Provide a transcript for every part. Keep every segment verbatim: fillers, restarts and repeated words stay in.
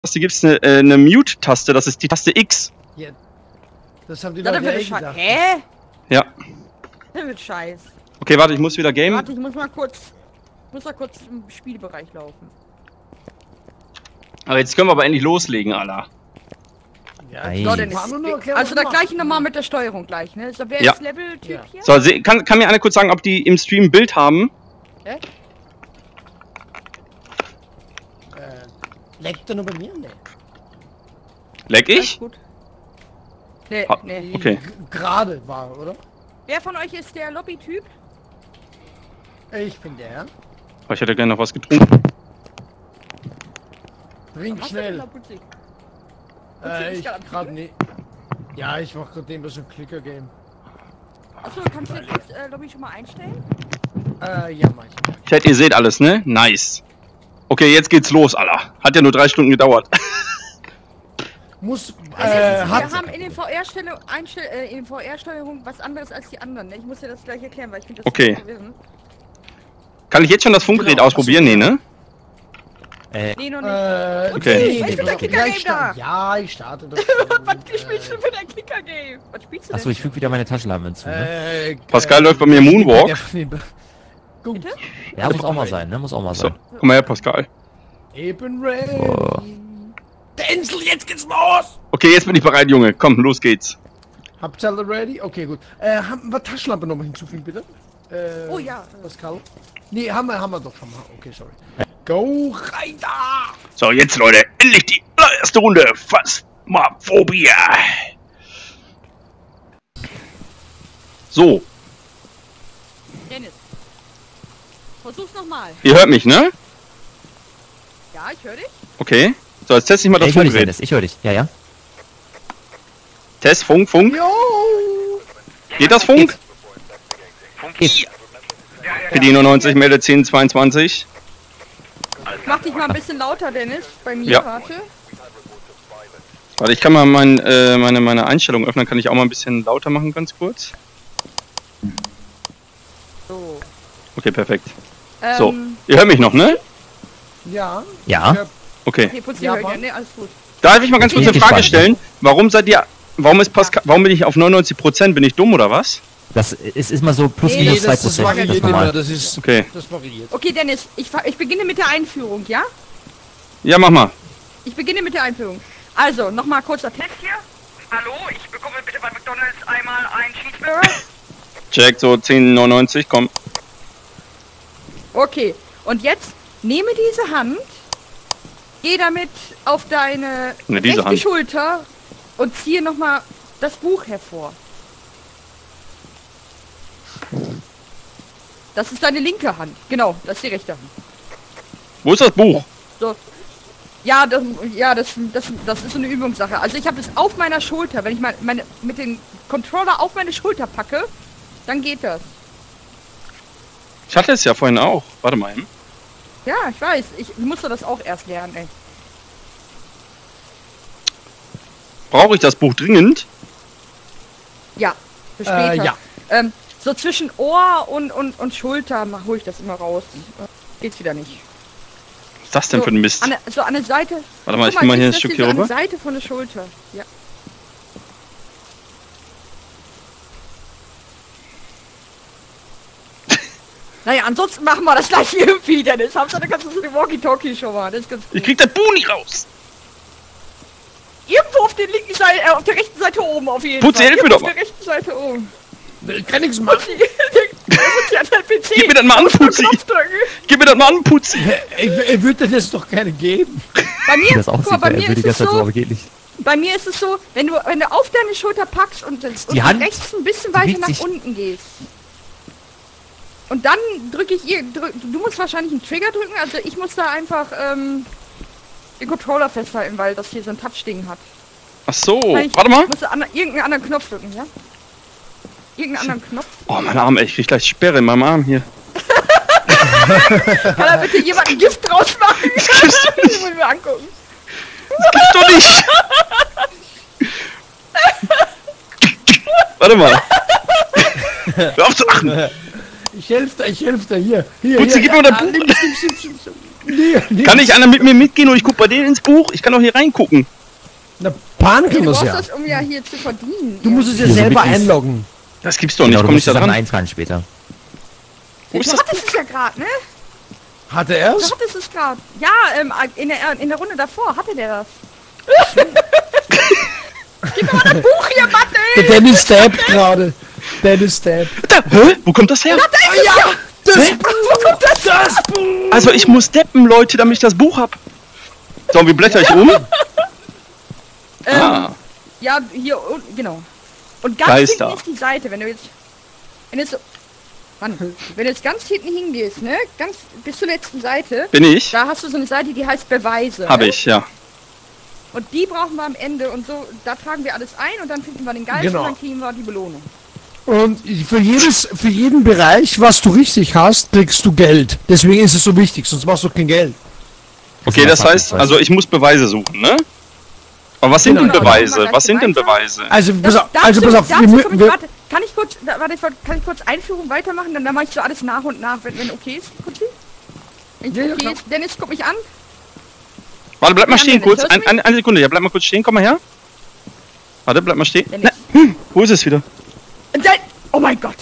gibt es eine, äh, eine Mute-Taste, das ist die Taste X. Ja. Das haben die Ja, Leute dann ja wird eh Scheiß. gesagt. Hä? Ja. Das wird Scheiß. Okay, warte, ich muss wieder game. Warte, ich muss mal kurz. Ich muss mal kurz im Spielbereich laufen. Aber jetzt können wir aber endlich loslegen, Alter. Ja, Ei. So, dann War nur nur ist, erklären, also was da du gleich machst. nochmal mit der Steuerung gleich, ne? So, wer Ja. ist Level-Typ Ja. hier? So, se- kann, kann mir einer kurz sagen, ob die im Stream ein Bild haben? Hä? Äh, leckt er nur bei mir? Nee. Leck Alles ich? gut. Nee, Ah, nee. Okay. G- Gerade war, oder? Wer von euch ist der Lobby-Typ? Ich bin der. Oh, ich hätte gerne noch was getrunken. Trink Was denn in der schnell. Boutique? Äh, ist ich gerade am gerade Spielen? nee. Ja, ich mach gerade dem das ein Clicker-Game. Achso, kannst du jetzt äh, Lobby schon mal einstellen? Äh, ja, mach ich. Chat, ihr seht alles, ne? Nice. Okay, jetzt geht's los, Alter. Hat ja nur drei Stunden gedauert. Muss, Also, äh, wir hat... haben in den V R-Stellung Einstell äh, in den V R-Steuerung was anderes als die anderen, ne? Ich muss dir das gleich erklären, weil ich finde das Okay. so verwirrend. Kann ich jetzt schon das Funkgerät Genau, ausprobieren? Nee, ne? Äh, Nee, noch nicht. Äh, Okay. nee, Ich nee, bin der nee, Kicker-Game ja, ich starte- da. Ja, ich starte das. Was schon, spielst du für dein Kicker-Game? Was spielst du achso, denn? ich füge wieder meine Taschenlampe hinzu, ne? Äh, Pascal läuft bei mir Moonwalk. Ja, nee, gut. Bitte? Ja, muss auch mal sein, ne? Muss auch mal So, sein. komm mal her, Pascal. Eben ready. Oh. Denzel, jetzt geht's los! Okay, jetzt bin ich bereit, Junge. Komm, los geht's. Habt ihr alle ready? Okay, gut. Äh, haben wir Taschenlampe nochmal hinzufügen, bitte? Äh, Oh ja. Pascal. Nee, haben wir, haben wir doch schon mal. Okay, sorry. Go rein da! So, jetzt, Leute. Endlich die allererste Runde. Phasmophobia. So, Dennis. Versuch's nochmal. ihr hört mich, ne? Ja, ich höre dich. Okay. So, jetzt teste ich mal Ja, das ich höre dich, Funkgerät. Dennis, ich höre dich. Ja, ja. Test, Funk, Funk. Jo! Geht das Funk? Geht. P D neunundneunzig meldet zehn zweiundzwanzig. Mach dich mal ein bisschen lauter, Dennis. Bei mir, Ja. warte. Warte, ich kann mal mein, äh, meine, meine Einstellung öffnen. Kann ich auch mal ein bisschen lauter machen, ganz kurz? So. Okay, perfekt. Ähm, So, ihr hört mich noch, ne? Ja. Ja. Ja. Okay. Okay, putz die Ja, Hörer. aber- Ne, alles gut. Darf ich mal ganz kurz eine bin Frage gespannt. stellen? Warum seid ihr... Warum ist Pascal... Warum bin ich auf neunundneunzig Prozent? Bin ich dumm oder was? Das ist immer so plus Nee, minus Nee, zwei das, das Prozent. Das variiert ist immer, normal. das ist... Okay. Das variiert. Okay, Dennis, ich, fa- ich beginne mit der Einführung, ja? Ja, mach mal. Ich beginne mit der Einführung. Also, nochmal kurzer Test hier. Hallo, ich bekomme bitte bei McDonalds einmal ein Cheeseburger. Check, so zehn neunundneunzig, komm. Okay, und jetzt nehme diese Hand, geh damit auf deine Ne, diese rechte Hand. Schulter und ziehe nochmal das Buch hervor. Das ist deine linke Hand. Genau, das ist die rechte Hand. Wo ist das Buch? So. Ja, das, ja, das, das, das ist so eine Übungssache. Also ich habe das auf meiner Schulter. Wenn ich mein, meine mit dem Controller auf meine Schulter packe, dann geht das. Ich hatte es ja vorhin auch. Warte mal eben. Ja, ich weiß. Ich musste das auch erst lernen, ey. Brauche ich das Buch dringend? Ja, für später. Äh, ja. Ähm, so zwischen Ohr und, und, und Schulter hole ich das immer raus. Geht's wieder nicht. Was ist das denn so, für ein Mist? An der, so an der Seite. Warte mal, ich Guck geh mal hier ein siehst du das Stück hier so rüber. An der Seite von der Schulter. Ja. Naja, ansonsten machen wir das gleich irgendwie, Dennis. Hauptsache, kannst du so die Walkie-Talkie schon mal. Das ist ganz gut. Ich krieg das Buch nicht raus. Irgendwo auf der linken Seite, äh, auf der rechten Seite oben auf jeden Putzi, Fall. hilf mir Irgendwo doch auf der rechten Seite oben. Ich kann nichts machen. Putzi hat ein P C. Gib mir das mal an, Putzi. Knopf drücken. Gib mir das mal an, Putzi. Ich, ich würde dir das doch gerne geben. Bei Wie mir, das guck mal, aussieht, bei er mir will die ist es ganze Zeit so, so, aber geht nicht. bei mir ist es so, wenn du, wenn du auf deine Schulter packst und, das, und Die Hand rechts ein bisschen weiter bewegt nach sich. unten gehst. Und dann drücke ich ihr, drück, du musst wahrscheinlich einen Trigger drücken, also ich muss da einfach ähm, den Controller festhalten, weil das hier so ein Touch-Ding hat. Ach so, Ich warte mal. musst du an, irgendeinen anderen Knopf drücken, ja? Irgendeinen anderen Knopf. Oh, mein Arm, ey. Ich krieg gleich Sperre in meinem Arm hier. Kann da bitte jemand ein Gift draus machen? Das gibt's doch Ich nicht. muss mir angucken. Das gibt's doch nicht. Warte mal. Hör auf zu lachen. Ich helfe dir, ich helfe dir. Hier, hier, Putzi, hier. gib mir das Ah, Buch. nimm, nimm, nimm, nimm, nimm. Nee, nee. Kann nicht einer mit mir mitgehen und ich guck bei denen ins Buch? Ich kann doch hier reingucken. Na, Pan kann Du das brauchst ja. das, um ja hier zu verdienen. Du ja. musst es ja Hier, so selber mit ist- einloggen. Das gibt's doch nicht, Genau, ich du komm musst nicht da Sachen dran. eintragen später. Wo ist Du das? hattest es ja gerade, ne? Hatte er Du es? hattest es gerade. Ja, ähm, in der, in der Runde davor hatte der das. Gib mir mal das Buch hier, Mann, Der ey! Dennis stabbt gerade. Dennis stabbt. Da, hä? Wo kommt das her? Ja! Das Hä? Buch! Das Buch! Also ich muss deppen, Leute, damit ich das Buch hab. So, wie blätter ich um? Ähm, Ah, Ja, hier unten, genau. Und ganz Geister. hinten ist die Seite, wenn du jetzt... Wenn du jetzt so... Mann, wenn du jetzt ganz hinten hingehst, ne? Ganz bis zur letzten Seite, bin ich? da hast du so eine Seite, die heißt Beweise. Habe ne? ich, ja. Und die brauchen wir am Ende und so, da tragen wir alles ein und dann finden wir den Geist Genau. und dann kriegen wir die Belohnung. Und für jedes, für jeden Bereich, was du richtig hast, kriegst du Geld. Deswegen ist es so wichtig, sonst machst du kein Geld. Okay, ist das was heißt, anderes. also ich muss Beweise suchen, ne? Aber was sind Genau. denn Genau, da machen wir Beweise? gleich Was sind denn weiter. Beweise? Also, pass auf, dazu- also pass auf, dazu wir, mü- komm ich, wir, warte, kann ich kurz, da, warte, kann ich kurz Einführung weitermachen? Dann, dann mache ich so alles nach und nach, wenn, wenn okay ist. Kurzi? Wenn Ja, ja, okay klar. ist. Dennis, guck mich an. Warte, bleib mal Ja, stehen Dennis, kurz. hörst du Ein, mich? eine, eine Sekunde, ja, bleib mal kurz stehen, komm mal her. Warte, bleib mal stehen. Dennis. Na, hm, wo ist es wieder? Und dann, oh mein Gott.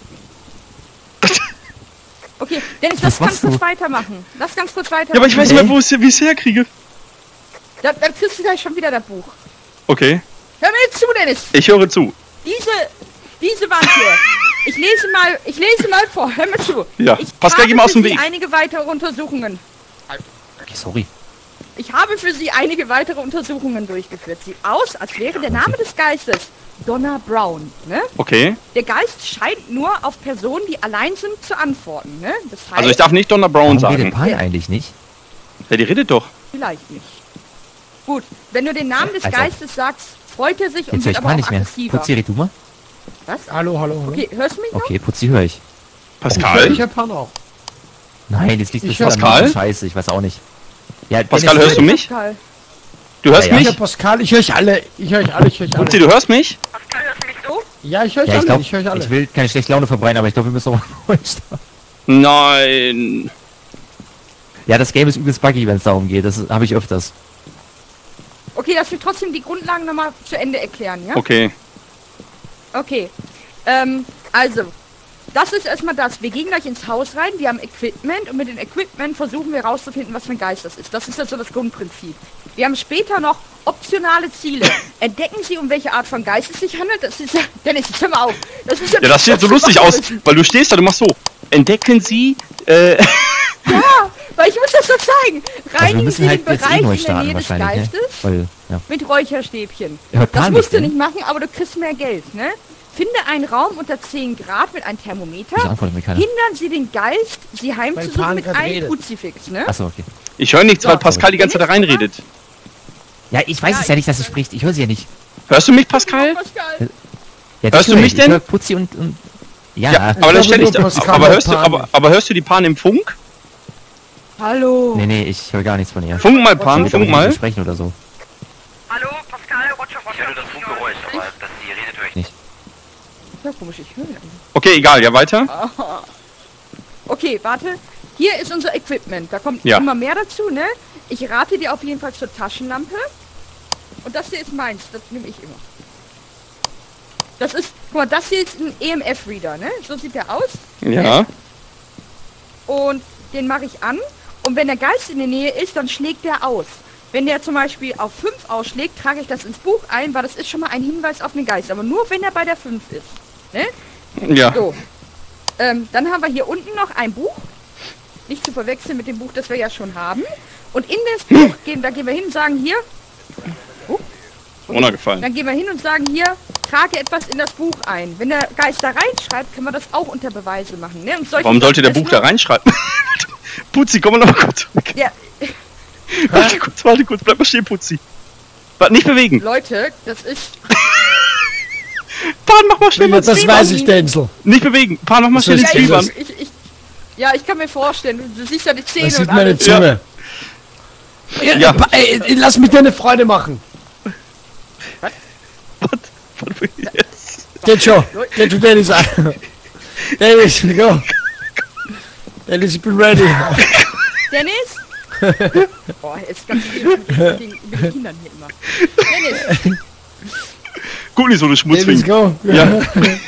Okay, Dennis, lass Was ganz machst kurz du? weitermachen. Lass ganz kurz weitermachen. Ja, aber ich weiß Hey. nicht mehr, wo es, wie ich es herkriege. Dann, dann kriegst du gleich schon wieder das Buch. Okay, Hör mir jetzt zu, Dennis. ich höre zu. Diese, diese Wand hier. Ich lese mal, ich lese mal vor. Hör mir zu. Ja, Ich Pascal, habe geh mal aus für dem Sie Weg. einige weitere Untersuchungen. Okay, sorry. Ich habe für Sie einige weitere Untersuchungen durchgeführt. Sieht aus, als wäre der Name des Geistes Donna Brown. Ne? Okay, Der Geist scheint nur auf Personen, die allein sind, zu antworten. Ne? Das heißt, also ich darf nicht Donna Brown Warum redet sagen. Pan eigentlich nicht? Ja, die redet doch. vielleicht nicht. Gut, wenn du den Namen des Als ob. Geistes sagst, freut er sich und Jetzt höre wird ich aber Pan auch nicht mehr. aggressiver. Putzi, red du mal. Was? hallo, hallo, hallo. Okay, hörst du mich noch? Okay, Putzi höre ich. Pascal? Ich hab Pan auch. Nein, jetzt liegt Ich bestimmt hör an mir. Pascal? Scheiße, ich weiß auch nicht. Ja, Pascal, Dennis, hörst du mich? Pascal. Du hörst Ja, ja. Ich mich? hab Pascal, ich höre euch alle. Ich höre euch alle, ich höre euch Putzi, alle. du hörst mich? Pascal, hörst du mich so? Ja, ich höre euch Ja, ich alle, glaube, ich höre euch alle. ich will keine schlechte Laune verbreiten, aber ich glaube, wir müssen auch mal starten. Nein. Ja, das Game ist übelst buggy, wenn es darum geht. Das habe ich öfters. Okay, lass mich trotzdem die Grundlagen nochmal zu Ende erklären, ja? Okay. Okay. Ähm, also, das ist erstmal das. Wir gehen gleich ins Haus rein, wir haben Equipment und mit dem Equipment versuchen wir rauszufinden, was für ein Geist das ist. Das ist ja so das Grundprinzip. Wir haben später noch optionale Ziele. Entdecken Sie, um welche Art von Geist es sich handelt. Das ist ja... Dennis, hör mal auf. Das ist Ja, das sieht so lustig aus, weil du stehst da, du machst so. Entdecken Sie, äh, Ja, weil ich muss das so zeigen. Also wir Reinigen müssen Sie halt den jetzt eh Bereich neu in der starten Nähe des wahrscheinlich, ne? Geistes Weil, ja. mit Räucherstäbchen. Hört Das Pan musst mich du denn? nicht machen, aber du kriegst mehr Geld, ne? Finde einen Raum unter zehn Grad mit einem Thermometer. Wieso antwortet mir keiner? Hindern Sie den Geist, Sie heimzusuchen Pan mit grad einem redet. Kruzifix, ne? Achso, okay. ich höre nichts, So, weil Pascal die ganze Zeit da reinredet. Ja, ich weiß Ja, es ja ich- nicht, dass sie spricht. Ich höre sie ja nicht. Hörst du mich, Pascal? Pascal. Ja, Hörst dich du höre mich ich. denn? Ich höre Putzi und, und... Ja, Ja, aber dann glaube stell ich, nur, Pascal aber hört hörst du, Pan aber, nicht. aber hörst du die Pan im Funk? Hallo. nee, nee, ich höre gar nichts von ihr. Funk mal, Pan, Ich glaub, funk ich mal. muss sprechen oder so. Hallo, Pascal, Roger, Roger. Ich höre das Funkgeräusch, aber dass sie redet, höre ich nicht. Ja, komisch, ich höre ihn eigentlich. Okay, egal, ja, weiter. Okay, warte. Hier ist unser Equipment. Da kommt Ja. immer mehr dazu, ne? Ich rate dir auf jeden Fall zur Taschenlampe. Und das hier ist meins. Das nehme ich immer. Das ist, guck mal, das hier ist ein E M F-Reader, ne? So sieht der aus. Ja. Und den mache ich an. Und wenn der Geist in der Nähe ist, dann schlägt der aus. Wenn der zum Beispiel auf fünf ausschlägt, trage ich das ins Buch ein, weil das ist schon mal ein Hinweis auf den Geist. Aber nur, wenn er bei der fünf ist. Ne? Ja. So. Ähm, dann haben wir hier unten noch ein Buch. Nicht zu verwechseln mit dem Buch, das wir ja schon haben. Und in das Buch gehen, da gehen wir hin und sagen hier, Runtergefallen. dann gehen wir hin und sagen hier, trage etwas in das Buch ein. Wenn der Geist da reinschreibt, können wir das auch unter Beweise machen. Ne? Und solche Warum sollte der Sachen Buch da erstmal- reinschreiben? Putzi, komm mal noch mal kurz zurück. Ja, Warte kurz, warte kurz, bleib mal stehen, Putzi. Warte, nicht bewegen. Leute, das ist... Pan, mach mal schnell mal Das Zwiebeln. weiß ich, Denzel. Nicht bewegen. Pan, mach mal Das schnell die ist- Ja, ich, Zwiebeln. ich, ich, ja, ich kann mir vorstellen, du, du siehst ja die Zähne Das sieht und meine alles. Zunge. Ja. Ja. Ey, ey, lass mich dir eine Freude machen. Was? Was will ich jetzt? Geht schon. Geht schon, Dennis. Dennis, go. Dennis, ich bin ready. Dennis, Boah, ist ganz schön gegen über die Kindern hier immer. Dennis, Guck nicht so, du Dennis, Schmutzfink. go. Ja.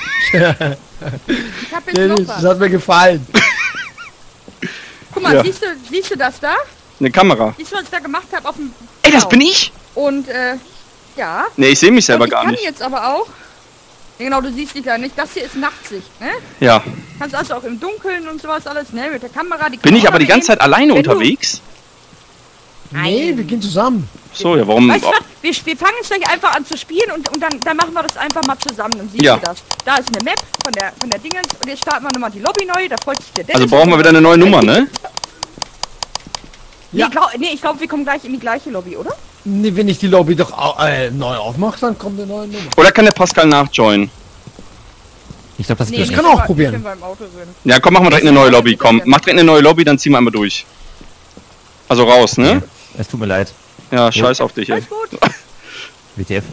ich hab jetzt Dennis, noch das was. hat mir gefallen. Guck mal, Ja. siehst, du, siehst du das da? Eine Kamera. Siehst du, was ich da gemacht habe auf dem... Ey, das Genau. bin ich? Und, äh, ja. Ne, ich sehe mich selber Und ich gar kann nicht. jetzt aber auch... Ja, genau, du siehst dich ja nicht. Das hier ist Nachtsicht, ne? Ja. Kannst also auch im Dunkeln und sowas alles, ne? Mit der Kamera. Die Bin ich Kamera aber die ganze Zeit alleine Wenn du- unterwegs? Nee, wir gehen zusammen. So, ja, warum? Weißt du was? Wir, wir fangen jetzt gleich einfach an zu spielen und, und dann, dann machen wir das einfach mal zusammen. Dann siehst Ja. du das. Da ist eine Map von der von der Dingens und jetzt starten wir nochmal die Lobby neu. Da freut sich der Dennis. Also brauchen wir wieder eine neue Nummer, ne? Nee, Ja. ich glaub, nee, ich glaube, wir kommen gleich in die gleiche Lobby, oder? Nee, wenn ich die Lobby doch au- äh, neu aufmache, dann kommt eine neue Nummer. Oder kann der Pascal nachjoinen? Ich glaube, das Nee, geht Das nicht, kann nicht. auch wenn wir- probieren. Wenn wir im Auto sind. Ja, komm, machen wir direkt eine neue Lobby. Komm, mach direkt eine neue Lobby, dann ziehen wir einmal durch. Also raus, ne? Es tut mir leid. Ja, scheiß auf dich, ey. Alles gut. W T F.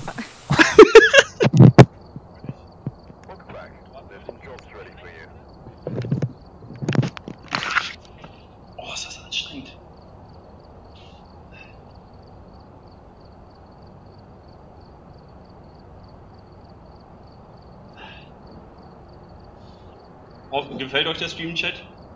Oh, ist das anstrengend. Oh, gefällt euch der Stream-Chat?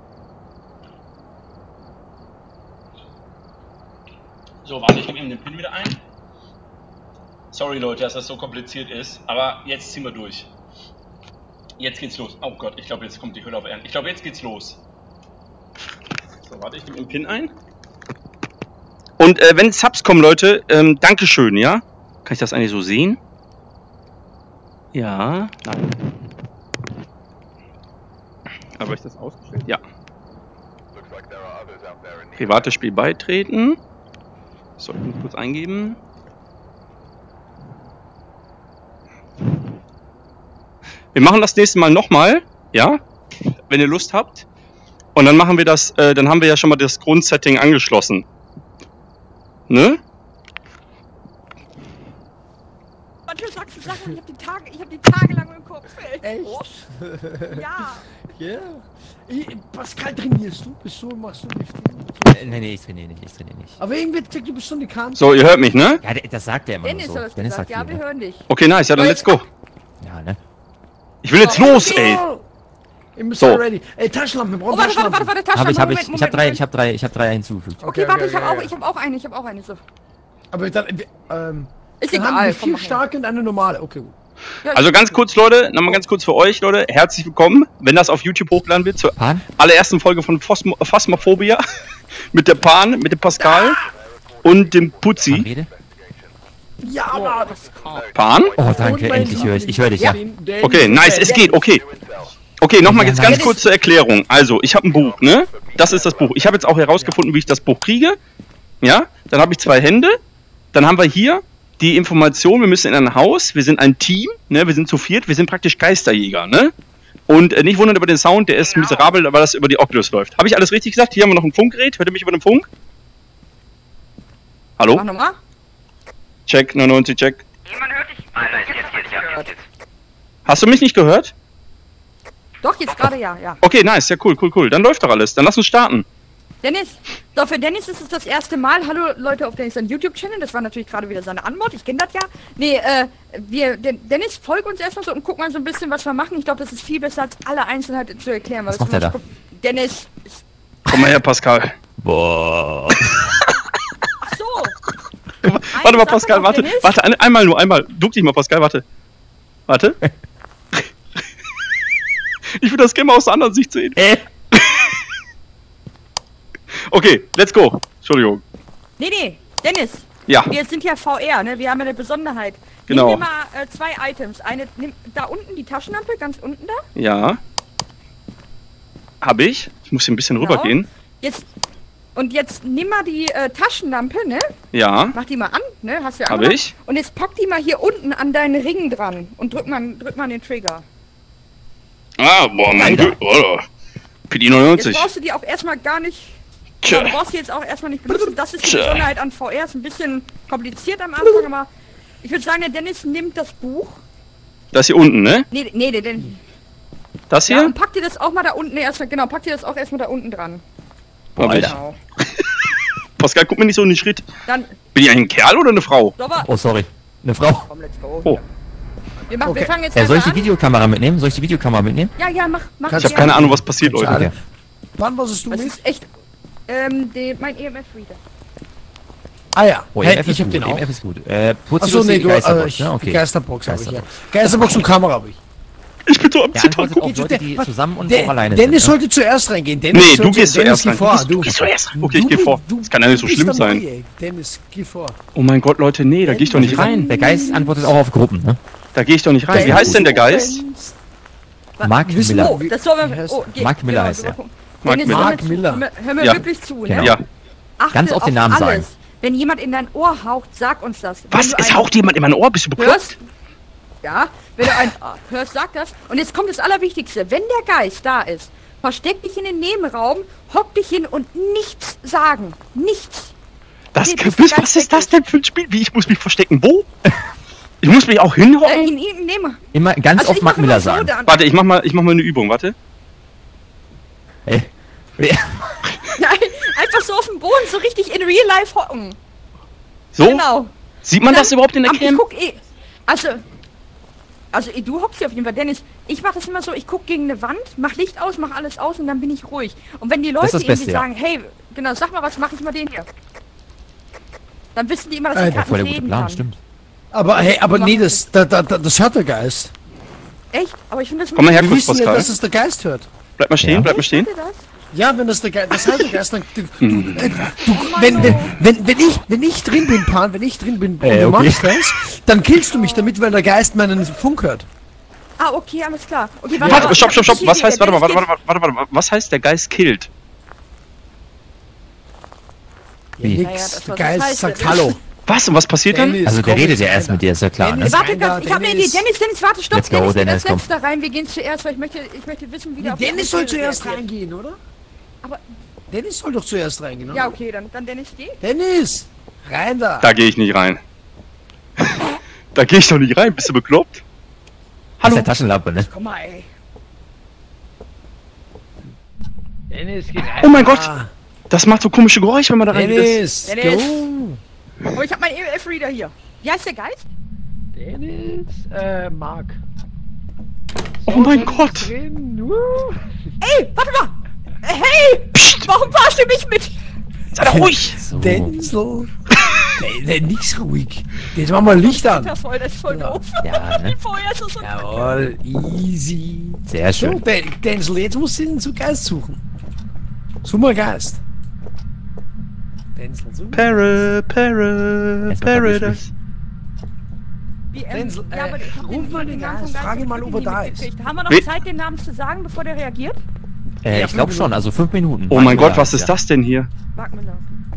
So, warte, ich gebe eben den Pin wieder ein. Sorry Leute, dass das so kompliziert ist, aber jetzt ziehen wir durch. Jetzt geht's los. Oh Gott, ich glaube, jetzt kommt die Hölle auf Erden. Ich glaube, jetzt geht's los. So, warte, ich gebe den Pin ein. Und äh, wenn Subs kommen, Leute, ähm, Dankeschön, ja? Kann ich das eigentlich so sehen? Ja. Nein. Aber ist das ausgestellt? Ja. Privates Spiel beitreten. So, ich muss kurz eingeben. Wir machen das nächste Mal nochmal, ja? Wenn ihr Lust habt. Und dann machen wir das, äh, dann haben wir ja schon mal das Grundsetting angeschlossen. Ne? Manchmal sagst du Sachen, ich hab die Tage, ich hab die Tage lang im Kopf. ey. Echt? Oh, ja. Ja. Ich- Pascal, trainierst du? Bist du, machst du nicht? Äh, nee, nee, ich trainiere nicht, ich trainiere nicht. Aber irgendwie denkt du bist schon die Kante. So, ihr hört mich, ne? Ja, der- das sagt er immer Dennis nur so. hat das Dennis gesagt. sagt Ja, wir immer. hören dich. Okay, nice, ja dann let's go. Ja, ne? Ich will jetzt los, ey. Ihr müsst So. ready. Ey, Taschenlampen, wir Oh, brauchen warte, warte, Taschenlampen. warte, warte, Hab ich, hab ich, Moment, ich hab Moment, drei, Moment. ich hab drei, ich hab drei hinzugefügt. Okay, warte, ich okay, habe auch, okay. ich habe auch eine, ich habe auch eine. So. Aber dann, äh, ähm, Ist dann haben egal. wir komm, vier mach her. starke und eine normale. Okay, gut. Ja, Also ich- ganz kurz, Leute, nochmal ganz kurz für euch, Leute. Herzlich willkommen, wenn das auf YouTube hochgeladen wird, zur Pan? allerersten Folge von Phasmo Phasmophobia. Mit der Pan, mit dem Pascal und dem Pan Putzi. Rede? Ja, Oh, Mann. das kam. Pan? Oh, danke, endlich höre ich, ich höre dich, ja. Okay, nice, es geht, okay. Okay, nochmal jetzt ganz kurz zur Erklärung. Also, ich habe ein Buch, ne? Das ist das Buch. Ich habe jetzt auch herausgefunden, wie ich das Buch kriege. Ja, dann habe ich zwei Hände. Dann haben wir hier die Information, wir müssen in ein Haus, wir sind ein Team, ne? Wir sind zu viert, wir sind praktisch Geisterjäger, ne? Und äh, nicht wundern über den Sound, der ist miserabel, weil das über die Oculus läuft. Habe ich alles richtig gesagt? Hier haben wir noch ein Funkgerät. Hört ihr mich über den Funk? Hallo? Mach nochmal. Check, neunundneunzig, check. Jemand hört dich? Nein, nein, jetzt geht's, ja, jetzt geht's. Hast du mich nicht gehört? Doch, jetzt gerade ja, ja. Okay, nice, ja cool, cool, cool. Dann läuft doch alles. Dann lass uns starten. Dennis, so für Dennis ist es das erste Mal. Hallo Leute auf Dennis YouTube-Channel. Das war natürlich gerade wieder seine Anmod. Ich kenne das ja. Nee, äh, wir, Den- Dennis, folg uns erstmal so und guck mal so ein bisschen, was wir machen. Ich glaube, das ist viel besser als alle Einzelheiten zu erklären. Weil Was das macht er ist- Dennis, ist- Komm mal her, Pascal. Boah. ach so. Warte mal, Pascal, noch, warte. Dennis. Warte, ein, einmal nur, einmal. Duck dich mal, Pascal, warte. Warte. Ich will das Game aus der anderen Sicht sehen. Äh. Okay, let's go. Entschuldigung. Nee, nee, Dennis. Ja, Wir sind ja V R, ne? Wir haben ja eine Besonderheit. Genau. Nimm dir mal äh, zwei Items. Eine, nimm da unten die Taschenlampe, ganz unten da. ja. Hab ich. Ich muss hier ein bisschen Genau. rübergehen. Jetzt und jetzt nimm mal die äh, Taschenlampe, ne? Ja, Mach die mal an, ne? Hast du ja hab angemacht. ich. Und jetzt pack die mal hier unten an deinen Ring dran und drück mal, drück mal den Trigger. Ah, boah, mein Alter. Gott. Oh, P D Jetzt neunundneunzig. brauchst du die auch erstmal gar nicht. Tja. Du brauchst die jetzt auch erstmal nicht benutzen. Das ist die Tja. Besonderheit an V R. Ist ein bisschen kompliziert am Anfang, aber ich würde sagen, der Dennis nimmt das Buch. Das hier unten, ne? Nee, nee, der Dennis. Das Ja, hier? und pack dir das auch mal da unten erstmal. Genau, pack dir das auch erstmal da unten dran. Hab ich. Genau. Pascal, guck mir nicht so in den Schritt. Dann, Bin ich eigentlich ein Kerl oder eine Frau? so war. Oh, sorry. Eine Frau. Komm, let's go. Oh. Wir, machen, wir Okay. fangen jetzt Äh, soll ich die einfach an. Videokamera mitnehmen? Soll ich die Videokamera mitnehmen? Ja, ja, mach, mach. Kannst Ich habe keine Ahnung, was passiert, Leute. Schade. Okay. Wann warst du Das mit? ist echt, ähm, die, mein E M F-Reader. Ah ja, Oh, hey, E M F ich ist hab gut. den auch. E M F ist gut. Äh, Putzi, Achso, du hast nee, die du, Geisterbox, äh, ich, ne? die Okay. Geisterbox habe ich ja. Geisterbox. Geisterbox und Kamera habe ich. Ich bin so am Er Zittern. antwortet auch Guck, Leute, der- die was- zusammen und De auch alleine Dennis sind. Ne? sollte zuerst reingehen. Dennis Nee, du sollte, gehst Dennis, zuerst geh rein. vor. Du Du gehst zuerst rein. Okay, ich Du geh vor. du- Das kann ja nicht so du bist schlimm dabei, sein. ey. Dennis, geh vor. Oh mein Gott, Leute, nee, da gehe ich doch nicht rein. Der Geist antwortet auch auf Gruppen, ne? Da gehe ich doch nicht rein. Wie heißt denn der Geist? Mark wissen Miller. Oh, das soll Wie man. heißt Oh, geh, Mark Miller genau, heißt so er. gucken. Mark Dennis, Miller. hör mir Mark zu, Miller. Hör mir, hör mir Ja. wirklich zu, Genau. ne? Ja. Achte Ganz oft den Namen auf alles. sagen. Wenn jemand in dein Ohr haucht, sag uns das. Wenn Was? du Es ein- haucht jemand in mein Ohr? Bist du bekloppt? Hörst? Ja, wenn du ein ah, hörst, sag das. Und jetzt kommt das Allerwichtigste. Wenn der Geist da ist, versteck dich in den Nebenraum, hock dich hin und nichts sagen. Nichts. Das, Nee, was, bist du was ganz ist das wirklich- denn für ein Spiel? Wie, ich muss mich verstecken? Wo? Ich muss mich auch Äh, hinhocken? in ihn nehmen. Immer ganz Also oft ich Mark mach Miller immer so sagen. dann. Warte, ich mach mal, ich mach mal eine Übung, warte. Ey. Nein, einfach so auf dem Boden, so richtig in real life hocken. So? Genau. Sieht man das überhaupt in der Ach, ich Cam? guck eh. Also, also eh, du hockst hier auf jeden Fall, Dennis. Ich mach das immer so, ich guck gegen eine Wand, mach Licht aus, mach alles aus und dann bin ich ruhig. Und wenn die Leute das irgendwie Beste, ja. sagen, hey, genau, sag mal was, mach ich mal den hier. Dann wissen die immer, dass Äh, ich Ja, gerade voll der nicht gute reden Plan, kann. stimmt. Aber hey, aber nee, das, da, da, da, das hört der Geist. Echt? Aber ich finde das Komm mal her, Wir kurz, wissen ja, Pascal. dass es der Geist hört. Bleib mal stehen, Ja. bleib mal stehen. Hört ihr das? Ja, wenn das der Geist, das hört der Geist, dann, du, Hm. du, äh, du, wenn, wenn, wenn, wenn ich, wenn ich drin bin, Pan, wenn ich drin bin, und Äh, du okay. machst das, dann killst du mich damit, weil der Geist meinen Funk hört. Ah, okay, alles klar. Okay, Warte, stopp, stopp, stopp. hier, Was hier, heißt, der warte mal, warte, Dennis warte, warte, warte, warte. Was heißt, der Geist killt? Ja, Wie? nix, Naja, das, der was Geist das heißt, sagt der- Hallo. Was? Und was passiert dann? Dennis, Also der komm redet jetzt ja rein erst da. mit dir, ist ja klar, ne? Dennis, Warte rein da, ganz, ich habe eine Idee. Dennis. Dennis, Dennis, warte, stopp. Let's go, Dennis, Dennis, du komm. setzt da rein. Wir gehen zuerst, weil ich möchte, ich möchte wissen, wie der auf die Dennis soll Atmosphäre zuerst reagiert. reingehen, oder? Aber, Dennis soll doch zuerst reingehen, oder? ja, okay, dann, dann Dennis geh. Dennis, rein da. Da gehe ich nicht rein. Da gehe ich doch nicht rein. Bist du bekloppt? Das ist Hallo? der Taschenlampe, ne? Komm mal, ey. Dennis, geh rein. Oh mein Gott. da. Das macht so komische Geräusche, wenn man da reingeht. Dennis, Dennis. go. Oh, ich habe meinen E M F-Reader hier. Wie heißt der Geist? Dennis, äh, Mark. Oh mein Gott. Drin. Uh. Ey, warte mal. Äh, Hey, warum warst du mich mit? Sei doch ruhig. So. Denzel. Der, der nicht ruhig. Jetzt machen wir Licht an. Das ist voll, das ist voll Ja. doof. Ja, ne? Vorher ist das so. Jawohl, easy. Sehr So, schön. Den- Denzel, jetzt musst du den zu Geist suchen. Such mal Geist. Denzel, such. Para, para, Jetzt mal Paradise. Wie, ähm, Denzel, ja, aber äh, ich hab ruf mal den Namen Geist, vom frag ihn mal, hab ob er ich da nie ist. mitgekriegt. Haben wir noch Wen- Zeit, den Namen zu sagen, bevor der reagiert? Äh, Ja, ich glaube fünf schon, also fünf Minuten. Oh mein Mark Gott, Miller was ist ja. das denn hier? Sag mir noch.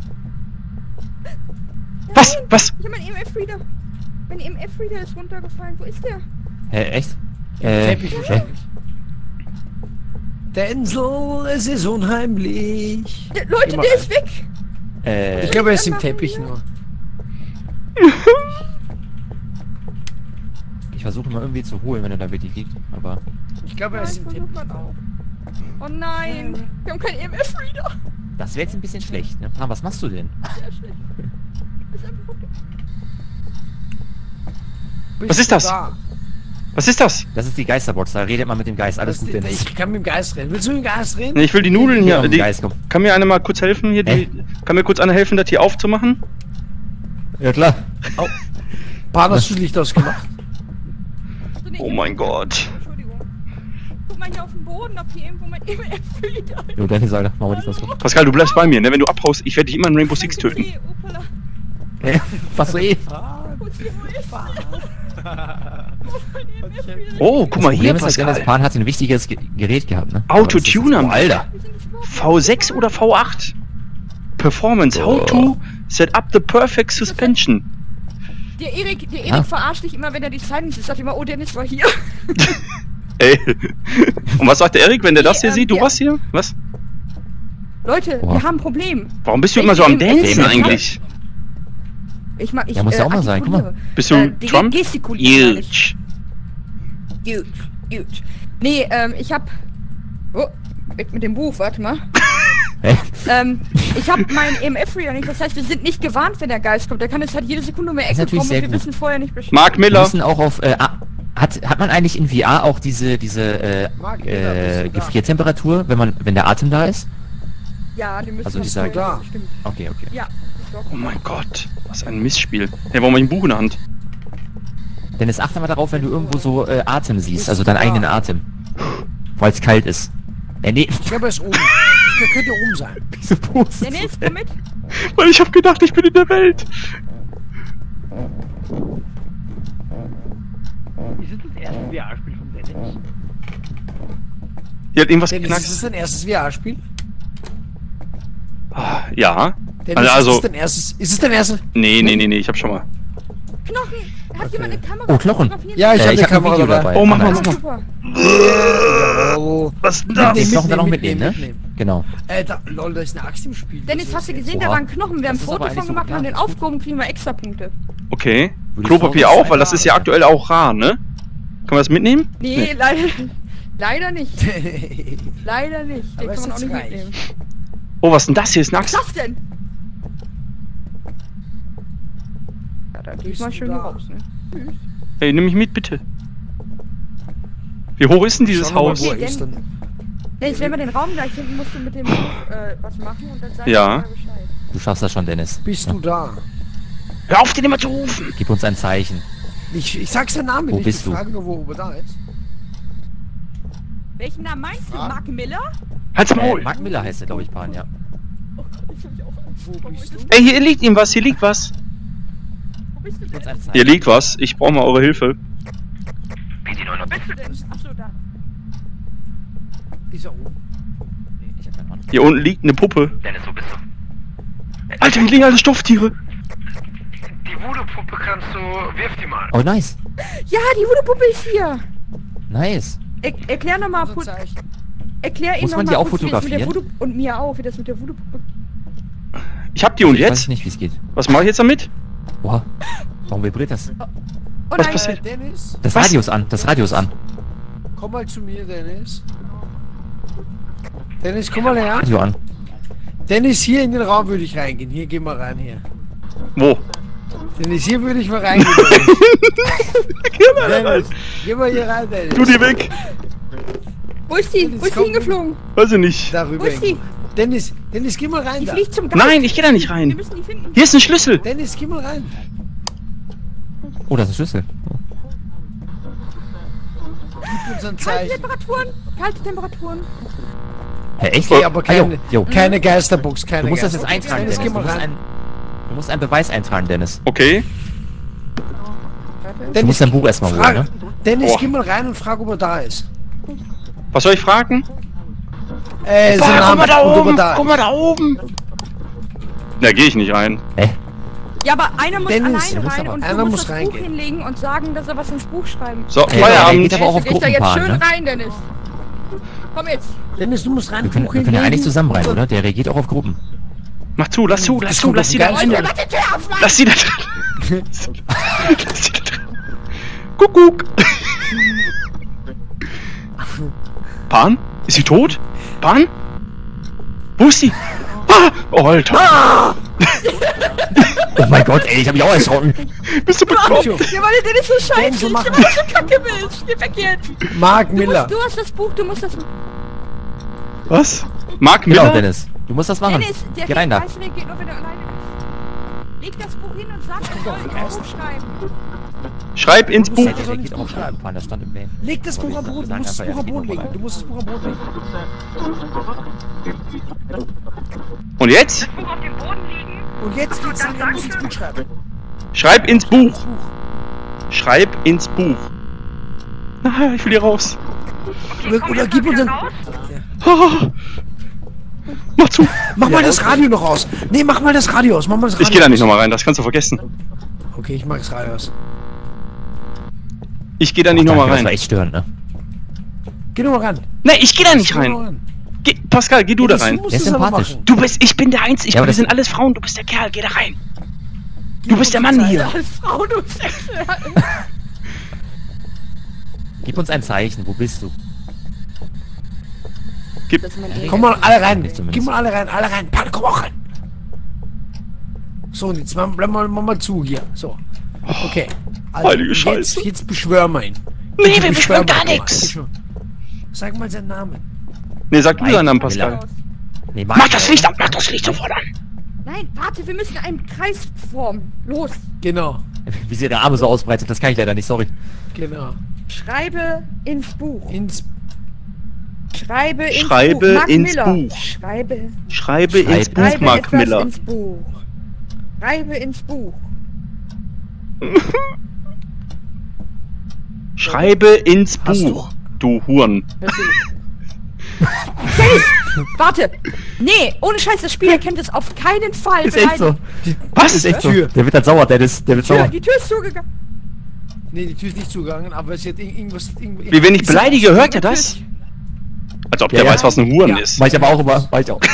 Was? Was? Ich hab meinen E M F-Reader. Mein E M F-Reader ist runtergefallen. Wo ist der? Hä, echt? Äh, Teppich hä? wahrscheinlich. Denzel, es ist unheimlich. Der, Leute, Immer der ist weg. Äh, Ich glaube, er ist im Teppich nur. ich versuche mal irgendwie zu holen, wenn er da wirklich liegt, aber... Ich glaube, er Nein, ist im versuch Teppich. mal auch. Oh nein, wir haben keinen E M F-Reader. Das wäre jetzt ein bisschen schlecht, ne? Ah, was machst du denn? Sehr schlecht. Ist einfach runter. Bist Was ist du das? da? Was ist das? Das ist die Geisterbox, da redet man mit dem Geist. Alles Das- gut, Dennis. Ich kann mit dem Geist reden. Willst du mit dem Geist reden? Nee, ich will die Nudeln Ja, hier. mit Die, dem Geist, komm. kann mir einer mal kurz helfen hier? Die, Hä? kann mir kurz einer helfen, das hier aufzumachen? Ja, klar. Paar, hast du das Licht ausgemacht? So, nee, Oh ich- mein Gott. Entschuldigung. Guck mal hier auf dem Boden, ob hier irgendwo mein E M F-Reader ist. Jo, Dennis, sag, mach mal nicht das so. Pascal, du bleibst bei mir, ne? Wenn du abhaust, ich werde dich immer in Rainbow Six töten. Okay, Opala. Hä? Was so eh? Wo ist die, wo ist die? Mein E M F-Reader. Oh, guck mal hier, Problem ist halt, Dennis Pascal. Pan hat ein wichtiges Ge Gerät gehabt, ne? Autotuner, Oh, Alter. Wir sind gestorben. V sechs oder V acht? Performance. How to set up the perfect suspension. Der Erik, der Erik Ja. verarscht dich immer, wenn er die Zeilen sieht. Sagt immer, oh, Dennis war hier. Ey. Und was sagt der Erik, wenn der das hier ähm, sieht? Du der- warst hier? Was? Leute, Boah. wir haben ein Problem. Warum bist du Welche immer so am E M F Dancen Reader? eigentlich? Ich mag, ich, Ja, muss ja auch mal sein, guck mal. artikuliere. Bist du Äh, die Trump? gestikulieren, meine ich. Huge. Gut, gut. Nee, ähm, ich hab... Oh, weg mit dem Buch, warte mal. ähm, ich habe meinen E M F-Reader nicht, das heißt, wir sind nicht gewarnt, wenn der Geist kommt. Der kann jetzt halt jede Sekunde um die Das ist Ecke natürlich kommen sehr und wir gut. wissen vorher nicht Bescheid. Mark Wir Miller. müssen auch auf, äh, ah, hat, hat man eigentlich in V R auch diese, diese, äh, Mark Miller, bist äh, du da? Gefriertemperatur, wenn man, wenn der Atem da ist? Ja, die müssen Also das dieser- vorher Da. bestimmt. Okay, okay. Ja, doch. Oh mein Gott, was ein Missspiel. Hey, warum habe ich ein Buch in der Hand? Dennis, achte mal darauf, wenn du irgendwo so äh, Atem siehst, also deinen da? eigenen Atem. Weil es kalt ist. Äh, nee. Ich glaube, er ist oben. Der könnte oben sein. Wieso postest du Dennis, denn? komm mit. Weil ich habe gedacht, ich bin in der Welt. Ist es das erste V R-Spiel von Dennis? Hier hat irgendwas Dennis, ist es geknackt. dein erstes V R-Spiel? Ah, ja. Dennis, Also- ist es dein erstes... Ist es dein erstes... Nee, nee, nee, nee, ich hab schon mal. Knochen! Hat jemand eine Kamera? Oh, Knochen. fotografiert? Ja, ich Äh, habe ich eine hab ein Kamera Video dabei. dabei. Oh, mach Ah, mal, mach mal. super. Oh. Was ist denn Mitnehmen, das? Die Knochen dann auch mitnehmen, mitnehmen, ne? mitnehmen. Genau. Äh, da, lol, da ist eine Axt im Spiel. Dennis, hast du gesehen, da Oha. waren Knochen. Wir haben ein Das ist Foto aber von eigentlich so gemacht, haben den geplant. aufgehoben, kriegen wir extra Punkte. Okay. Würde ich Klopapier sagen, auch, weil das ist ja aktuell auch rar, ne? Können wir das mitnehmen? Nee, leider, leider nicht. Leider nicht. Den Aber kann ist man auch jetzt nicht reich. mitnehmen. Oh, was ist denn das hier? Ist eine Axt? Was denn? Ja, da geh ich Bist mal du schön da? raus, ne? Ey, nimm mich mit, bitte. Wie hoch ist denn dieses Schau noch mal, Haus? wo er ist dann. Dennis, wenn wir den Raum gleich finden, musst du mit dem Buch äh, was machen und dann sagst Ja. du mal Bescheid. Du schaffst das schon, Dennis. Bist du da? Hör auf, den immer zu rufen! Gib uns ein Zeichen. Ich, ich sag's deinen Namen Wo nicht. bist ich du? frage nur, wo er da ist. Welchen Namen meinst du? Mark Miller? Halt's Äh, Maul! Mark Miller heißt der, glaube ich, Pan, ja. Oh Gott, ich hab mich auch Angst. Wo bist du? Ey, hier liegt ihm was, hier liegt was. Wo bist du Gib uns denn? ein Zeichen. Hier liegt was. Ich brauche mal eure Hilfe. P T Wo neun bist du denn? Achso, da. Ist er oben? Nee, ich hab keine Ahnung. Hier unten liegt eine Puppe. Dennis, wo bist du? Alter, hier liegen alle Stofftiere. Die Voodoo-Puppe kannst du... Wirf die mal. Oh, nice. Ja, die Voodoo-Puppe ist hier. Nice. Er, erklär nochmal, Unser Zeichen. erklär ihm Muss man nochmal die auch kurz, wie das mit der fotografieren? Voodoo und mir auch, wie das mit der Voodoo-Puppe... Ich hab die und Ich weiß jetzt? nicht, wie es geht. Was mache ich jetzt damit? Oha. Warum vibriert das? Oh Was nein, passiert? Äh, Dennis, Das Was? Radio ist an. Das Radio ist an. komm mal zu mir, Dennis. Dennis, komm mal her. Radio an. Dennis, hier in den Raum würde ich reingehen. Hier, geh mal rein hier. Wo? Dennis, hier würde ich mal reingehen. Dennis, geh mal hier rein, Dennis. Tu die weg! Wo ist die? Wo ist die komm. hingeflogen? Weiß ich nicht. Darüber. Wo ist die? Dennis, Dennis, geh mal rein Die da. fliegt zum Geist. Nein, ich geh da nicht Wir rein. müssen die finden. Hier ist ein Schlüssel. Dennis, geh mal rein. Oh, das ist ein Schlüssel. Gib uns ein Kalte Zeichen. Temperaturen. Kalte Temperaturen. Hä, echt? Okay, aber Ah, jo, keine, jo. keine Geisterbox, keine Du musst das jetzt Geisterbox. eintragen, Dennis, Dennis. geh Du mal musst, rein. ein, du musst einen Beweis eintragen, Dennis. Okay. Du musst dein Buch erstmal holen, frag, ne? Dennis, Boah. geh mal rein und frag, ob er da ist. Was soll ich fragen? Äh, sein Ah, guck mal Name da und ob er oben! da Guck mal da oben! Da gehe ich nicht rein. Hä? Ja, aber einer muss Dennis, alleine der muss rein aber- und einer du musst muss das Buch reingehen. hinlegen und sagen, dass er was ins Buch schreiben. So, Ey, Feierabend. der geht aber auch auf Du gehst da jetzt Gruppenfahren, schön ne? rein, Dennis. Komm jetzt. Dennis, du musst rein. Wir können, Buch wir können ja hinlegen. eigentlich zusammen rein, oder? Der reagiert auch auf Gruppen. Mach zu, lass zu, lass Das zu, kommt lass auf sie den da Geist rein. an. Mach die Tür auf, Mann! Lass sie da drin. Lass sie da drin. Kuckuck. Pan? Ist sie tot? Pan? Wo ist sie? Ah! Oh, Alter! Oh mein Gott, ey, ich hab mich auch erschrocken. Bist du bekloppt? Ja, weil der Dennis so scheiße Dennis, ist. so Ich machen. weil du so kacke bist. Geh weg jetzt. Mark Du, Miller. musst, du hast das Buch, du musst das... Was? Mark Genau, Miller? Dennis. Du musst das machen. Dennis, der Geh rein da. Geist reagiert nur, wenn er alleine ist. Leg das Buch hin und sag, er soll ein Buch schreiben. Schreib ins Buch. Ja, der reagiert auch auf Gruppenfahren, das stand im Mail. Leg das Buch am Boden. Du musst das Buch am Boden legen. Du musst das Buch am Boden legen. Und jetzt? Buch auf dem Boden liegen. Und jetzt geht's an, er muss ins Buch schreiben. Schreib ins Buch. Schreib ins Buch. Ah, ich will hier raus. Oder, oder gib uns ein... Ah. Mach zu. Mach mal das Radio noch aus. Nee, mach mal das Radio aus. Mach mal das Radio Ich gehe da nicht aus. nochmal rein, das kannst du vergessen. Okay, ich mach das Radio aus. Ich gehe da nicht Oh, nochmal danke, das war rein. echt störend, ne? Geh doch mal ran. Nee, ich gehe da nicht Geh doch mal rein. Geh, Pascal, geh du da rein. Du musst Der ist es aber sympathisch. machen. Du bist, ich bin der Einzige. Ich, Ja, aber wir das- sind alles Frauen, du bist der Kerl, geh da rein. Du bist der Mann hier. Als Frau, du Sexuell. Gib uns ein Zeichen, wo bist du? Gib. Das ist mein Ehrgeiz. Komm mal alle rein. Nicht zumindest. Gib mal alle rein, alle rein. Pan, komm auch rein. So, und jetzt machen wir mal, mal zu hier. So. Okay. Also, Heilige jetzt, Scheiße. jetzt beschwören wir ihn. Nee, wir beschwören Beschwören gar wir ihn. nichts. Beschwören. Sag mal seinen Namen. Nee, sag du Mike deinen Namen, Miller. Pascal. Nee, Mach das Licht an, mach das Licht sofort an. Nein, warte, wir müssen einen Kreis formen. Los. Genau. Wie sie ihre Arme so ausbreitet, das kann ich leider nicht, sorry. Genau. Schreibe ins Buch. Ins Schreibe ins Schreibe Buch. Mark ins Miller. Buch. Schreibe. Schreibe ins Schreibe Buch, Schreibe Mark etwas Miller. ins Buch. Schreibe ins Buch. Schreibe ins Hast Buch, du Huren. Hey, warte. Nee, ohne Scheiß, das Spiel erkennt es auf keinen Fall. Ist echt so. Was? Ist echt so. Tür. Der wird dann sauer, Dennis. Der wird Tür, sauer. die Tür ist zugegangen. Nee, die Tür ist nicht zugegangen, aber es hat irg- irgendwas... irgend- Wie wenn ich Ist- beleidige, hört ihr das? Als ob Ja, der ja. weiß, was ein Huren Ja. ist. Mach ich aber auch immer. Mach ich auch.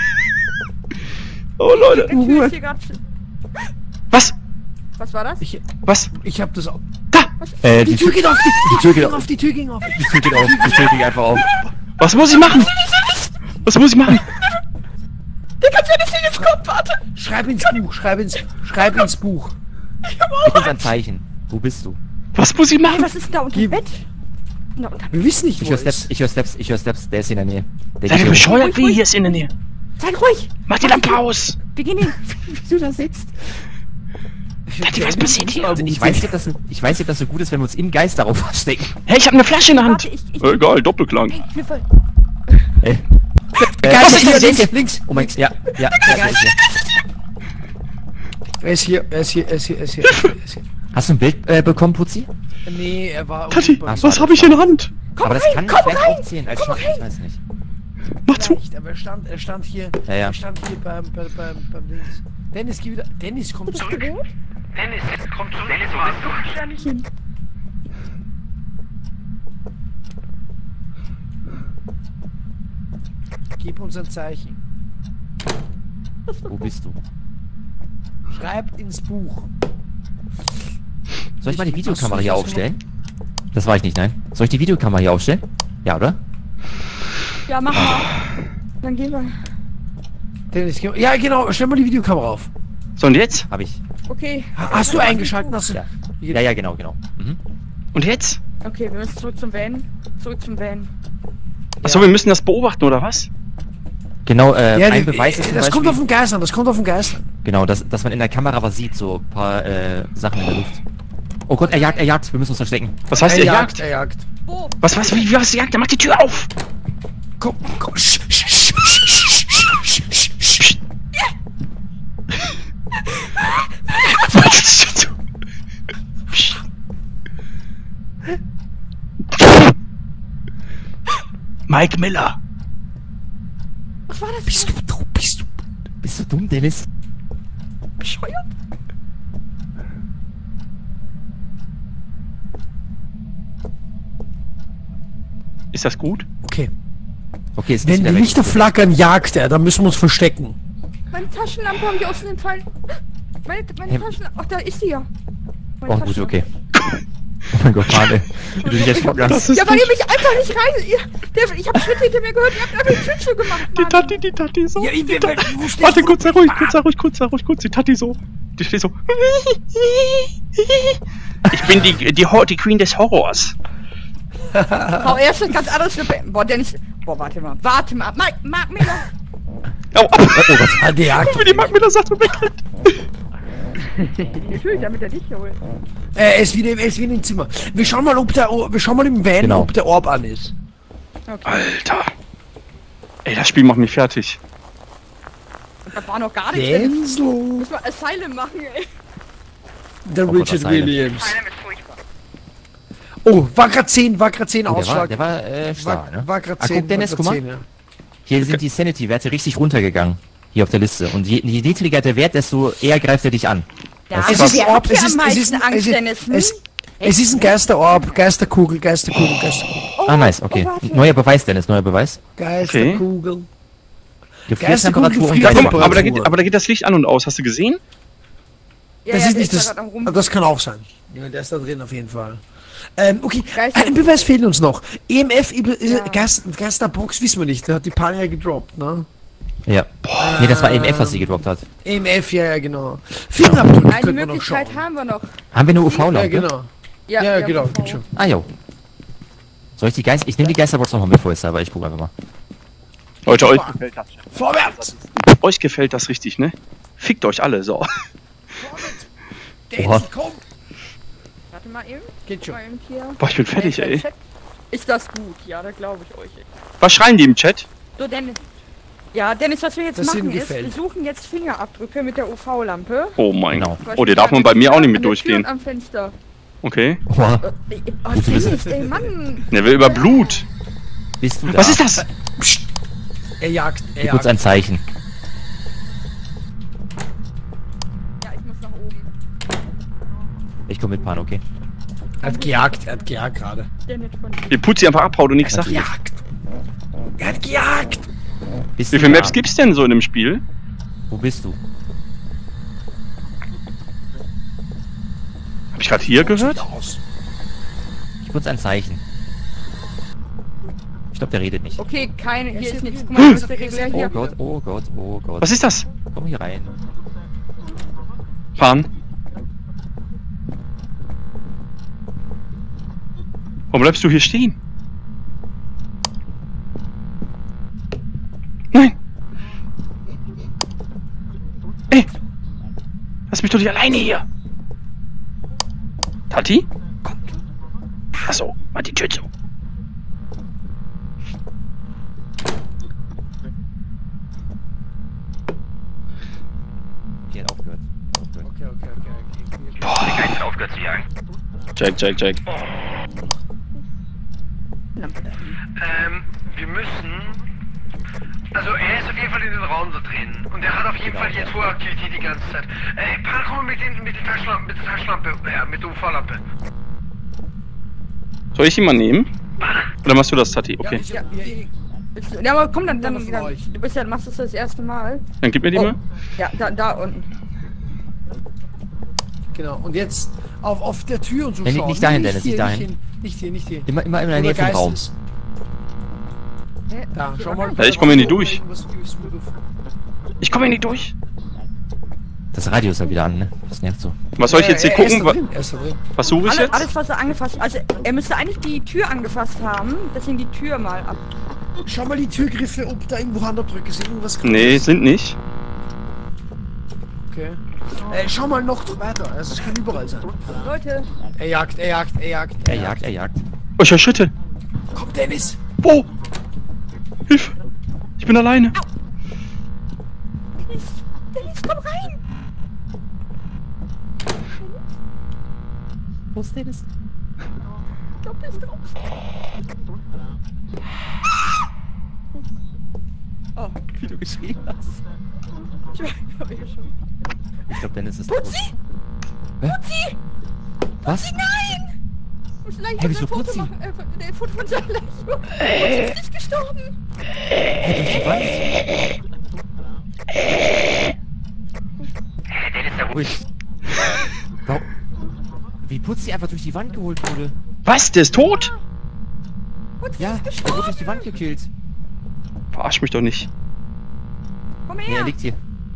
Oh Leute. Die Tür ist hier gerade. Was? Was war das? Ich, Was? ich hab das auch... Da! Äh, Die Tür geht auf, die, die Tür Tür geht ging auf, die Tür ging auf. Die Tür geht auf. Die Tür geht einfach auf. Was muss ich machen? Was muss ich machen? Der kann ja nicht in den Kopf, warte. Schreib ins Buch, schreib ins, schreib ins Buch. Gib uns ein Zeichen. Wo bist du? Was muss ich Hey, machen? was ist denn da unter dem Gib- Bett? Na, unter Wir wissen nicht, Ich wo höre er Steps, ist. ich höre Steps, ich höre Steps. Der ist in der Nähe. Der Seid ihr geht bescheuert? Wie? Hier ist in der Nähe. Sei ruhig. Mach die Lampe aus. Wir gehen hin. Wie du da sitzt. Tati, was passiert hier? Ich weiß nicht, ob das, ich weiß nicht, ob das so gut ist, wenn wir uns im Geist darauf verstecken. Hey, ich hab eine Flasche in der Hand. Warte, ich... ich Egal, Doppelklang. Ey, wir wollen... Ey. Geist Was ist hier, ist links, das? links. Oh mein Gott. Ja, ja. ja, ist hier. Er ist hier, er ist hier, er ist hier, er ist hier. Er ist hier, er ist hier. Hast du ein Bild äh, bekommen, Putzi? Nee, er war... Tati, unten bei mir. was habe ich in der Hand? Komm Aber das rein, kann komm vielleicht rein. auch zählen als komm Schnaps, rein. ich weiß nicht. Mach zu. Vielleicht, aber er stand, er stand hier, Ja, ja. er stand hier beim, beim, beim, beim Dings. Dennis, geh wieder, Dennis, komm zurück. Dennis, komm zurück. Dennis, wo bist du? Da nicht hin. Gib uns ein Zeichen. Wo bist du? Schreib ins Buch. Soll ich mal die Ich- Videokamera Hast du- hier hast du aufstellen? Das war ich nicht, nein. Soll ich die Videokamera hier aufstellen? Ja, oder? Ja, mach mal. Dann gehen wir. Dennis, geh, ja genau, stell mal die Videokamera auf. So, und jetzt? Hab ich. Okay. Ha- Hast du eingeschaltet? Hast du, Ja. Ja, ja, genau, genau. Mhm. Und jetzt? Okay, wir müssen zurück zum Van. Zurück zum Van. Achso, wir müssen das beobachten, oder was? Genau, äh, Ja, ein die- Beweis ist zum das kommt Beispiel, auf den Geist an, das kommt auf den Geist an. genau, dass, dass man in der Kamera was sieht, so ein paar äh, Sachen in der Luft. Oh Gott, er jagt, er jagt, wir müssen uns verstecken. Was heißt, er ihr jagt, jagt? er jagt. Wo? Was, was, wie, was jagt? Der macht die Tür auf! Komm, komm. Sch, sch, sch, sch, sch, sch, sch, sch. Was ist das? Psst. Mike Miller. Was war das? Bist du, du, bist du. Bist du dumm, Dennis? bescheuert? Ist das gut? Okay. Okay, ist Wenn nicht die wieder weg. Lichter flackern, jagt er, dann müssen wir uns verstecken. Meine Taschenlampe haben die aus den Fallen. Meine, meine Hä? Taschenlampe. Ach, da ist sie ja. Meine Oh, gut, Taschenlampe. okay. Oh mein Gott, Mann, ey. Wie du dich erschrocken hast. Ja, weil ihr mich einfach nicht rein... Ihr, der, ich hab Schritte hinter mir gehört, ihr habt einfach die Tür zugemacht, Die Mann. Tati, die Tati so. Ja, ich die will- Tati. wo steht- Warte, kurz, sei ruhig, kurz, sei ruhig, kurz, sei ruhig, kurz. Die Tati so. Die steht so. Ich bin die, die, Hor- die Queen des Horrors. Frau Erste, ganz anderes Lippe. Boah, Dennis... Boah, warte mal. Warte mal. Mark, Mark Miller. Oh, Oh Gott. Ah, der jagt. wie die Mark Miller sagt und wegrennt. Natürlich, damit er dich holt. Äh, er ist wieder, er ist wieder im Zimmer. Wir schauen mal, ob der, wir schauen mal im Van, Genau. ob der Orb an ist. Alter. Ey, das Spiel macht mich fertig. Das war noch gar nichts. Dennis. Denzel. Müssen wir Asylum machen, ey. Der Oh Gott, Richard was sei denn? Williams. Einer mit furchtbar. Oh, war grad zehn, war grad zehn Oh, der war, Ausschlag. der war äh, starr, war, ne? war grad Ah, zehn. guck, Dennis, war guck grad mal. zehn, ja. Hier sind die Sanity-Werte richtig runtergegangen. Hier auf der Liste. Und je, je niedriger der Wert, desto eher greift er dich an. Ja, Das also ist Es ist wer ein hat Orb, hier es am ist, es meisten ist, Angst, es Dennis? ist, Hm? es, es ist ein Geisterorb, Geisterkugel, Geisterkugel, Geisterkugel. Oh, Ah, nice, okay. oh, warte. Neuer Beweis, Dennis, neuer Beweis. Geisterkugel. Gefriertemperatur und Geisterkugel, Ja, guck Geist. mal, aber da, geht, aber da geht das Licht an und aus. Hast du gesehen? Ja, Das ja, ist der nicht da das. grad am Rum- aber Das kann auch sein. Ja, der ist da drin auf jeden Fall. Ähm, okay, Geister- ein Beweis fehlt uns noch. E M F, ja. Ja. Geist, Geisterbox wissen wir nicht, der hat die Pania gedroppt, ne? Ja. Nee, das war E M F, was sie gedroppt hat. E M F, ja, ja, genau. Fingerabdrücke Eine können wir noch schauen. Möglichkeit haben wir noch. Haben wir eine U Ja, V-Lampe? genau. Ja, ja, genau, gibt schon. Ah, jo. Soll ich die Geist... Ich nehme die Geisterbox nochmal mit vorher, aber ich gucke einfach mal. Leute, euch gefällt das. Vorwärts! Euch gefällt das richtig, ne? Fickt euch alle, so. Dennis, komm! Warte mal eben. Geht schon. Mal eben hier. Boah, ich bin fertig, Wer ist ey. im Chat? Ist das gut? Ja, da glaube ich euch. Was schreien die im Chat? So, Dennis. Ja, Dennis, was wir jetzt Das machen ihnen ist, gefällt. wir suchen jetzt Fingerabdrücke mit der U V-Lampe. Oh mein Genau. Gott. Oh, die darf man bei mir auch nicht mit durchgehen. Am Fenster. Okay. Boah, Äh, Oh, Dennis, ey, Mann. Der will über Blut. bist du da? Was ist das? Er jagt, er Gib uns jagt. ein Zeichen. Ja, ich muss nach oben. Ich komme mit Pan, okay? Er hat gejagt, er hat gejagt gerade. Dennis von Die Putzi einfach abhaut und nichts sagt. Gejagt! Er hat gejagt! Bist Wie du viele da? Maps gibt's denn so in dem Spiel? Wo bist du? Hab ich gerade hier gehört? Aus. Gib uns ein Zeichen. Ich glaube, der redet nicht. Okay, keine, hier ist nichts. Guck Hm. mal, das ist der Regler Oh hier. Gott, oh Gott, oh Gott. Was ist das? Komm hier rein. Fahren. Warum bleibst du hier stehen? Nein! Ey! Lass mich doch nicht alleine hier! Tati? Achso, mach die Tür zu. Die hat aufgehört. aufgehört. Okay, okay, okay, okay. Boah, Die Geister aufgehört zu jagen. Jack, Jack, Jack. Ähm, wir müssen... Also er ist auf jeden Fall in den Raum da drin. Und er hat auf jeden Fall jetzt hohe Aktivität die ganze Zeit. Äh, Pan, komm mit, den, mit, den Taschenlampe, mit der Taschenlampe, ja, mit der U V-Lampe. Soll ich ihn mal nehmen? Oder machst du das, Tati? Okay. Ja, ja, ja, Ist- Ja, aber komm dann, dann, Einer von dann euch. du bist ja, machst das das erste Mal. Dann gib mir die Oh. mal. Ja, da, da unten. genau. Und jetzt auf, auf der Tür und so Nee, schauen. nicht dahin, Nicht Dennis, hier, nicht dahin. Nicht, hin, nicht hier, nicht hier. Immer, immer in der Wo Nähe der vom Geist Raum. ist. Hä? Da, schau mal. Ja, ich komme hier nicht durch. Irgendwas ist mir gef- Ich komme hier nicht durch. Das Radio ist ja wieder an, ne? Das nervt so. Was soll ich jetzt hier Er- er ist gucken? da Wa- drin, er ist da drin. Was suche ich Alles, jetzt? alles, was er angefasst hat. Also, er müsste eigentlich die Tür angefasst haben. Deswegen die Tür mal ab. Schau mal die Türgriffe, ob da irgendwo Handabdrücke sind. Irgendwas Nee, sind nicht. Okay. Äh, schau mal noch weiter. Also es kann überall sein. Leute, Er jagt, er jagt, er jagt. Er jagt, er jagt. Oh, ich höre Schritte. Komm, Dennis! Wo? Hilfe! Ich bin alleine. Dennis, Dennis, komm rein! Wo ist Dennis? Ich glaub, der ist draußen. Oh, Wie du geschrien hast. ich hab ich schon. Ich glaube, Dennis ist tot. Putzi! Hä? Putzi! Was? Nein! Ich muss gleich Hä, wieso ein Foto Putzi? machen. Äh, von- nee, Foto von seiner Leiche. Putzi ist nicht gestorben. Hä, durch die Wand? Der ist da Ruhig. Warum? Wie Putzi einfach durch die Wand geholt wurde? Was? Der ist tot? Putzi Ja, ist er wurde gestorben. durch die Wand gekillt. Verarsch mich doch nicht. Komm Nee, er her. liegt hier.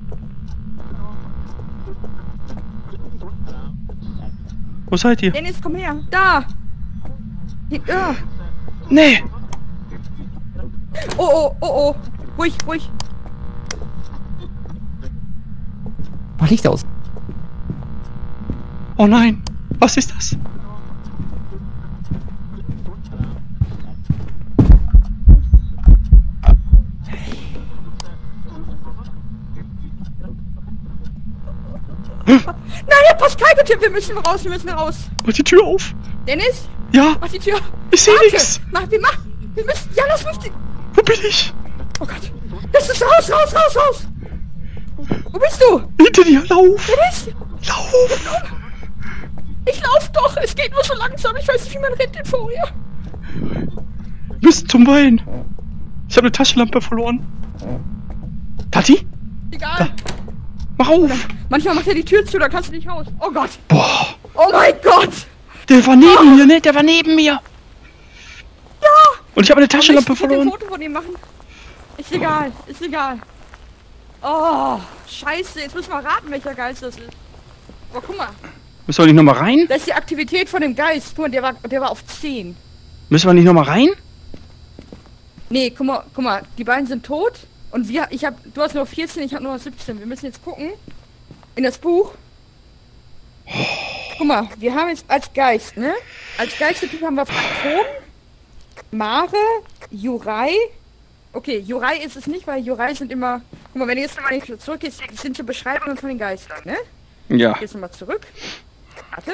Wo seid ihr? Dennis, komm her. Da. Hier, da. Nee. Oh, oh, oh, oh. Ruhig, ruhig. Mach Licht aus. Oh nein. Was ist das? Nein, er passt keine Tür. Wir müssen raus, wir müssen raus. Mach die Tür auf. Dennis, Ja, mach die Tür. ich sehe Warte. nichts. Mach, wir machen. Wir müssen. Ja, lass mich. die- Wo bin ich? Oh Gott. Das ist raus, raus, raus, raus. Wo bist du? Hinter dir. Lauf. Dennis? Lauf. Ich lauf doch. Es geht nur so langsam. Ich weiß nicht, wie man rennt vorher. Wir müssen zum Wein. Ich habe eine Taschenlampe verloren. Tati? Egal. Mach auf. Manchmal macht er die Tür zu, da kannst du nicht raus. Oh Gott. Boah. Oh mein Gott. Der war neben mir, ne? Der war neben mir. Ja! Und ich habe eine Taschenlampe ich will verloren. ein Foto von ihm machen. Ist egal, ist egal. Oh, scheiße, jetzt müssen wir raten, welcher Geist das ist. Oh, guck mal. Müssen wir nicht nochmal rein? Das ist die Aktivität von dem Geist. Guck mal, der war, der war auf zehn. Müssen wir nicht nochmal rein? Nee, guck mal, guck mal, die beiden sind tot. Und wir, ich hab, du hast nur vierzehn, ich hab nur siebzehn. Wir müssen jetzt gucken. In das Buch. Guck mal, wir haben jetzt als Geist, ne? Als Geistertyp haben wir Phantom, Mare, Jurai. Okay, Jurai ist es nicht, weil Jurai sind immer... Guck mal, wenn du jetzt nochmal zurückgehst, das sind so Beschreibungen von den Geistern, ne? Ja. Jetzt nochmal zurück. Warte.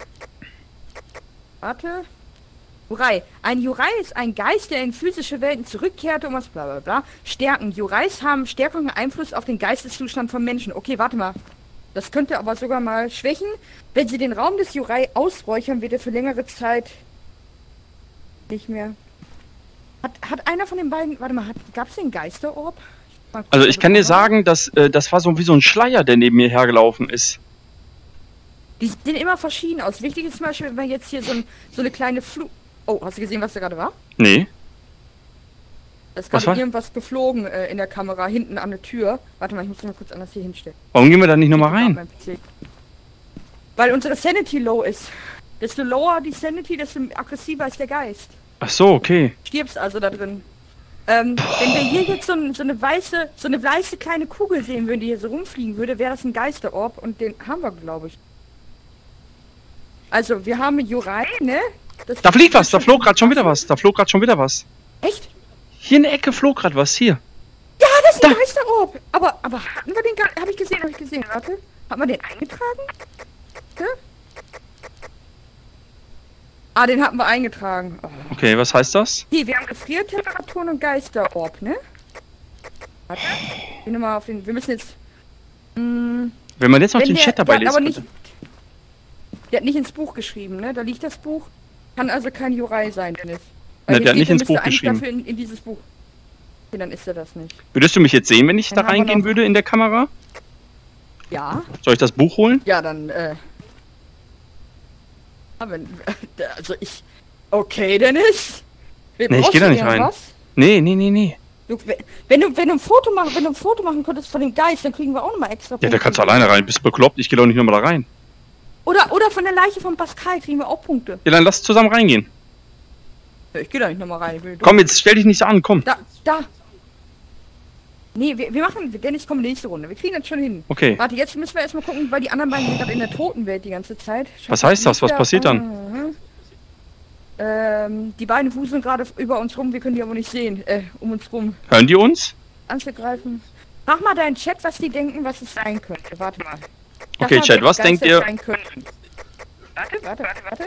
Warte. Jurai. Ein Jurai ist ein Geist, der in physische Welten zurückkehrte, um was bla bla bla. Stärken. Jurais haben stärkeren Einfluss auf den Geisteszustand von Menschen. Okay, warte mal. Das könnte aber sogar mal schwächen. Wenn sie den Raum des Jurai ausräuchern, wird er für längere Zeit nicht mehr... Hat, hat einer von den beiden... Warte mal, gab es den Geisterorb? Ich Also ich kann dir sagen, dass äh, das war so wie so ein Schleier, der neben mir hergelaufen ist. Die sehen immer verschieden aus. Wichtig ist zum Beispiel, wenn wir jetzt hier so, ein, so eine kleine Flug... Oh, hast du gesehen, was da gerade war? Nee. Da ist Was gerade war? irgendwas geflogen äh, in der Kamera, hinten an der Tür. Warte mal, ich muss das mal kurz anders hier hinstellen. Warum gehen wir da nicht nochmal rein? Mein P C. Weil unsere Sanity low ist. Desto lower die Sanity, desto aggressiver ist der Geist. Ach so, okay. Stirbst also da drin. Ähm, wenn wir hier jetzt so, ein, so eine weiße, so eine weiße kleine Kugel sehen würden, die hier so rumfliegen würde, wäre das ein Geisterorb und den haben wir, glaube ich. Also, wir haben Jurai, ne? Das Da fliegt was, da flog gerade schon wieder was. Da flog gerade schon wieder was. Echt? Hier in der Ecke flog gerade was, hier. Ja, das ist ein Da. Geisterorb. Aber, aber hatten wir den gar... Habe ich gesehen, habe ich gesehen. Warte. Haben wir den eingetragen? Ja? Ah, den hatten wir eingetragen. Oh. Okay, was heißt das? Hier, wir haben Gefriertemperaturen und Geisterorb, ne? Warte. Ich bin mal auf den... Wir müssen jetzt... Mh, Wenn man jetzt noch wenn den der, Chat dabei der hat aber liest. nicht... Der hat nicht ins Buch geschrieben, ne? Da liegt das Buch. Kann also kein Jurai sein, Dennis. Ne, hier der hat nicht steht, ins müsste Buch eigentlich geschrieben. Dafür in, in dieses Buch. Okay, dann ist er das nicht. Würdest du mich jetzt sehen, wenn ich Dann da haben wir reingehen noch- würde in der Kamera? Ja. Soll ich das Buch holen? Ja, dann, äh... Aber, also ich... Okay, Dennis. Wir Nee, ich brauchst geh da du nicht rein. irgendwas? Nee, nee, nee, nee. Du, wenn du, wenn du ein Foto machen, wenn du ein Foto machen könntest von dem Geist, dann kriegen wir auch nochmal extra Ja, da Punkte. kannst du alleine rein. Bist du bekloppt? Ich gehe doch nicht nochmal da rein. Oder, oder von der Leiche von Pascal kriegen wir auch Punkte. Ja, dann lass zusammen reingehen. Ja, ich geh da nicht nochmal rein. Ich will Komm, jetzt stell dich nicht so an, komm. Da, da. Nee, wir, wir machen, Dennis, komm, nächste Runde. Wir kriegen das schon hin. Okay. Warte, jetzt müssen wir erstmal gucken, weil die anderen beiden sind gerade in der Totenwelt die ganze Zeit. Was heißt das? Was passiert dann? Mhm. Ähm, die beiden wuseln gerade über uns rum, wir können die aber nicht sehen. Äh, um uns rum. Hören die uns? Anzugreifen. Frag mal deinen Chat, was die denken, was es sein könnte. Warte mal. Sag Okay, mal, Chat, wer was die denkt Geister ihr? sein könnten. Warte, warte, warte, warte.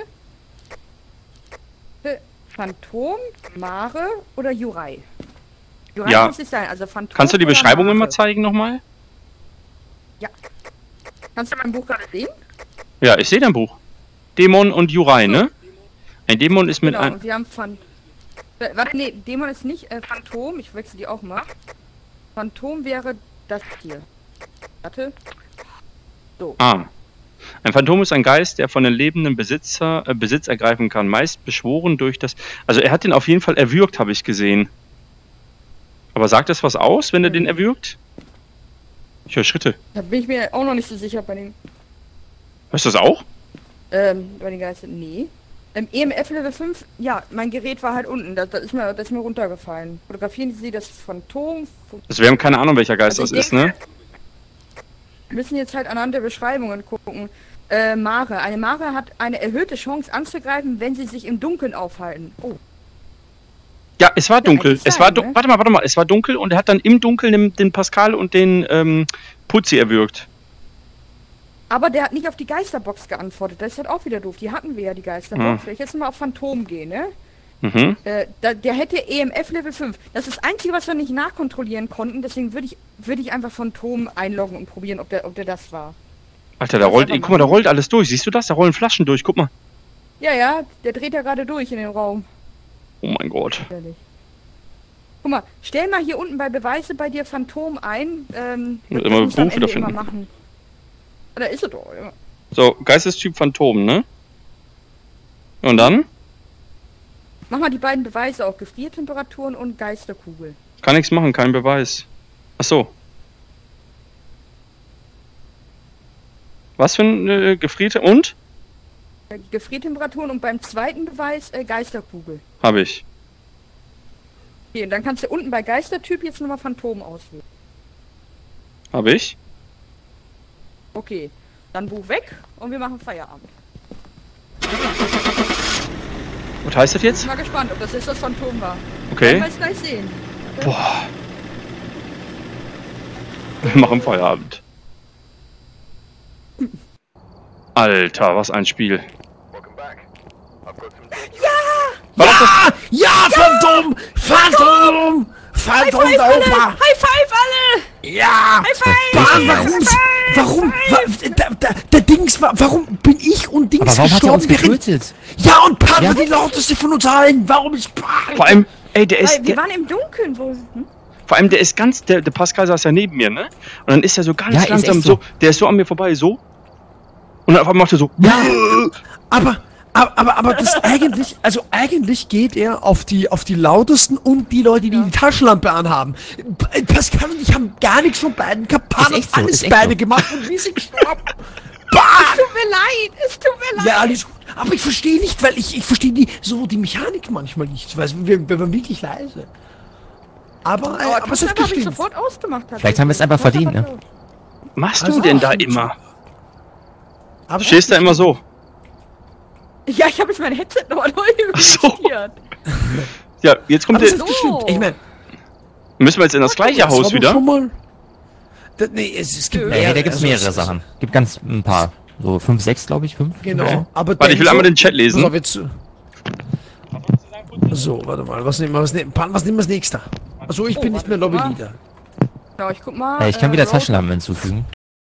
Äh, Phantom, Mare oder Jurai? Jurai Ja. muss es sein, also Phantom. Kannst du die oder Beschreibungen mal Mare? zeigen nochmal? Ja. Kannst du mein Buch gerade sehen? Ja, ich sehe dein Buch. Dämon und Jurai, ne? Ein Dämon ist mit Genau, ein... und wir haben Phan... Äh, Warte, nee, Dämon ist nicht äh, Phantom, ich wechsle die auch mal. Phantom wäre das hier. Warte. So. Ah. Ein Phantom ist ein Geist, der von den lebenden Besitzer äh, Besitz ergreifen kann. Meist beschworen durch das... Also er hat den auf jeden Fall erwürgt, habe ich gesehen. Aber sagt das was aus, wenn er den erwürgt? Ich höre Schritte. Da bin ich mir auch noch nicht so sicher bei den... Hörst du das auch? Ähm, bei den Geistern, nee. Ähm, E M F Level fünf, ja, mein Gerät war halt unten, das, das, ist, mir, das ist mir runtergefallen. Fotografieren Sie das Phantom. Also wir haben keine Ahnung, welcher Geist Also das ich ist, ne? Wir müssen jetzt halt anhand der Beschreibungen gucken. Äh, Mare. Eine Mare hat eine erhöhte Chance anzugreifen, wenn sie sich im Dunkeln aufhalten. Oh. Ja, es war dunkel. eigentlich Es sein, war du ne? Warte mal, warte mal. Es war dunkel und er hat dann im Dunkeln den, den Pascal und den ähm, Putzi erwürgt. Aber der hat nicht auf die Geisterbox geantwortet. Das ist halt auch wieder doof. Die hatten wir ja, die Geisterbox. Hm. Wenn ich jetzt mal auf Phantom gehe, ne? Mhm. Äh, da, der hätte E M F Level fünf. Das ist das Einzige, was wir nicht nachkontrollieren konnten. Deswegen würde ich, würde ich einfach Phantom einloggen und probieren, ob der, ob der das war. Alter, da Das rollt... aber Guck mal, da machen. rollt alles durch. Siehst du das? Da rollen Flaschen durch. Guck mal. Ja, ja, der dreht ja gerade durch in den Raum. Oh mein Gott. Ehrlich. Guck mal, stell mal hier unten bei Beweise bei dir Phantom ein. Ähm, Ja, das immer musst du am Buch wieder Ende immer finden. machen. Da ist es doch, ja. So, Geistestyp Phantom, ne? Und dann? Mach mal die beiden Beweise auch. Gefriertemperaturen und Geisterkugel. Kann nichts machen, kein Beweis. Ach so. Was für eine gefrierte und? Äh, Gefriertemperaturen und beim zweiten Beweis äh, Geisterkugel. Habe ich. Okay, und dann kannst du unten bei Geistertyp jetzt nochmal Phantom auswählen. Habe ich. Okay, dann Buch weg und wir machen Feierabend. Was heißt das Ich jetzt? bin mal gespannt, ob das jetzt das Phantom war. Okay. Werden wir es gleich sehen. Boah. Wir machen Feierabend. Alter, was ein Spiel. Ja! Ja, Phantom! Phantom! Phantom High five da alle! oben! High five alle! Ja! High five! Mann, warum? Warum? wa- Da, da, der Dings war. Warum bin ich und Dings Aber warum hat er uns gestorben? während- getötet? Ja, und Pan Ja. war die lauteste von uns allen. Warum ist Pan? Vor allem, ey, der Weil ist, wir der, waren im Dunkeln, wo... Hm? vor allem, der ist ganz, der, der Pascal saß ja neben mir, ne? Und dann ist er so ganz Ja, ist langsam echt so. so. der ist so an mir vorbei, so. Und dann auf einmal macht er so. Ja, aber, aber, aber, aber das eigentlich, also eigentlich geht er auf die, auf die lautesten und die Leute, die die Taschenlampe anhaben. P- Pascal und ich haben gar nichts von beiden gehabt. Pan Ist echt hat so, alles ist echt beide so. gemacht und wir sind gestorben. Es tut mir leid, es tut mir leid. Ja, alles gut. Aber ich verstehe nicht, weil ich, ich verstehe die, so die Mechanik manchmal nicht. Weil wir, wir waren wirklich leise. Aber, äh, Aber aber es trotzdem hat habe ich gestimmt. sofort ausgemacht. Vielleicht haben wir es einfach Sofort verdient, ne? aber- Machst Also, du denn da ach, immer? Aber Stehst da immer so? Ja, ich habe jetzt mein Headset nochmal neu so. investiert. Ja, jetzt kommt aber es der. hat gestimmt. Ich meine, Müssen wir jetzt in das gleiche das war Haus doch wieder? schon mal. Da, nee, es, es gibt Nö. Nee, da gibt's also, mehrere es- Sachen. Gibt ganz ein paar. So fünf, sechs, glaube ich, fünf. Genau. Okay. Aber Warte, ich will denk einmal so- den Chat lesen. Pass auf, jetzt. So, warte mal, was nehmen wir, was nehmen, Pan, was nehmen wir als nächster? Achso, ich Oh, bin nicht mehr warte mal. Lobbyleader. Genau, ich guck mal. Ja, ich kann äh, wieder Road- Taschenlampen hinzufügen.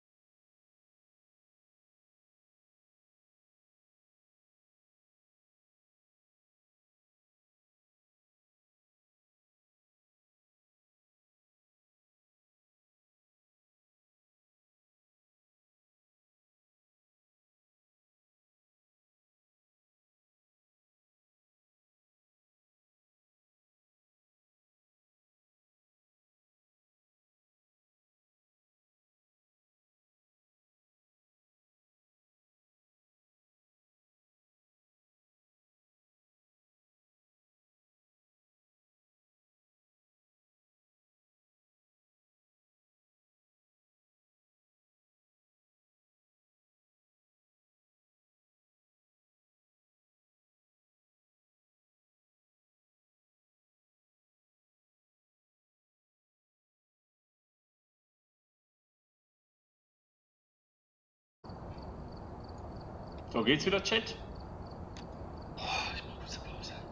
So, geht's wieder, Chat? Oh, ich brauche kurz eine Pause.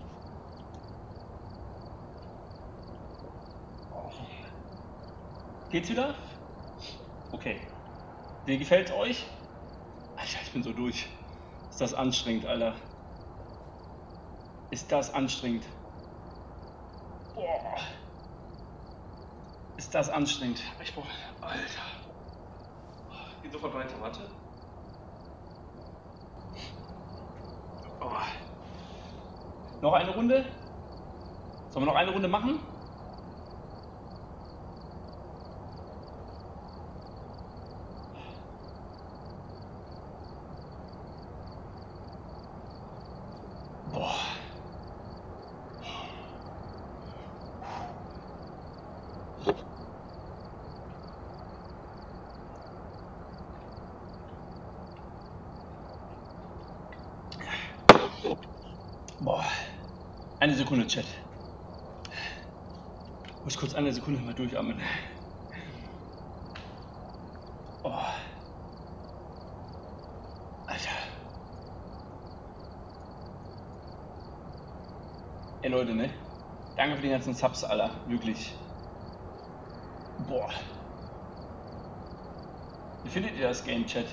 Geht's wieder? Okay. Wie gefällt's euch? Alter, ich bin so durch. Ist das anstrengend, Alter. Ist das anstrengend. Boah. Ist das anstrengend. Ich brauche... Alter. Geht sofort weiter, warte. Oh. Noch eine Runde? Sollen wir noch eine Runde machen? Boah. Boah. Eine Sekunde, Chat. Ich muss kurz eine Sekunde mal durchatmen. Oh. Alter. Ey Leute, ne? Danke für die ganzen Subs, Alter. Wirklich. Boah. Wie findet ihr das Game, Chat?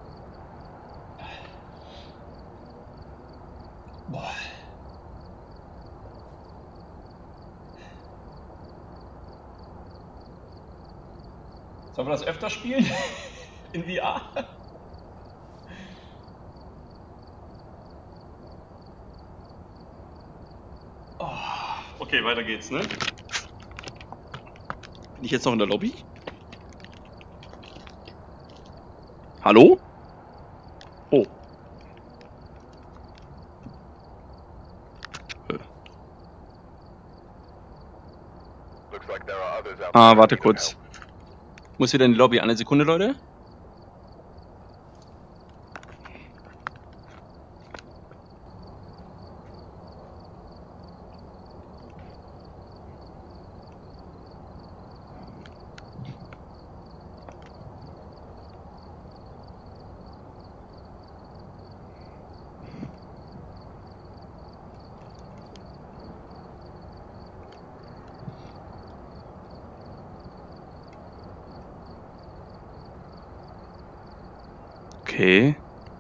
Boah. Sollen wir das öfter spielen? In V R? Okay, weiter geht's, ne? Bin ich jetzt noch in der Lobby? Hallo? Oh. Ah, warte kurz. Muss wieder in die Lobby. Eine Sekunde, Leute. Okay.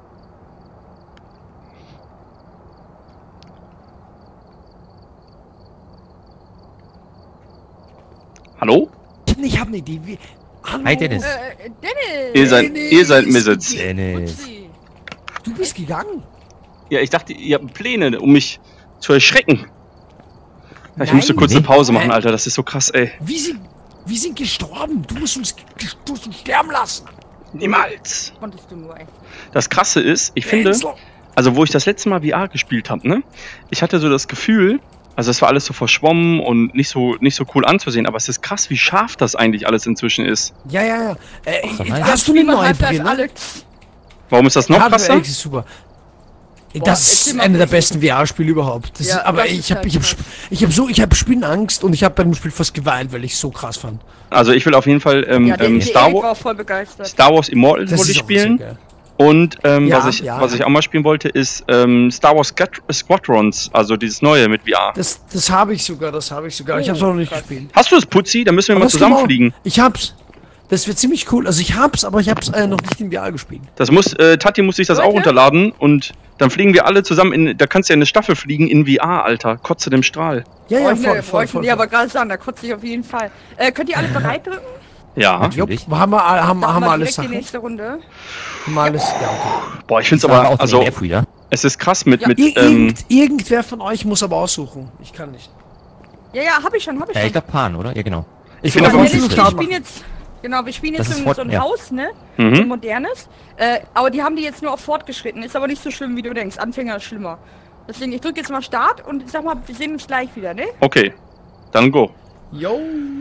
Hallo? Ich habe eine Idee. Wie, hallo? Hi, Dennis. Äh, Dennis! Ihr seid, Dennis. ihr seid Misitz. Dennis. Putzi. Du bist gegangen? Ja, ich dachte, ihr habt Pläne, um mich zu erschrecken. Ja, ich Nein, musste kurz nee. eine Pause machen, Hä? Alter. Das ist so krass, ey. Wir sind, wir sind gestorben. Du musst uns, du musst uns sterben lassen. Niemals. Konntest du nur, ey. Das Krasse ist, ich finde, Hensler. also wo ich das letzte Mal V R gespielt habe, ne? Ich hatte so das Gefühl, also es war alles so verschwommen und nicht so nicht so cool anzusehen, aber es ist krass, wie scharf das eigentlich alles inzwischen ist. Ja, ja, ja. Äh, Ach, so äh, nice. hast du eine neue Half-Life Brille? Alex. Warum ist das noch Half-Life krasser? Alex ist super. Das erzähl ist mal einer der kurz. besten V R-Spiele überhaupt. Das Ja, ist, aber das ist ich habe halt ich hab, krass. ich hab so, ich habe Spinnenangst und ich habe bei dem Spiel fast geweint, weil ich es so krass fand. Also ich will auf jeden Fall ähm, Ja, der, ähm, der Star, Erik war Wars, auch voll begeistert. Star Wars Immortals Das wollte ich ist auch sehr spielen. geil. Und ähm, Ja, was ich ja, was ja. ich auch mal spielen wollte, ist ähm, Star Wars Squad- Squadrons, also dieses neue mit V R. Das, das habe ich sogar, das habe ich sogar. Ich habe es Oh, noch nicht krass. gespielt. Hast du es, Putzi? Dann müssen wir mal Was zusammen genau? fliegen. Ich hab's. Das wird ziemlich cool. Also ich hab's, aber ich hab's äh, noch nicht in V R gespielt. Das muss, äh, Tati muss sich das auch Leute? runterladen und dann fliegen wir alle zusammen in, da kannst du ja eine Staffel fliegen in V R, Alter. Kotze dem Strahl. Ja, ja, Freunde, voll, voll, Freunde, voll. die aber gerade sagen, da kotze ich auf jeden Fall. Äh, könnt ihr alle bereit drücken? Ja. Jupp, Natürlich. haben wir, haben, Machen haben wir wir alles direkt die Sachen. nächste Runde. Haben wir alles, ja, okay. Boah, ich find's Das war aber, auch also, ein App wieder. es ist krass mit, Ja. mit, Ir ähm, irgend, irgendwer von euch muss aber aussuchen. Ich kann nicht. Ja, ja, hab ich schon, hab ich Ja, ich schon. glaube Pan, oder? Ja, genau. ich bin finde aber aber, nicht wir so spielen stark machen. jetzt, genau, wir spielen Das jetzt ist so, fort- so ein ja. Haus, ne? So ein mhm. modernes. Äh, aber die haben die jetzt nur auf fortgeschritten. Ist aber nicht so schlimm, wie du denkst. Anfänger ist schlimmer. Deswegen, ich drücke jetzt mal Start und ich sag mal, wir sehen uns gleich wieder, ne? Okay, dann go. Yo.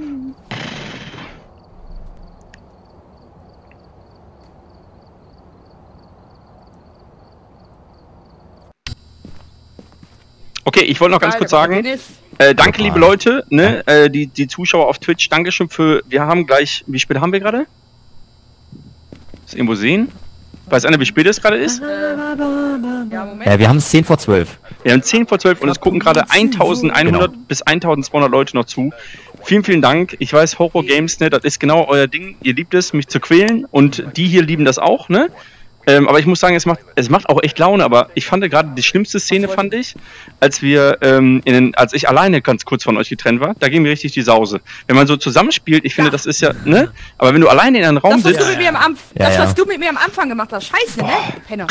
Okay, ich wollte noch ganz Geil, kurz der sagen, Dennis. äh, danke liebe Super. Leute, ne, äh, die, die Zuschauer auf Twitch, Dankeschön für, wir haben gleich, wie spät haben wir gerade? Ist irgendwo sehen? Weiß einer, wie spät es gerade ist? Ja, Moment. Ja, wir haben es zehn vor zwölf. Wir haben zehn vor zwölf und es gucken gerade eintausendeinhundert Genau. bis eintausendzweihundert Leute noch zu. Vielen, vielen Dank. Ich weiß, Horror Games, ne, das ist genau euer Ding. Ihr liebt es, mich zu quälen und die hier lieben das auch, ne? Ähm, aber ich muss sagen, es macht, es macht auch echt Laune, aber ich fand gerade die schlimmste Szene, fand ich, als wir, ähm, in den, als ich alleine ganz kurz von euch getrennt war, da ging mir richtig die Sause. Wenn man so zusammenspielt, ich finde, das ist ja, ne? Aber wenn du alleine in einem Raum Das, was sitzt, du mit mir am Anf Ja, das, ja. was du mit mir am Anfang gemacht hast, scheiße, ne? Penner.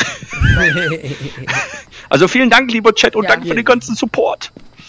also vielen Dank, lieber Chat, und Ja, danke für den ganzen Support.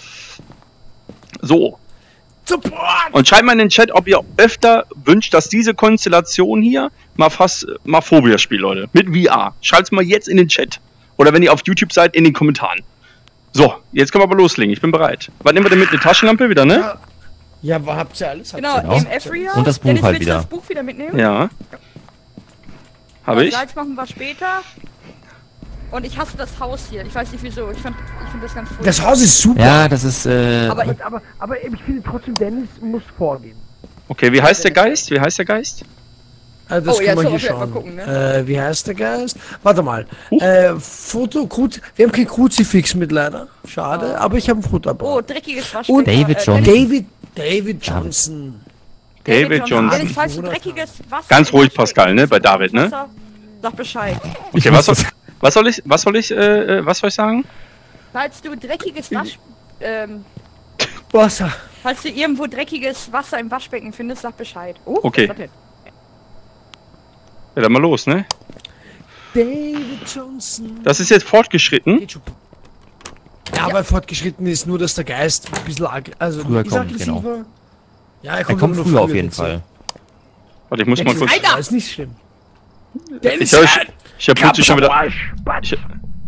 So. Support! Und schreibt mal in den Chat, ob ihr öfter wünscht, dass diese Konstellation hier mal fast mal Phobia spielt, Leute. Mit V R. Schreibt's mal jetzt in den Chat. Oder wenn ihr auf YouTube seid, in den Kommentaren. So, jetzt können wir aber loslegen. Ich bin bereit. Was nehmen wir denn mit? Eine Taschenlampe wieder, ne? Ja, aber habt ihr alles? Habt Genau, ihr Genau. im F-Area. Und das Buch Dennis, halt willst du wieder. das Buch wieder mitnehmen? Ja. Habe ich? Salz machen wir später. Und ich hasse das Haus hier. Ich weiß nicht wieso. Ich finde ich find das ganz furchtbar. Das Haus ist super. Ja, das ist, äh, Aber ich, Aber, aber ich finde trotzdem, Dennis muss vorgehen. Okay, wie heißt der Geist? Wie heißt der Geist? Äh, das Oh, ja, können wir so, hier okay, mal schauen. gucken, ne? äh, wie heißt der Geist? Warte mal. Huch. Äh, Foto, Kruz wir haben kein Kruzifix mit leider. Schade, aber ich habe ein Foto dabei. oh, dreckiges Waschbecken. Und David äh, Johnson. Dennis, David, David Johnson. David Johnson. Dennis, falls du dreckiges Wasser Ganz im ruhig, Waschbecken Pascal, ne, bei David, ne? Wasser, Sag Bescheid. Okay, was soll, was soll ich, was soll ich, äh, äh, was soll ich sagen? Falls du dreckiges Wasch... Ähm, Wasser. falls du irgendwo dreckiges Wasser im Waschbecken findest, sag Bescheid. Oh, Okay. was ist das Ja, dann mal los, ne? David Johnson. Das ist jetzt fortgeschritten. Geht schon. Ja, Arbeit fortgeschritten ist, nur dass der Geist ein bisschen ag also Früher ist kommt, aggressiver. genau. Ja, er Er kommt, kommt nur früher auf jeden dazu. Fall. Warte, ich muss mal kurz. Alter! Ist nicht schlimm. Dennis, Ich hab, ich hab plötzlich schon wieder. Ich,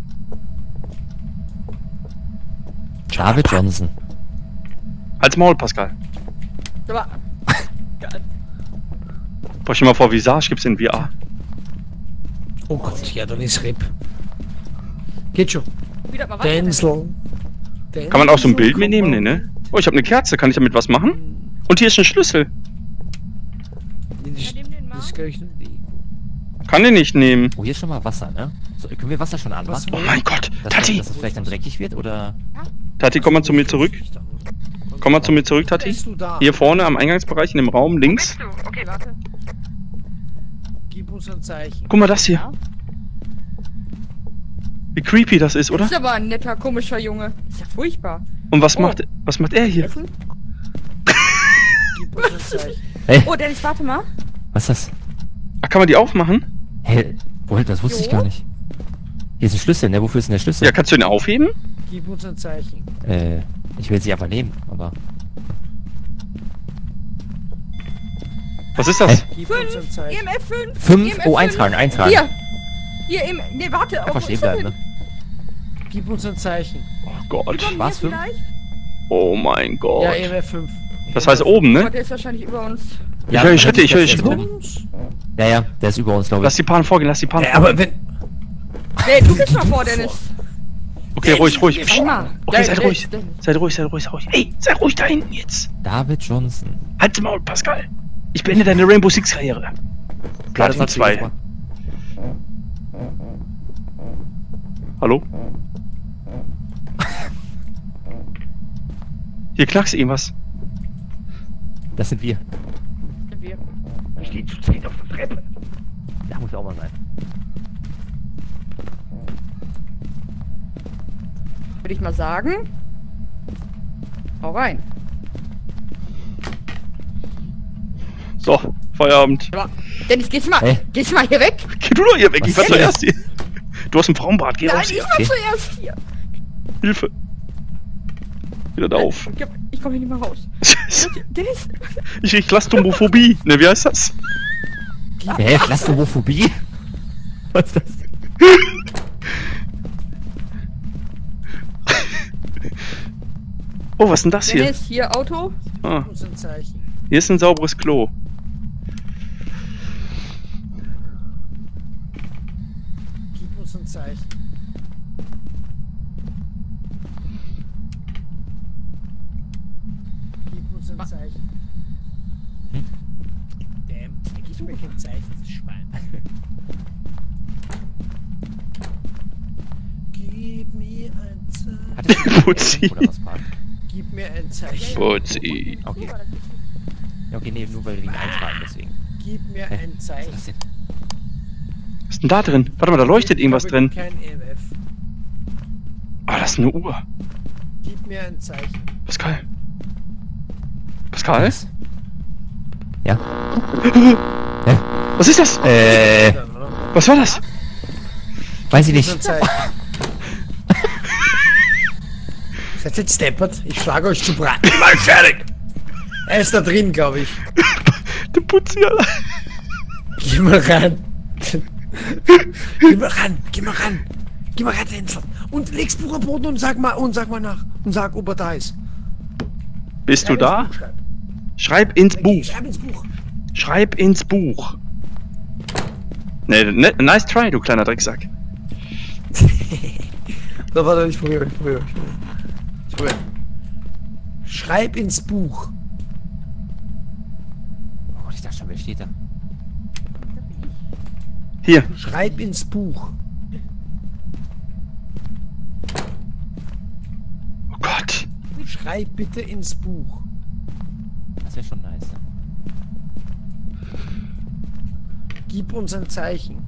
David Johnson. halt's Maul, Pascal. Aber, Boah, stell dir mal vor, Visage gibt's in V R. oh Gott, ja, dann ist R I P. Geht schon. wieder mal weiter. Denzel. Kann man auch so ein Bild mitnehmen? Nee, ne? Oh, ich habe eine Kerze. Kann ich damit was machen? Und hier ist ein Schlüssel. Nee, das, Ja, nimm den mal. das ist gleich ein Lego. Kann den nicht nehmen. Oh, hier ist schon mal Wasser, ne? So, können wir Wasser schon anmachen? Oh mein Gott. Dass, Tati. dass es vielleicht dann dreckig wird, oder? Tati, komm mal zu mir zurück. Komm mal zu mir zurück, Tati. Bist du da? Hier vorne am Eingangsbereich in dem Raum links. Bist du? Okay, warte. Gib uns ein Zeichen. Guck mal das hier. Wie creepy das ist, Das oder? ist aber ein netter, komischer Junge. Ist ja furchtbar. Und was Oh. macht was macht er hier? Essen? Gib uns ein Zeichen. Hey, Oh, Dennis, warte mal. was ist das? Ach, kann man die aufmachen? Hey, wohl, das wusste ich Jo. gar nicht. Hier ist ein Schlüssel, ne? Wofür ist denn der Schlüssel? Ja, kannst du den aufheben? Gib uns ein Zeichen. Äh, ich will sie einfach nehmen, aber... Was ist das? Gib uns ein fünf, Zeichen. E M F fünf. Fünf? E M F Oh, fünf. eintragen, eintragen. Hier. Hier, im, nee, warte. Einfach wo stehen ist er bleiben, denn? ne? Gib uns ein Zeichen. Oh Gott. Über mir Was, fünf? vielleicht? Oh mein Ja, Gott. E M F fünf. Das heißt oben, Oh, ne? der ist wahrscheinlich über uns. Ich höre die Schritte, ich höre die das ist Schritte. oben. Uns? Ja, ja, der ist über uns, glaube Lass ich. die Paaren vorgehen, lass die Paaren Ja, vorgehen. aber wenn... Nee, du bist mal vor, Dennis. Okay, ruhig, ruhig. Warte mal. Okay, Der- seid der- ruhig. der- Seid ruhig, seid ruhig, seid ruhig. Ey, sei ruhig da hinten jetzt. David Johnson. Halt's Maul, Pascal. Ich beende deine Rainbow Six Karriere. Ja, Platin das hat zwei. Hallo? Hier knackst irgendwas. Das sind wir. Wir. Ich stehe zu zweit auf der Treppe. Da muss auch mal sein. Würde ich mal sagen. Hau rein. So, Feierabend. Aber, Dennis, gehst du mal, Hey. gehst du mal hier weg? Geh du doch hier weg, ich war Was denn zuerst hier. Du hast einen Frauenbart, geh Nein, raus ich hier. war Okay. zuerst hier. Hilfe. Wieder da auf. Ich, ich komme hier nicht mehr raus. Dennis, Ich krieg Klastomophobie. Ne, wie heißt das? Hä? Klaustrophobie? Was ist das? Oh, was ist denn das hier? Dennis, hier Auto. Ah, Gib uns ein Zeichen. hier ist ein sauberes Klo. Gib uns ein Zeichen. Gib uns ein Zeichen. Damn, er gibt mir kein Zeichen, das Schwein. Gib mir ein Zeichen. Hat das Putzi. oder was, Park? Gib mir ein Zeichen. Putzi. Okay. Ja, okay, nee, nur weil wir ihn eintragen, deswegen. Gib mir Hä? ein Was Zeichen. ist das denn? Was ist denn da drin? Warte mal, da leuchtet irgendwas Ich habe drin. Kein E M F. Ah, das ist eine Uhr. Gib mir ein Zeichen. Pascal. Pascal? Was? Ja? Hä? Was ist das? Äh, Was war das? weiß ich Gib uns ein nicht. Zeichen. Seid ihr jetzt deppert? Ich schlage euch zu Braten. Mal fertig! Er ist da drin, glaube ich. Der Putzi, Alter. Geh mal ran. Geh mal ran, geh mal ran. Geh mal ran, Denzel. Und leg's Buch am Boden und sag mal, und sag mal nach. Und sag, ob er da ist. Bist du Schreib da? ins Buch, schreib. Schreib ins Buch. Schreib ins Buch. Schreib ins Buch. Ne, ne, nice try, du kleiner Drecksack. So, warte, ich probiere, ich probiere. Ich probiere. Schreib ins Buch. Oh Gott, ich dachte schon, wer steht da? Hier. Schreib ins Buch. Oh Gott. Schreib bitte ins Buch. Das wäre schon nice. Ne? Gib uns ein Zeichen.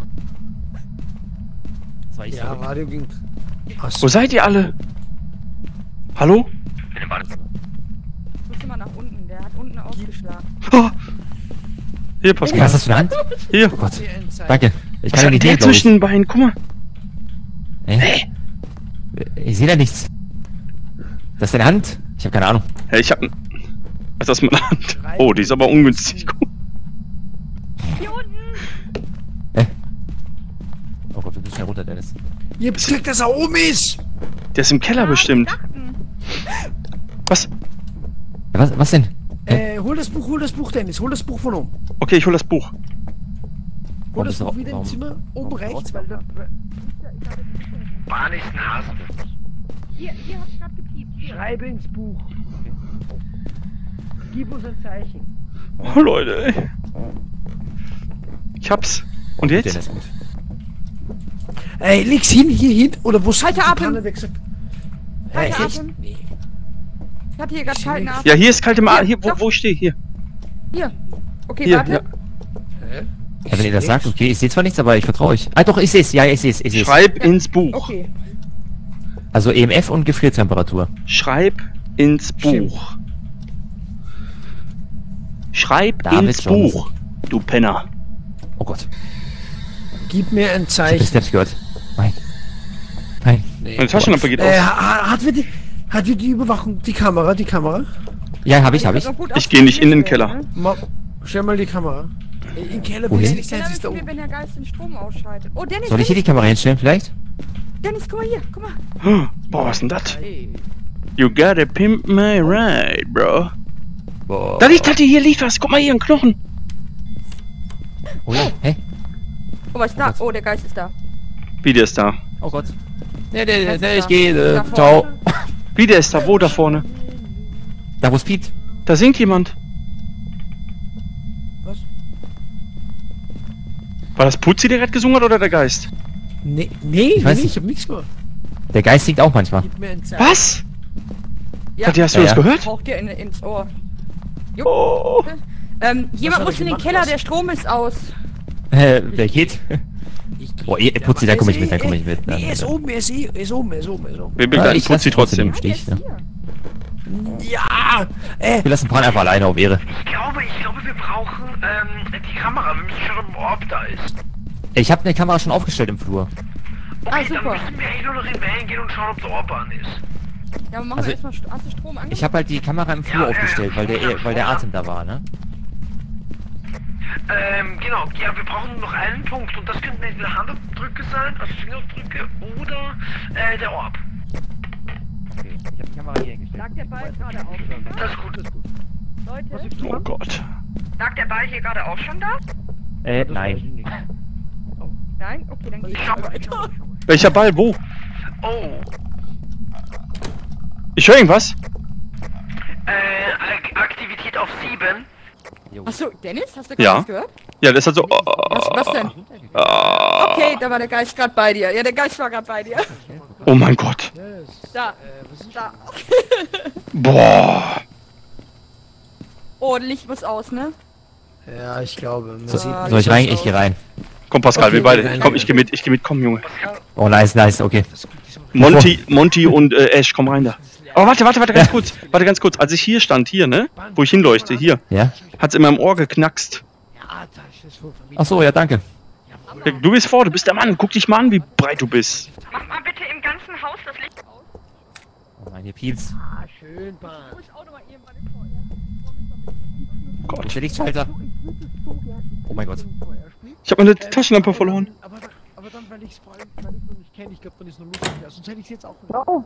Das war ich Ja, so. Radio ging. Achso. Wo seid ihr alle? Hallo? Ich muss immer nach unten. Der hat unten ausgeschlagen. Oh. Hier, Was Pascal. hast du in der Hand? Hier. Oh Gott. Gib mir ein Zeichen. Danke. Ich Was kann ja hat nicht der sehen, glaube ich. zwischen den Beinen? Guck mal. Hä? Ich sehe da nichts. Das ist deine Hand? Ich habe keine Ahnung. Ja, ich hab... Was ist das mit der Hand? Oh, die ist aber ungünstig. Hier unten! Hä? Oh Gott, du bist schnell runter, Dennis. Ihr checkt, dass er oben ist! Der ist im Keller bestimmt. Was? Ja, was, was denn? Äh, hol das Buch, hol das Buch, Dennis, hol das Buch von oben. Okay, ich hol das Buch. Hol Warum das ist er- Buch wieder im warum- Zimmer, oben warum- rechts, weil da... Bahn ist ein Hase. Hier, hier hat's gerade gepiept. Hier. Schreibe ins Buch. Gib uns ein Zeichen. Oh, Leute, ey. Ich hab's. Und jetzt? Dennis, gut. Ey, leg's hin, hier hin, oder wo Halte Atem. Panne weggesagt? Kalte Hey, Atem. nee. Ich hatte hier gerade kalten Atem. Ja, hier ist kalte Ma... Hier, Hier, wo, doch. wo ich stehe, hier. Hier. Okay, Hier, warte. ja. Ja, wenn ihr das sagt, okay, ich sehe zwar nichts, aber ich vertraue euch. Ah doch, ich sehe es, ja, ich sehe es, ich sehe es. Schreib ins Buch. Okay. Also E M F und Gefriertemperatur. Schreib ins Stimmt. Buch. Schreib David ins Johnson. Buch, du Penner. Oh Gott, Gib mir ein ich hab die Zeichen. Steps gehört. Nein. Nein. Meine Taschenlampe geht Äh, aus. ha- hat wir die... Hat wir die Überwachung, die Kamera, die Kamera? Ja, habe ich, habe ich. Also gut Ich geh nicht in den Keller. Ne? Ma stell mal die Kamera. Äh, Im Keller Wohin? will ich nicht Keller sein, sie ist da wenn oben. der Geist den Strom ausschaltet. Oh, Dennis, Soll ich hier die Dennis, Kamera hinstellen vielleicht? Dennis, guck mal hier, guck mal. Boah, was ist denn das? You gotta pimp my ride, bro. Da liegt halt hier, liegt was. Guck mal hier, ein Knochen. Oh ja, hä? Oh, was ist da? Gott. Oh, der Geist ist da. Wie, der ist da? Oh Gott. Nee, nee, Was ist nee, ich da? gehe. Da Äh, ciao. vorne. Wie, der ist da? Wo, da vorne? Da wo es piept. Da singt jemand. Was? War das Putzi, der gerade gesungen hat, oder der Geist? Nee, nee, Ich weiß nee, nicht. ich hab nichts gemacht. Der Geist singt auch manchmal. Gib mir ein Zeichen. Was? Ja, Kathi, hast du Ja, das ja. gehört? braucht ihr in, ins Ohr. Jupp. Oh. Ähm, jemand hat muss er in den gemacht, Keller, was? der Strom ist aus. Äh, wer geht? Ich geh. Boah, eh, Putzi, da Aber komm er ich ist mit, da eh- komm ich mit. Nee, Dann- er ist dann- oben, er ist, eh, er ist oben, er ist oben, er ist oben. Wir Ah, begleiten ich lass Putzi ihn trotzdem trotzdem. im Stich. Der Ne? ist hier. Ja! Äh, Wir lassen Bran einfach alleine auf Ehre. Ich glaube, ich glaube, wir brauchen ähm, die Kamera. Wir müssen schauen, ob da ist. Ich habe eine Kamera schon aufgestellt im Flur. Okay, Ah, dann super. müssen wir eigentlich nur noch in den Van gehen und schauen, ob der Orb an ist. Ja, aber machen Also, wir erstmal. St- Hast du Strom angemacht? Ich habe halt die Kamera im Flur Ja, ja, aufgestellt, weil der, weil der Atem da war, ne? Ähm, genau. Ja, wir brauchen noch einen Punkt und das könnten entweder Handabdrücke sein, also Fingerabdrücke oder äh, der Orb. Okay, ich habe die Kamera hier hingestellt. Lag der Ball gerade auch schon da? Das ist gut. Leute, Oh Gott. lag der Ball hier gerade auch schon da? Äh, nein. Nein? Okay, dann gehe ich mal weiter. Welcher Ball? Wo? Oh. Ich höre irgendwas. Äh, Ak Aktivität auf sieben. Achso, Dennis, hast du gerade Ja. was gehört? Ja, das ist also. Was, was denn? Okay, da war der Geist gerade bei dir. Ja, der Geist war gerade bei dir. Oh mein Gott. Da. Da. Boah. Oh, Licht muss aus, ne? ja, ich glaube. man So, sieht nicht soll ich rein? so Ich gehe aus. rein. Komm, Pascal, Okay, wir beide. wir rein. Komm, ich geh mit, ich geh mit. Komm, Junge. Oh, nice, nice, okay. Monty, Monty und äh, Ash, komm rein da. Aber warte, warte, warte, ganz kurz. Warte, ganz kurz. Als ich hier stand, hier, ne? Wo ich hinleuchte, hier, Ja? hat's in meinem Ohr geknackst. Ja, das ist wohl von mir. Ach so, ja, danke. Du bist vor, du bist der Mann. Guck dich mal an, wie breit du bist. Mach mal bitte im ganzen Haus das Licht aus. Oh nein, hier piept's. Ah, schön, Bahn. Ich auch nochmal irgendwann im Feuer. Wo ist der Lichtschalter? Oh mein Gott. Ich habe meine Taschenlampe verloren. Aber, aber dann, weil ich es vor allem, weil ich noch nicht kenne, ich glaube, dann ist nur lustig. Ja, sonst hätte ich es jetzt auch nicht. Oh.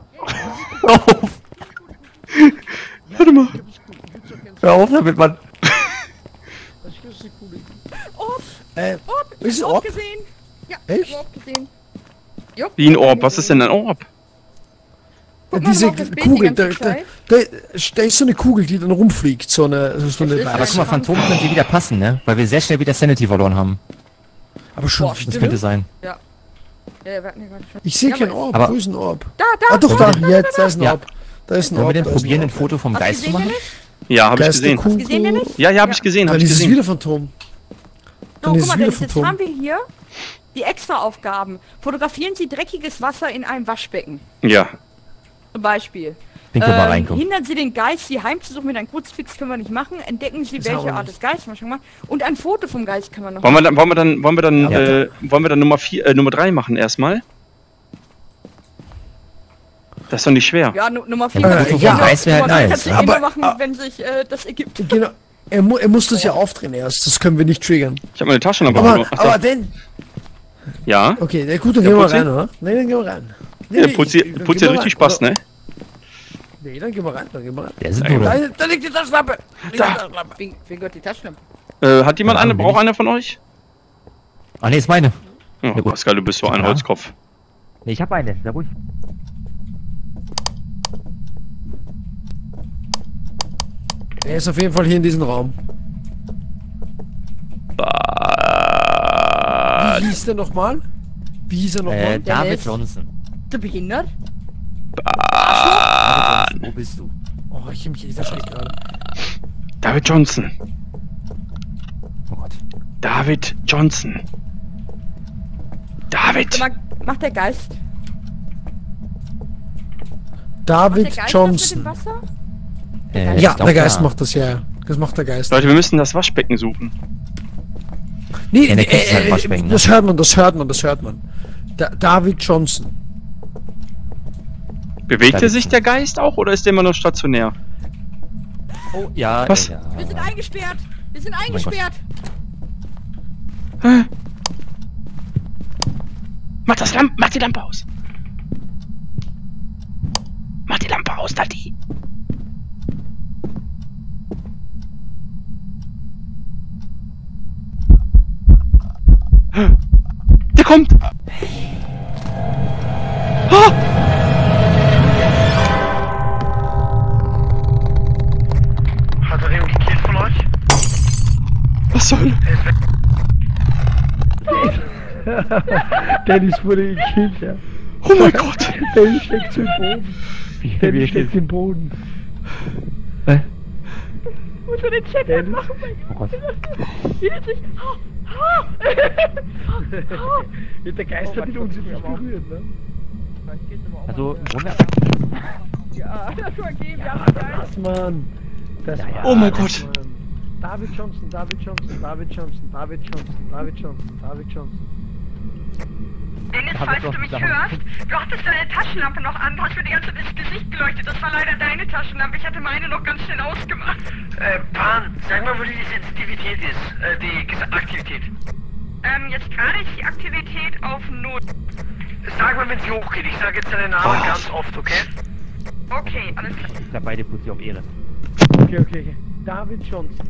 Warte mal. Hör auf damit, Mann. Das ist eine coole Idee. Orb, Äh, Orb, ist es Orb Orb? gesehen. Ja, Echt? Orb gesehen. Jupp. Wie ein Orb. Was ist denn ein Orb? Guck mal diese auf das Bild die Kugel, da, ganze da, Zeit. da, da ist so eine Kugel, die dann rumfliegt, so eine, so eine ist Aber weiße. guck mal, Phantom könnte wieder passen, ne? Weil wir sehr schnell wieder Sanity verloren haben. Aber schon Boah, wieder. Das könnte sein. Ja. Ja, wir hatten ja gerade schon. Ich sehe Ja, keinen aber- Orb. Aber- Wo ist ein Orb? Da, da. Ah, doch, da, jetzt, da ist ein Ja. Orb. Da ist ein Sollen wir Orb. denn da ist ein probieren, ein Orb. Foto vom Hast du Geist zu gesehen, machen? Dennis? Ja, habe ich Geist der gesehen. Kugel. Gesehen, Dennis? Ja, ja, habe Ja. ich gesehen, habe Dann ich ist es gesehen. wieder Phantom. So, Dann ist guck es mal, wieder Dennis, jetzt Phantom. haben wir hier die Extra-Aufgaben. Fotografieren Sie dreckiges Wasser in einem Waschbecken. Ja. Zum Beispiel. Pinkel mal Ähm, reinkommen. hindern Sie den Geist, Sie heimzusuchen mit einem Kurzfix können wir nicht machen. Entdecken Sie, Das auch welche Art nicht. des Geistes man schon gemacht. Und ein Foto vom Geist kann man noch Wollen wir dann, wollen wir dann, wollen wir dann, Ja. äh, wollen wir dann Nummer vier, äh, Nummer drei machen erstmal? Das ist doch nicht schwer. Ja, Nu- Nummer vier. Ja, kannst du ja, eh noch- weiß, wer Nummer halt drei nice. kannst du eh Aber- noch machen, wenn sich äh, das ergibt. Genau. Er, mu er muss das ja aufdrehen erst. Das können wir nicht triggern. Ich habe meine Taschenlampe Aber, verloren. Ach, da- aber denn. Ja. Okay, na gut, dann Ja, gehen wir Putzi? rein, oder? Nee, dann gehen wir rein. Nee, Der nee, Putzi, dann gehen Putzi wir hat richtig rein. Spaß, ne? Nee, dann gehen wir rein, dann gehen wir rein. Der sind Ja, nur Da, da. da liegt die Taschenlampe. Die Da. Taschenlampe. Wem, wem gehört die Taschenlampe? Äh, hat jemand Ja, eine? bin Braucht ich. einer von euch? Ah ne, ist meine. Oh, gut. Pascal, du bist so ein Ja. Holzkopf. Ne, ich hab eine. Sehr ruhig. Er ist auf jeden Fall hier in diesem Raum. Bah. Wie hieß der nochmal? Wie hieß er nochmal? Äh, David Dennis. Johnson. Bist du behindert? David Johnson, wo bist du? Oh, ich hab mich wahrscheinlich gerade. David Johnson. Oh Gott. David Johnson. David. Sag mal, macht der Geist? Macht David der Geist Johnson. das mit dem Wasser? Äh, Ja, ich glaub, der Geist ja. macht das ja. Das macht der Geist. Leute, wir müssen das Waschbecken suchen. Nee, Ja, der kennt sich halt äh, Waschbecken, ne? das hört man, das hört man, das hört man. Da David Johnson. Bewegt er David sich der Geist auch oder ist der immer nur stationär? Oh, ja. Was? Äh, ja. Wir sind eingesperrt! Wir sind mein eingesperrt! Hä? Mach das Lamp mach die Lampe aus. Mach die Lampe aus, Daddy. Der kommt! Ah! Hat er eben gekillt von euch? Was soll? Er ist weg. Dennis wurde gekillt, ja. Oh mein Gott! Dennis steckt zu im Boden. Dennis steckt im Boden. Äh? Muss man den Chat Dennis. machen? Oh Gott. Der Geist hat ihn unsichtbar berührt, ne? Also, wollen wir... Ja, das war okay, wir haben Das, Mann. Das Ja, ja. Oh mein Gott. Mann. David Johnson, David Johnson, David Johnson, David Johnson, David Johnson, David Johnson. Dennis, Hab ich falls doch du mich gesagt. hörst, du hattest deine Taschenlampe noch an, du hast mir die ganze Zeit ins Gesicht geleuchtet. Das war leider deine Taschenlampe. Ich hatte meine noch ganz schnell ausgemacht. Äh, Pan, sag mal, wo die Sensitivität ist. Äh, die Ges- Aktivität. Ähm, jetzt gerade ist die Aktivität auf Null. Sag mal, wenn sie hochgeht. Ich sage jetzt deinen Namen Oh. ganz oft, okay? Okay, alles klar. Ich glaube, beide Putzi auf Ehre. Okay, okay, okay. David Johnson.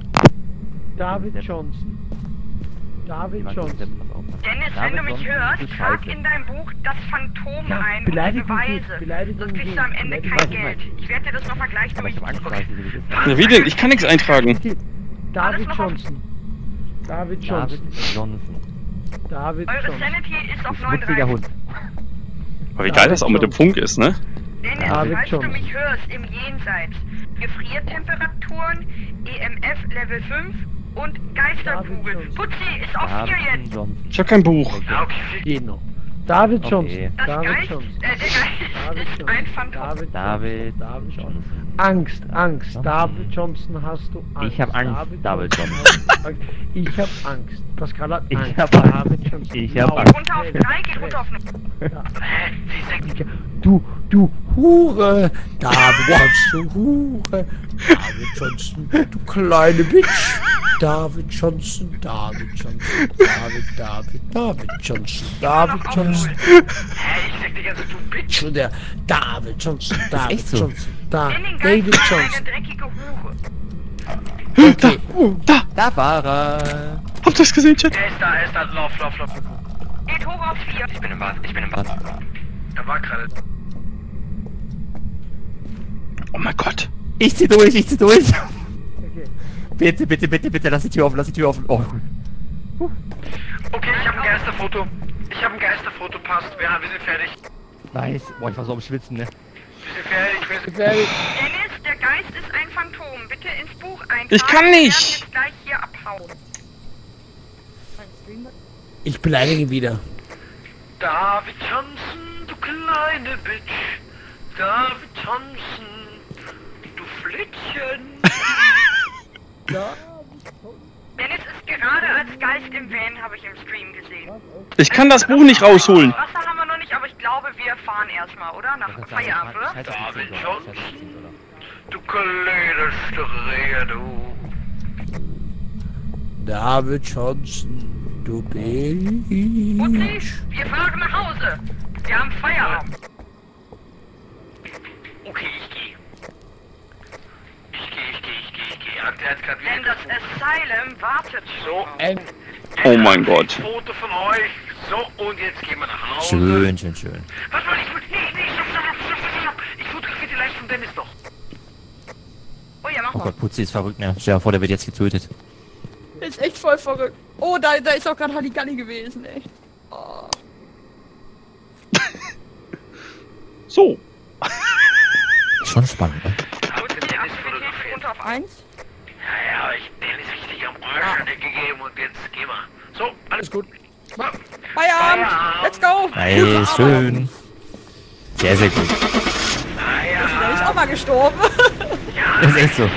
David Depp. Johnson. David Jemand Johnson. Depp, pass auf. Dennis, David wenn du mich Johnson hörst, ist trag scheiße. in dein Buch das Phantom Ja, ein und Beleidigung Beweise. geht, Beleidigung Sonst kriegst geht, du am Ende Beleidigung kein geht. Geld. Ich werde dir das nochmal gleich Aber ich hab Angst, durchgehen. weiß ich, wie das ist. Na, wie denn? Ich kann nichts eintragen. David noch auf- Johnson. David David Johnson. Johnson. David Eure Johnson. Sanity ist auf Schmutziger neununddreißig. Hund. Aber wie geil das auch mit dem Funk ist, ne? Dennis, David falls Johnson. du mich hörst, im Jenseits, Gefriertemperaturen, E M F Level fünf und David Geisterkugel. Johnson. Putzi ist auf David vier jetzt. Johnson. Ich hab kein Buch. Ja, okay, viel. Geht noch. David Okay. Johnson. Das David Geist, Johnson. äh, der Geist David ist Johnson. ein Phantom. David, David David Johnson. Angst, Angst. Johnson. David Johnson hast du Angst. Ich hab Angst, David Johnson. hast du Angst. Ich hab Angst. Pascal hat Ich Angst. hab Angst. David Johnson. Ich hab Laut. Angst. Runter auf drei, geh runter auf null. Hä? Sie sagt, Du, du Hure. David Johnson, Hure. David Johnson, du kleine Bitch. David Johnson, David Johnson, David, David, David Johnson, David Johnson. hä, ich sag die ganze Zeit, du Bitch. Schon der David Johnson, David echt so? Johnson, da, Nenn den David Geist mal Johnson. eine dreckige Hure. Okay. Da! Da war er. Habt ihr das gesehen, Chat? Er ist da, er ist da. Lauf, lauf, lauf. Geht hoch auf vier. Ich bin im Bad, ich bin im Bad. Er war gerade. Oh mein Gott. Ich zieh durch, ich zieh durch. Okay. Bitte, bitte, bitte, bitte, lass die Tür offen, lass die Tür offen. Oh. Okay, ich habe ein Geisterfoto. Ich habe ein Geisterfoto, passt. Wir, wir sind fertig. Nice. Boah, ich war so am Schwitzen, ne? Wir sind fertig, wir sind David. Dennis, der Geist ist ein Phantom. Bitte ins Buch eintragen. Ich kann Wir nicht. werden jetzt gleich hier abhauen. Ich beleidige ihn wieder. David Johnson, du kleine Bitch. David Johnson, du Flittchen. Dennis ist gerade als Geist im Van, habe ich im Stream gesehen. Ich kann das Buch nicht rausholen. Wasser haben wir noch nicht, aber ich glaube, wir fahren erstmal, oder? Nach Feierabend, oder? David Johnson. Du kleine Strähne, du. David Johnson, du Putzi, Bitch. wir fahren nach Hause. Wir haben Feierabend. Okay, ich gehe. Ich gehe, ich gehe, ich gehe, ich gehe. Akte hat gerade Denn wieder das Asylum wartet So. Ein Oh mein Gott. Foto von euch. So, und jetzt gehen wir nach Hause. Schön, schön, schön. Was war ich? Nee, nee, stopp, stopp, stopp, stopp, stopp. Ich fotografiere die Leiche von Dennis noch. Oh ja, mach Oh mal. Gott, Putzi ist verrückt, ne? Stell dir vor, der wird jetzt getötet. Ist echt voll verrückt. Oh, da, da ist auch gerade Halligalli gewesen, echt. Oh. So. Schon spannend, ne? Gut, Okay, Dennis Aktivität fotografiert. runter auf eins. Ja, ja, ich Dennis richtig am Arsch gegeben und jetzt gehen wir. So, alles gut. Feierabend! Feierabend. Let's go! Ey, schön. Sehr, sehr gut. Der ist auch mal gestorben. Das ist echt so.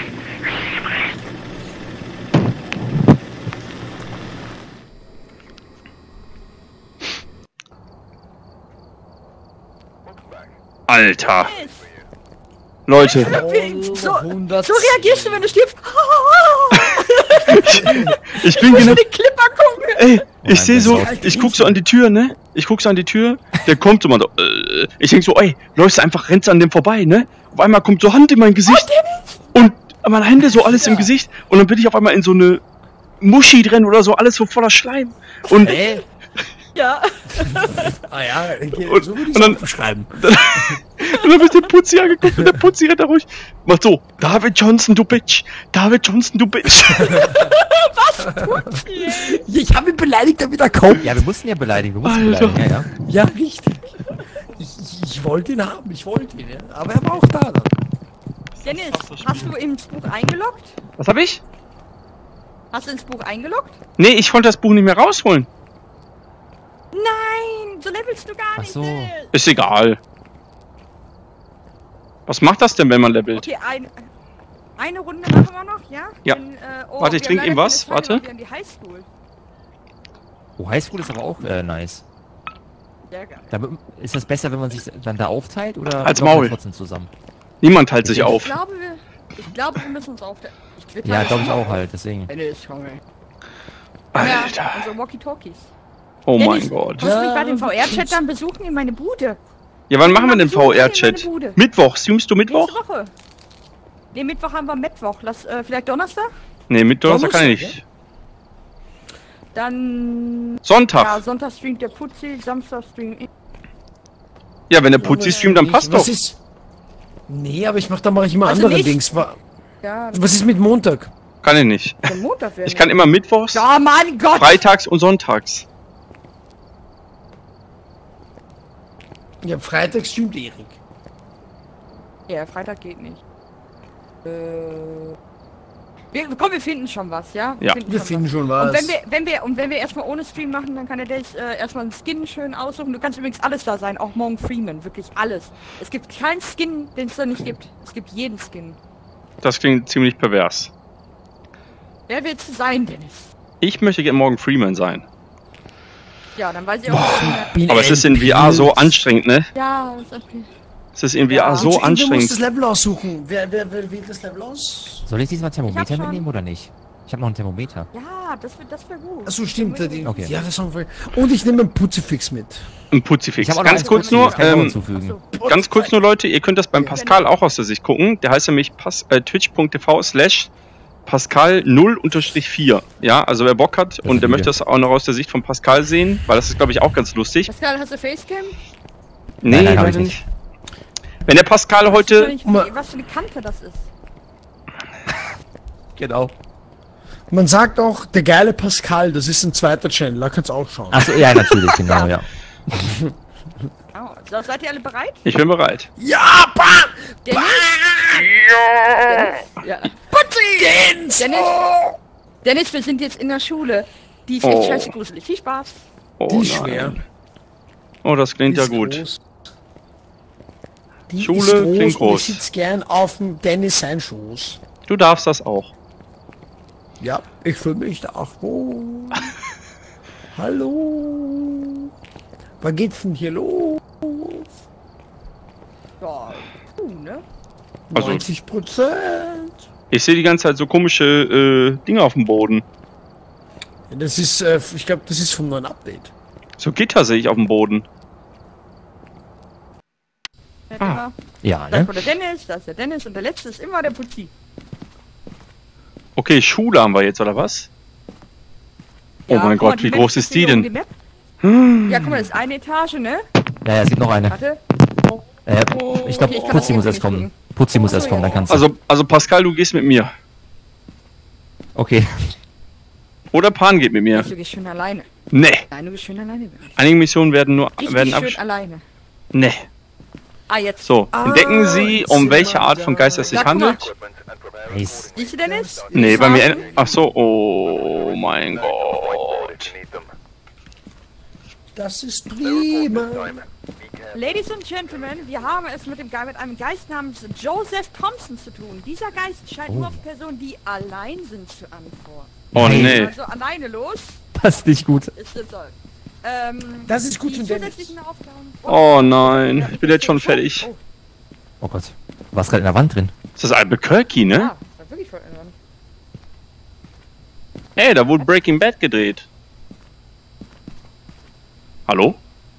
Alter. Leute. So, hundert. so reagierst du, wenn du stirbst. Ich bin Ich genau. will den Clipper gucken. Ey, ich Nein, sehe das so, ist ich guck so an die Tür, ne? Ich guck so an die Tür, der kommt so mal so, äh, ich denk so, ey, läufst du einfach, rennst an dem vorbei, ne? Auf einmal kommt so Hand in mein Gesicht und meine Hände so alles im Gesicht und dann bin ich auf einmal in so eine Muschi drin oder so, alles so voller Schleim und Ey, Ja. ah ja, Und- so würde ich und dann- es beschreiben. und dann hab ich den Putzi angeguckt und der Putzi rennt da ruhig, macht so, David Johnson, du Bitch, David Johnson, du Bitch. Ich habe ihn beleidigt, damit er kommt. Ja, wir mussten ja beleidigen, wir mussten Alter. beleidigen, ja, ja. Ja, richtig. Ich, ich, ich wollte ihn haben, ich wollte ihn, ja. Aber er war auch da dann. Dennis, hast du ins Buch eingeloggt? Was hab ich? Hast du ins Buch eingeloggt? Nee, ich konnte das Buch nicht mehr rausholen. Nein, so levelst du gar Ach nicht. so. Dennis. Ist egal. Was macht das denn, wenn man levelt? Okay, ein, eine Runde machen wir noch, ja? Ja. Dann, äh, oh, Warte, ich wir trink haben ihm leider was, keine Zeit, warte. aber Wir haben die Highschool. Oh, Highschool ist aber auch äh, nice. Sehr geil. Da, ist das besser, wenn man sich dann da aufteilt oder Als laufen wir Maul. trotzdem zusammen? Niemand teilt sich Ich auf. glaube, wir, ich glaube, wir müssen uns auf der... Ich twitter Ja, jetzt glaube ich mal. auch halt, deswegen. Dennis, Junge. Alter. Ja, unsere Walkie-Talkies. Oh Dennis, mein Gott. Kannst du mich bei dem V R-Chat dann besuchen in meine Bude? Ja, wann machen wir den Besuch hier in V R-Chat? meine Bude. Mittwoch. Streamst du Mittwoch? Nächste Woche. Ne, Mittwoch haben wir Mittwoch. Lass, äh, vielleicht Donnerstag? Nee, mit Donnerstag kann ich Donnerstag, nicht. Dann... Ja, Sonntag. Sonntag streamt der Putzi, Samstag streamt ich. Ja, wenn der Putzi streamt, dann passt Was doch. ist... Nee, aber ich mach, da mache ich immer Also andere nicht- Dings. Wa- Ja, Was ist mit Montag? Kann ich nicht. der Montag wäre. Ich kann immer Mittwochs, Ja, mein Gott! Freitags und Sonntags. Ja, Freitag streamt Erik. Ja, Freitag geht nicht. Äh... Wir, komm, wir finden schon was, ja? Ja. Wir schon finden schon was. was. Und wenn wir, wenn wir, und wenn wir erstmal ohne Stream machen, dann kann der Dave äh, erstmal einen Skin schön aussuchen. Du kannst übrigens alles da sein, auch Morgan Freeman, wirklich alles. Es gibt keinen Skin, den es da nicht gibt. Es gibt jeden Skin. Das klingt ziemlich pervers. Wer willst du sein, Dennis? Ich möchte gerne Morgan Freeman sein. Ja, dann weiß ich auch nicht. Bin Aber es ist in V R so anstrengend, ne? Ja, ist okay. Es ist in V R Ja. so Du musst das anstrengend. Level aussuchen. Wer, wer, wer wählt das Level aus? Soll ich diesmal Thermometer schon. mitnehmen oder nicht? Ich habe noch ein Thermometer. Ja, das wird, das wäre gut. Achso, stimmt. Die, Okay. Ja, das haben wir. Und ich nehme einen Putzifix mit. Ein Putzifix. Ich habe auch noch Ganz eins kurz Putzi, nur, das kann ich auch ähm, hinzufügen. Achso. ganz kurz nur, Leute, ihr könnt das beim Pascal auch aus der Sicht gucken. Der heißt nämlich pas äh, twitch.tv slash Pascal null unterstrich vier. Ja, also wer Bock hat und der müde. möchte das auch noch aus der Sicht von Pascal sehen, weil das ist, glaube ich, auch ganz lustig. Pascal, hast du Facecam? Nee, Nein, nein, hab leider ich nicht. Wenn der Pascal Ich weiß heute... nicht, Ma- was für eine Kante das ist. Genau. Man sagt auch, der geile Pascal, das ist ein zweiter Channel, da kannst du auch schauen. Achso, ja, natürlich, genau, ja. Oh, so, seid ihr alle bereit? Ich bin bereit. Ja, bah! Dennis? Ja. Putzi! Dennis? Dennis, wir sind jetzt in der Schule. Die ist Oh. echt scheiße gruselig. Viel Spaß. Oh, Die ist nein. schwer. Oh, das klingt Die ja ist gut. groß. Die Schule ist groß klingt und groß. ich sitze gern auf dem Dennis sein Schoß. Du darfst das auch. Ja, ich fühle mich da auch wohl. Hallo. Wann geht's denn hier los? Ja, du, ne? Also- neunzig Prozent. Ich sehe die ganze Zeit so komische äh, Dinge auf dem Boden. Das ist, äh, ich glaube, das ist vom neuen Update. So Gitter sehe ich auf dem Boden. Ah. Ja, Da ne? ist der Dennis, da ist der Dennis und der letzte ist immer der Putzi. Okay, Schule haben wir jetzt, oder was? Oh Ja, mein guck mal, Gott, wie Map groß ist die hier um denn? Map. Ja, guck mal, das ist eine Etage, ne? Ja, ja, es gibt noch eine. Warte. Äh, ich glaube, Okay, ich kann Putzi das muss jetzt erst nicht kommen. gucken. Putzi muss erst kommen, dann kannst du. Also, also Pascal, du gehst mit mir. Okay. Oder Pan geht mit mir. Du gehst schön alleine. Nee. Nein, du gehst schön alleine. Einige Missionen werden nur Richtig werden schön abgesch... alleine. Nee. Ah, jetzt. So, entdecken Sie, um welche Art von Geist es sich Ja, guck mal. handelt. Nice. Siehst du Dennis? Nee, bei mir... Ach so, oh mein Gott. Das ist prima. Ladies and Gentlemen, wir haben es mit, dem Ge mit einem Geist namens Joseph Thompson zu tun. Dieser Geist scheint nur auf Personen, die allein sind, zu antworten. Oh Nein. nee. Also alleine los Das ist nicht gut. ist es so. Ähm, Das ist gut die von Dennis. zusätzlichen Aufgaben. Oh nein, ich bin jetzt schon fertig. Oh Gott. Du warst gerade in der Wand drin. Ist das Albuquerque, ne? Ah, das war wirklich voll irrelevant. Hey, da wurde Breaking Bad gedreht. Hallo?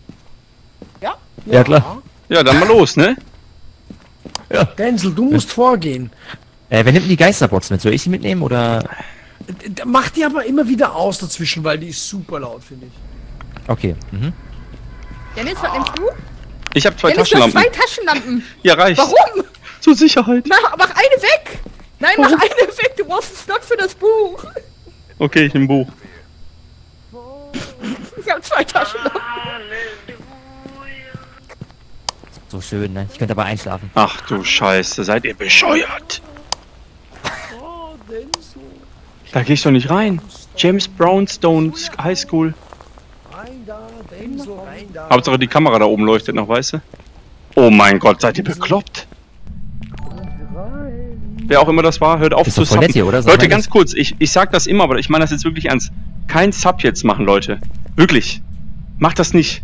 Ja, klar. Ja, dann mal los, ne? Denzel, du musst vorgehen. Äh, wer nimmt denn die Geisterbox mit? Soll ich sie mitnehmen oder? D- d- Mach die aber immer wieder aus dazwischen, weil die ist super laut, finde ich. Okay. Mhm. Dennis, was nimmst du? Ich habe zwei Dennis, du hast Taschenlampen. zwei Taschenlampen. Ja, reicht. Warum? Zur Sicherheit. Mach, mach eine weg! Nein, mach eine weg, du brauchst einen Slot für das Buch. Okay, ich nehme Buch. Ich habe zwei Taschenlampen. So schön, ne? Ich könnte aber einschlafen. Ach du Scheiße, seid ihr bescheuert? Oh, Denzel. Da geh ich doch nicht rein. James Brownstone High School. Rein da, Denzel, rein da. Hauptsache die Kamera da oben leuchtet noch, weißt du? Oh mein Gott, seid ihr bekloppt? Wer auch immer das war, hört auf Ist zu doch voll nett subben. hier, oder? Sag Leute, mal ganz nicht. kurz, ich, ich sag das immer, aber ich meine das jetzt wirklich ernst. Kein Sub jetzt machen, Leute. Wirklich. Macht das nicht.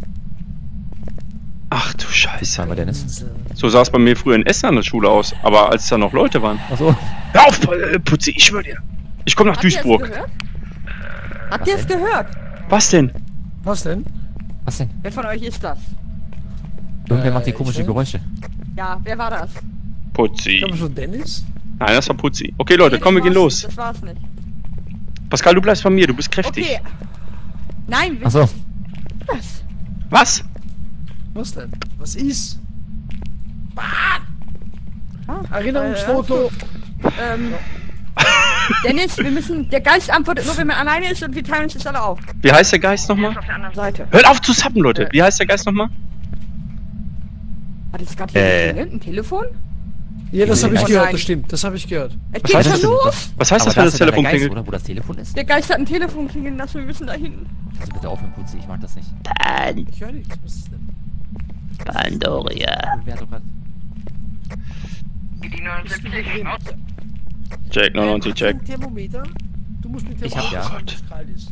Ach du Scheiße. Sagen wir, Dennis. So sah es bei mir früher in Essen an der Schule aus, aber als da noch Leute waren. Achso. Hör auf, äh, Putzi, ich schwör dir. Ich komme nach Habt ihr es Duisburg. gehört? Habt ihr es gehört? Was denn? Was denn? Was denn? Wer von euch ist das? Irgendwer macht hier Äh, komische ich- Geräusche. Ja, wer war das? Putzi. Ich glaube schon Dennis. Nein, das war Putzi. Okay, Leute, Nee, komm, wir das gehen war's los. nicht, Das war's nicht. Pascal, du bleibst bei mir, du bist kräftig. Okay. Nein, wir Achso. das. Was? Was denn? Was ist? Ah, Erinnerungsfoto. Ähm. Dennis, wir müssen. Der Geist antwortet nur, wenn man alleine ist und wir teilen uns das alle auf. Wie heißt der Geist nochmal? Auf der anderen Seite. Hört auf zu zappen, Leute. Wie heißt der Geist nochmal? Hat es gerade hier Äh. geklingelt? Ein Telefon? Ja, das habe ich Oh gehört, nein. das stimmt. Das habe ich gehört. Es Was geht heißt schon das? los! Was heißt Aber das, wenn das ist ja der Telefon Geist, klingelt? oder wo das Telefon ist? Der Geist hat ein Telefon klingeln lassen, wir müssen da hin. Also bitte aufhören, Putzi, ich mag das nicht. Ich höre nichts. Was ist denn? Pandoria. Wer hat doch grad... Die neunundsiebzig. Check, neunundneunzig, check. Ein Thermometer? Du musst mit Ich hab ja. sagen, wenn's kalt ist.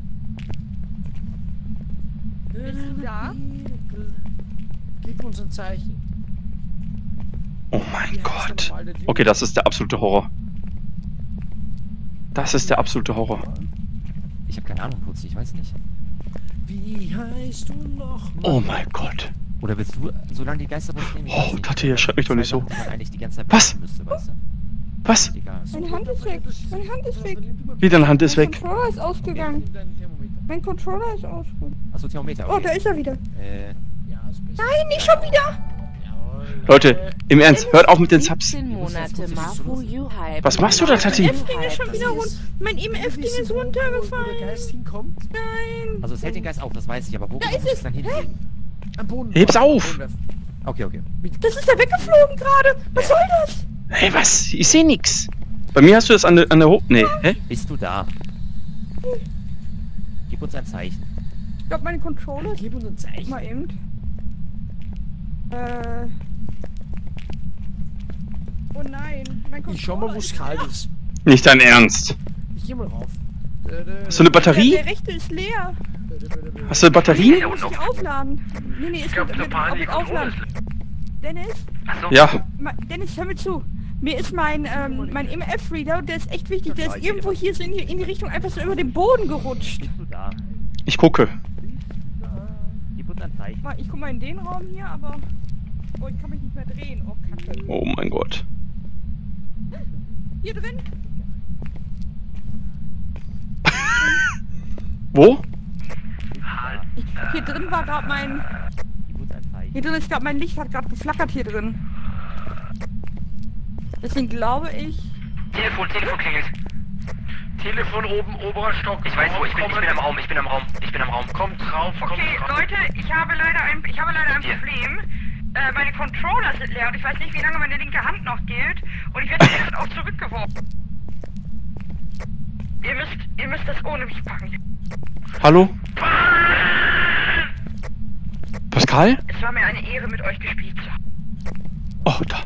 Bist du da? Gib uns ein Zeichen. Oh mein Gott. Okay, das ist der absolute Horror. Das ist der absolute Horror. Ich habe keine Ahnung, Putzi, ich weiß nicht. Wie heißt du noch? Oh mein Gott. Oder willst du so lange die Geisterbox nehmen? Ich Oh, weiß nicht. Tati, schreib mich doch nicht so. Zwei Sachen, die man eigentlich die ganze Zeit Was? beachten müsste, weißt du? Was? Egal. Meine Hand ist weg. Meine Hand ist weg. Wie, deine Hand ist Mein weg? Controller ist ausgegangen. Mein Controller ist ausgegangen. Achso, Thermometer. Oh, da ist er wieder. Äh, Nein, nicht schon wieder! Leute, im Ernst, hört auf mit den Subs. siebzehn Monate Mafu Yuhai. Was machst du da, Tati? F Ding ist schon wieder runter. Mein I M F Ding ist Wo der runtergefallen. Geist hinkommt? Nein. also es hält den Geist auf, das weiß ich, aber wo Da muss ist ich es. dann hinlegen? Am Boden. Heb's Am auf. Boden werfen. Okay, okay. Das ist da weggeflogen gerade. Was soll das? Hey, was? Ich seh nix. Bei mir hast du das an der, an der Ho... Nee, hä? Bist du da? Gib uns ein Zeichen. Ich glaube, mein Controller. Gib uns ein Zeichen. Mal eben. Äh. Oh nein, mein Controller. Ich schau mal, wo es ist- kalt ist. Nicht dein Ernst. geh mal rauf. Hast du eine Batterie? Der, der rechte ist leer. Hast du eine Batterie? Nee, muss ich aufladen. Nee, nee, ist Ich hab mit, eine mit, Panik. mit Aufladen. Dennis? Achso. Ja. Ma- Dennis, hör mir zu. Mir ist mein, ähm, mein M F-Reader, der ist echt wichtig, der ist irgendwo hier so in die, in die Richtung einfach so über den Boden gerutscht. Bist du da? Ich gucke. Gib uns ein Zeichen. Mal, ich guck mal in den Raum hier, aber... Oh, ich kann mich nicht mehr drehen. Oh, Kacke. Oh mein Gott. Hier drin? Wo? Halt. Hier drin war gerade mein... Gib uns ein Zeichen. Hier drin ist gerade mein Licht, hat gerade geflackert hier drin. Deswegen glaube ich... Telefon, Telefon klingelt. Telefon oben, oberer Stock. Ich weiß wo, ich bin, ich bin am Raum, ich bin am Raum, ich bin am Raum. Kommt drauf, kommt Okay, drauf. Leute, ich habe leider ein, ich habe leider ein Hier. Problem. Äh, meine Controller sind leer und ich weiß nicht, wie lange meine linke Hand noch gilt. Und ich werde jetzt auch zurückgeworfen. Ihr müsst, ihr müsst das ohne mich packen. Hallo? Pascal? Es war mir eine Ehre, mit euch gespielt zu haben. Oh, da.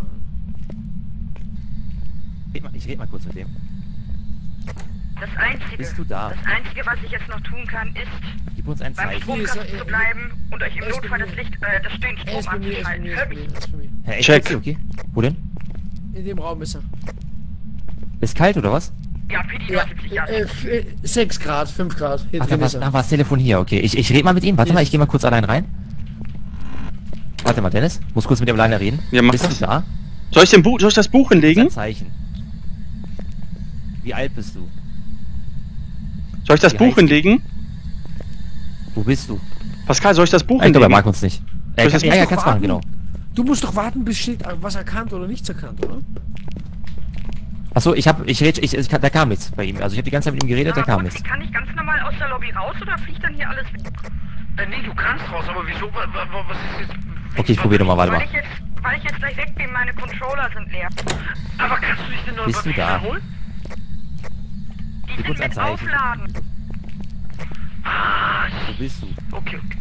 Red mal, ich rede mal kurz mit dem. Das Einzige, Bist du da? das Einzige, was ich jetzt noch tun kann, ist, Gib uns ein beim Zeichen. Stromkasten Hier ist er, zu bleiben und euch im er ist Notfall bei das mir. Licht, äh, das Er Stöhnstrom ist bei mir, er ist bei anzuschalten. mir, er Hört ist bei mich mir, er ist bei mir. Herr, echt, Check. bist du okay? Wo denn? In dem Raum ist er. Ist kalt oder was? Ja, P D Ja, läutet sich an. äh, f- äh, sechs Grad, fünf Grad. Hier Ach, da drin war, ist er. da war das Telefon hier, okay. Ich, ich rede mal mit ihm. Warte mal, ich gehe mal kurz allein rein. Warte mal, Dennis. Muss kurz mit dem alleine reden. Ja, mach Bist das. du da? Soll ich, den Buch, soll ich das Buch Das ist hinlegen? ein Zeichen. Wie alt bist du? Soll ich das Wie Buch heißt die? hinlegen? Wo bist du? Pascal, soll ich das Buch Ich glaube, er hinlegen? mag uns nicht. Äh, das kann, ja, muss ja, doch kannst machen, warten. genau. Du musst doch warten, bis steht, was erkannt oder nichts erkannt, oder? Achso, ich hab, ich red, ich, ich, da kam nichts bei ihm. Also ich habe die ganze Zeit mit ihm geredet, da kam nichts. Kann ich ganz normal aus der Lobby raus oder fliegt dann hier alles weg? Äh, nee, du kannst raus, aber wieso? Wa- wa- wa- Was ist jetzt? Okay, ich probiere nochmal, warte Weil mal. ich jetzt, weil ich jetzt gleich weg bin, meine Controller sind leer. Aber kannst du dich denn noch Bist du da? holen? Die Gib sind uns ein mit Zeichen. Aufladen. Ah, Wo bist du? okay, okay.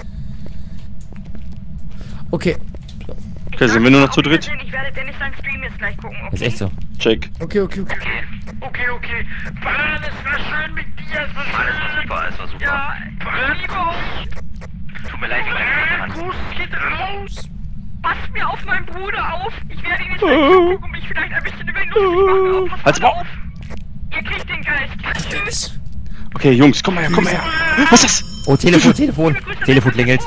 Okay, Okay, sind wir nur noch zu dritt? Ich werde Dennis seinen Stream jetzt gleich gucken, okay? Ist echt so. Check. okay, okay, okay. Okay, okay. Bran, es war schön mit dir. Es war schön. Alles war super, es war super. Ja, Bran, liebe euch. tut mir leid, Bran, Kuss geht raus. Passt mir auf meinen Bruder auf. Ich werde ihn jetzt gleich gucken und mich vielleicht ein bisschen über ihn lustig machen. Aber Halt's passt Maul. auf. Ihr kriegt den Geist. Tschüss. Okay, Jungs, komm mal her, komm mal her. Was ist das? Oh, Telefon, Telefon. Telefon klingelt.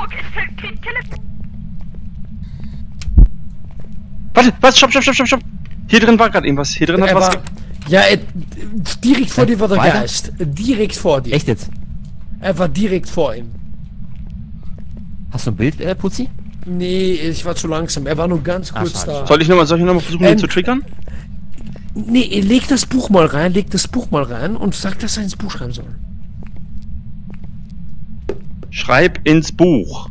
Warte, warte, stopp, stopp, stopp, stopp, stopp. Hier drin war gerade irgendwas. Hier drin hat Er was. war, ge- ja, er, direkt vor dir war der Weiter? Geist. Direkt vor dir. Echt jetzt? Er war direkt vor ihm. Hast du ein Bild, äh, Putzi? Nee, ich war zu langsam. Er war nur ganz Ah, kurz schade, da. Soll ich nochmal, soll ich noch mal versuchen, ihn Ähm, zu triggern? Nee, leg das Buch mal rein, leg das Buch mal rein und sag, dass er ins Buch schreiben soll. Schreib ins Buch.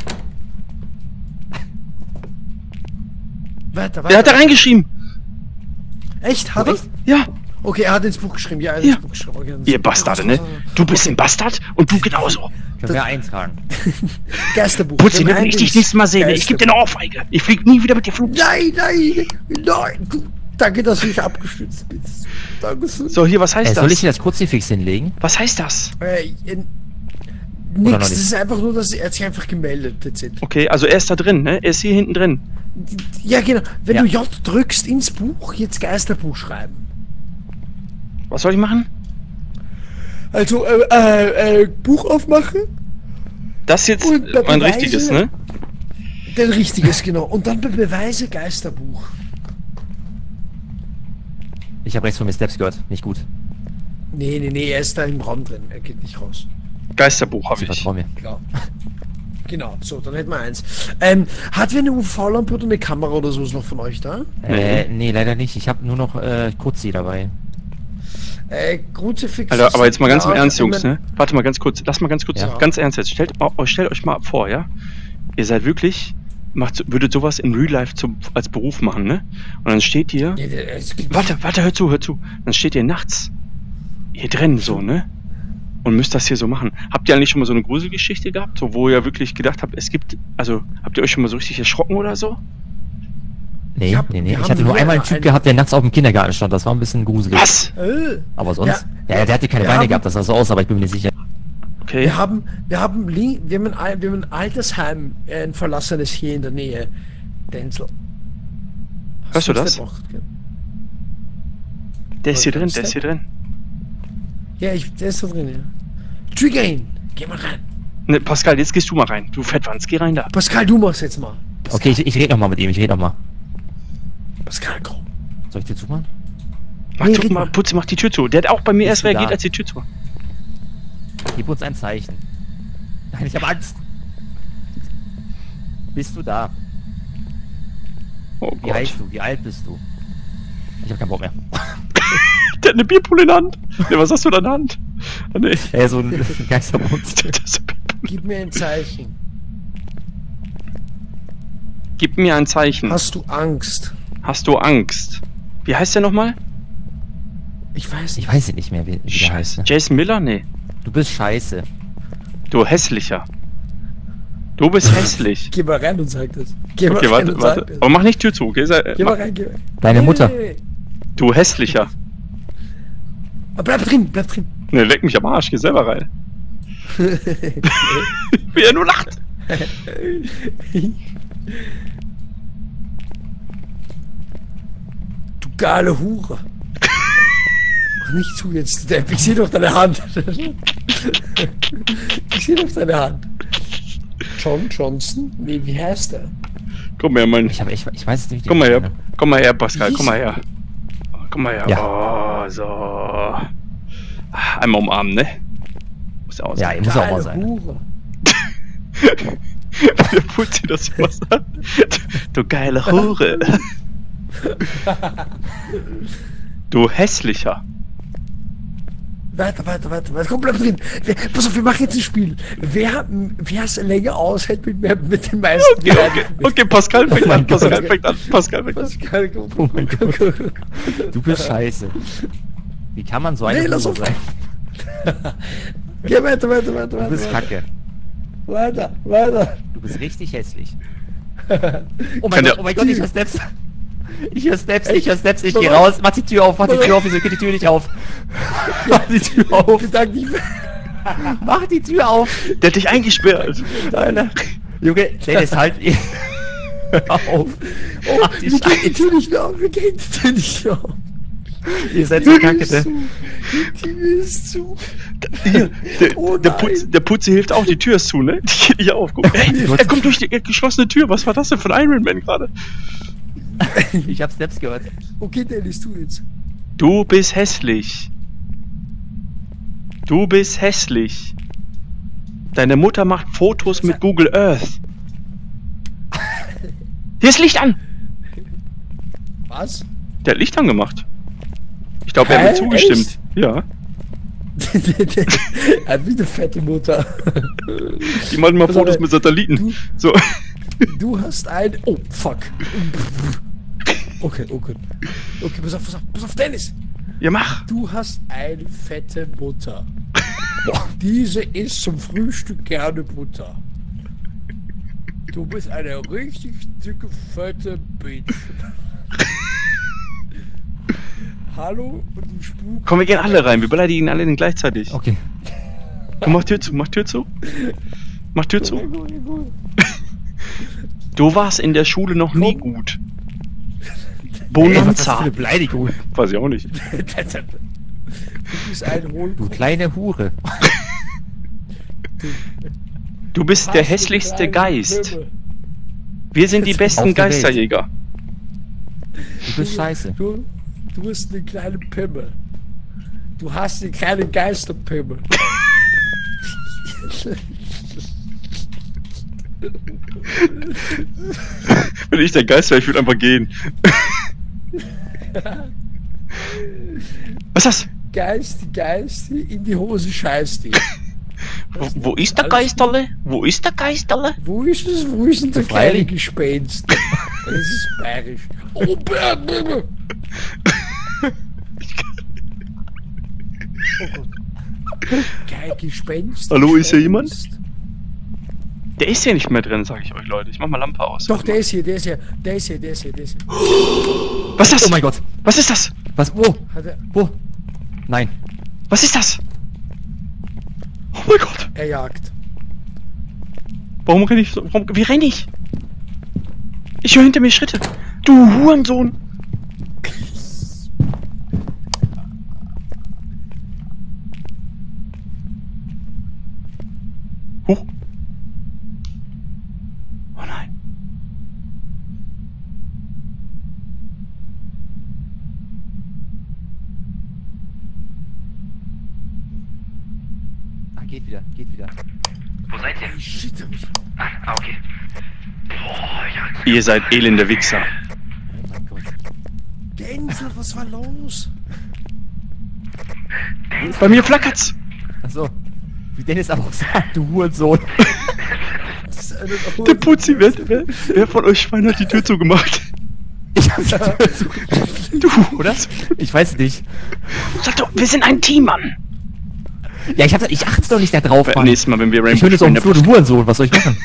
Weiter, weiter. Wer hat da reingeschrieben? Echt? Hat er? Ja, Okay, er hat ins Buch geschrieben. Ja, er hat Ja. ins Buch geschrieben. Okay, ihr Bastarde, ne? Du bist ein Bastard und du genauso. Können wir eintragen. Geisterbuch. Putzi, Wenn ne, wenn ein ich dich Dings- nächstes Mal sehe, ne, ich geb dir eine Ohrfeige. Ich flieg nie wieder mit dir Flug. Nein, nein, nein. Du, danke, dass du nicht abgestützt bist. Dankeschön. So, hier, was Äh, heißt soll ich das? dir das Kruzifix hinlegen? Was heißt das? Äh, äh, noch nix, nicht? das ist einfach nur, dass er hat sich einfach gemeldet. That's it. Okay, also er ist da drin, ne? Er ist hier hinten drin. Ja, genau. Wenn Ja. du J drückst ins Buch, jetzt Geisterbuch schreiben. Was soll ich machen? Also, äh, äh, äh Buch aufmachen, Das jetzt Und bei mein Beweise- richtiges, ne? den richtiges, genau. Und dann bei Beweise Geisterbuch. Ich habe rechts von mir Steps gehört. Nicht gut. Nee, nee, nee, er ist da im Raum drin. Er geht nicht raus. Geisterbuch habe Sie ich. vertrau mir. Klar. Genau, so, dann hätten wir eins. Ähm, hat wer eine U V-Lampe oder eine Kamera oder so ist noch von euch da? Äh, nee, leider nicht. Ich habe nur noch äh, Kutzi dabei. Äh, Kruzifix. Alter, aber jetzt mal ganz ja, im Ernst, ich Jungs, mein- ne? Warte mal ganz kurz, lass mal ganz kurz, Ja. ganz ernst jetzt. Stellt, oh, stellt euch mal vor, ja? Ihr seid wirklich, macht, würdet sowas im Real Life zum, als Beruf machen, ne? Und dann steht ihr, Nee, nee, es gibt- warte, warte, hör zu, hör zu. Dann steht ihr nachts hier drin, so, ne? Und müsst das hier so machen. Habt ihr eigentlich schon mal so eine Gruselgeschichte gehabt, so, wo ihr wirklich gedacht habt, es gibt, also, habt ihr euch schon mal so richtig erschrocken oder so? Nee, Ich hab- nee, nee. wir Ich haben hatte nur hier einmal einen Typ einen- gehabt, der nachts auf dem Kindergarten stand. Das war ein bisschen gruselig. Was? Äh, Aber sonst... Ja. Ja, der hatte keine Wir Beine haben- gehabt, das sah so aus, aber ich bin mir nicht sicher. Okay. wir haben, wir haben, li- wir haben, ein, Al- wir haben ein Altersheim, äh, ein verlassenes hier in der Nähe. Denzel. Hörst du Hast das? auch- Der ist hier Was drin, ist der ist hier das? drin. Ja, ich, der ist da drin, ja. Trigger ihn! Geh mal rein. Ne, Pascal, jetzt gehst du mal rein. Du Fettwanz, geh rein da. Pascal, du machst jetzt mal. Okay, ich, ich rede nochmal mit ihm, ich rede nochmal. Pascal, komm. Soll ich dir zumachen? Mach, Nee, tu, red mal, mal. Putze, mach die Tür zu. Der hat auch bei mir Bist erst du reagiert, da? als die Tür zu war. Gib uns ein Zeichen. Nein, ich habe Angst. Bist du da? Oh Wie Gott. heißt du? Wie alt bist du? Ich habe keinen Bock mehr. Der hat eine Bierpulle in der Hand. Ne, was hast du da in der Hand? Oh, nee. Ey, so ein Geistermonster. Das ist eine Bierpulle. Gib mir ein Zeichen. Gib mir ein Zeichen. Hast du Angst? Hast du Angst? Wie heißt der nochmal? Ich weiß Ich nicht. weiß nicht mehr, wie, wie der heißt. Ne? Jason Miller? Nee. Du bist scheiße. Du hässlicher. Du bist hässlich. Geh mal rein und sag das. Geh mal Okay, rein warte, und sag warte. das. Aber mach nicht Tür zu, okay? Sei, Geh mal mach, rein, geh rein. Deine Nee, Mutter. nee, nee. du hässlicher. Aber bleib drin, bleib drin. Ne, leck mich am Arsch, geh selber rein. Wie er nur lacht. Du geile Hure. Mach nicht zu jetzt, Depp. Ich seh doch deine Hand. Ich seh doch deine Hand. John Johnson? Nee, wie heißt der? Komm her, Mann. Ich, hab, ich, ich weiß es nicht. Komm mal her. Komm mal her, Pascal. Wie Komm mal her. Komm mal her. Ja. Oh, so. Einmal umarmen, ne? Muss ja aus. Ja, muss auch mal Geile sein. Hure. Der Putzi das was sagt. Du geile Hure. Du hässlicher. Weiter, weiter, weiter, weiter. Komm, bleib drin. Wer, pass auf, wir machen jetzt ein Spiel. Wer, wer es länger aushält mit, mehr- mit den meisten Okay, okay, okay, Pascal fängt Oh mein an. Pascal Gott. fängt an. Pascal fängt an. Pascal, komm, Oh mein komm, Gott. komm, komm. Du bist scheiße. Wie kann man so eine Nee, lass Hure auf. sein? Geh weiter, weiter, weiter, Du weiter. bist weiter. kacke. Weiter, weiter. Du bist richtig hässlich. Oh Kann mein der- Gott, oh mein Gott, ich höre Steps. Ich höre Steps, ich höre Steps, ich Warum? gehe raus. Mach die Tür auf, mach die Tür auf. Wieso geht die Tür nicht auf? Mach die Tür auf. Gedanken nicht mehr. Mach die Tür auf. Der hat dich eingesperrt. Alter. Junge, Dennis, halt. Hör auf. Oh, Ach, die wir gehen die Scheiße. Tür nicht mehr auf, wir gehen die Tür nicht mehr auf. Ihr seid so kacke, ne? Die Tür ist zu. Hier, der, Oh der, nein. Putz, der Putzi hilft auch, die Tür ist zu, ne? Die geht nicht auf. Guck, ey, er kommt durch die geschlossene Tür. Was war das denn für ein Iron Man gerade? Ich hab Steps gehört. Okay, Dennis, tu jetzt. Du bist hässlich. Du bist hässlich. Deine Mutter macht Fotos mit Google Earth. Hier ist Licht an. Was? Der hat Licht angemacht. Ich glaube, er hat Hä? mir zugestimmt. Echt? Ja. Er hat wie eine fette Mutter. Die machen mal Pass auf, Fotos mit Satelliten. du- So. Du hast ein... Oh, fuck. Okay, okay. Okay, pass auf, pass auf, pass auf, Dennis. Ja, mach. Du hast eine fette Mutter. Diese isst zum Frühstück gerne Butter. Du bist eine richtig dicke, fette Bitch. Hallo und du spukst. Komm, wir gehen alle rein. Wir beleidigen alle gleichzeitig. Okay. Komm, mach Tür zu, mach Tür zu. Mach Tür zu. Du warst in der Schule noch nie gut. Ey, was ist das für Bonanza. eine Beleidigung? Weiß ich auch nicht. Du bist ein Du Hohlkopf. kleine Hure. Du bist der hässlichste Geist. Wir sind die Auf besten der Welt. Geisterjäger. Du bist scheiße. Du, du bist eine kleine Pimmel. Du hast eine kleine Geisterpimmel. Wenn ich der Geist wäre, ich würde einfach gehen. Was ist das? Geist, die Geist, in die Hose scheißt die. Wo, wo ist der Geisterle? Wo ist der Geisterle? Wo ist es? Wo ist denn der Freilich. kleine Gespenst? Das ist bayerisch. Oh, Bärbimmel! Oh Gott. Kein Gespenst. Hallo, ist hier Gespenst. Der ist hier nicht mehr drin, sag ich euch, Leute. Ich mach mal Lampe aus. Doch, der ist hier, der ist hier, der ist hier, der ist hier, der ist hier. Was ist das? Oh mein Gott. Was ist das? Was? Wo? Hat er, Wo? Nein. Was ist das? Oh mein Gott. er jagt. Warum renne ich so? Warum, wie renne ich? Ich höre hinter mir Schritte. Du Hurensohn. Huch. Oh nein. Ah, geht wieder, geht wieder. Wo seid ihr? Shit, hab ich. Ah, okay. Boah, ja. Ihr seid elende Wichser. Oh mein Gott. Denzel, was war los? Bei mir flackert's. Achso. Wie Dennis auch sagt, du Hurensohn. Das ist eine Der Putzi, wer, wer, wer von euch Schwein hat die Tür zugemacht? Ich hab's zu. Du, Oder? Ich weiß nicht. Sag doch, wir sind ein Team, Mann. Ja, ich hab ich achte doch nicht da drauf, Mann. Nächstes Mal, wenn wir Ich Rainbow höre das auf dem Schweine- Flur, du Hurensohn, was soll ich machen?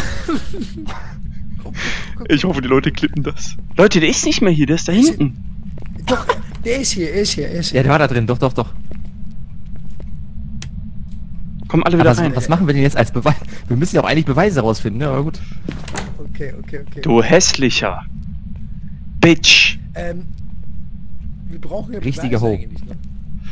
Ich hoffe, die Leute klippen das. Leute, der ist nicht mehr hier, der ist da hinten. Doch, der ist hier, er ist hier, er ist hier. Ja, der war da drin, doch, doch, doch. Kommen alle Aber wieder was, rein. was machen wir denn jetzt als Beweis? Wir müssen ja auch eigentlich Beweise rausfinden, ne? Aber gut. Okay, okay, okay. Du hässlicher Bitch. Ähm, wir brauchen ja Richtiger Beweise Ho. eigentlich, ne?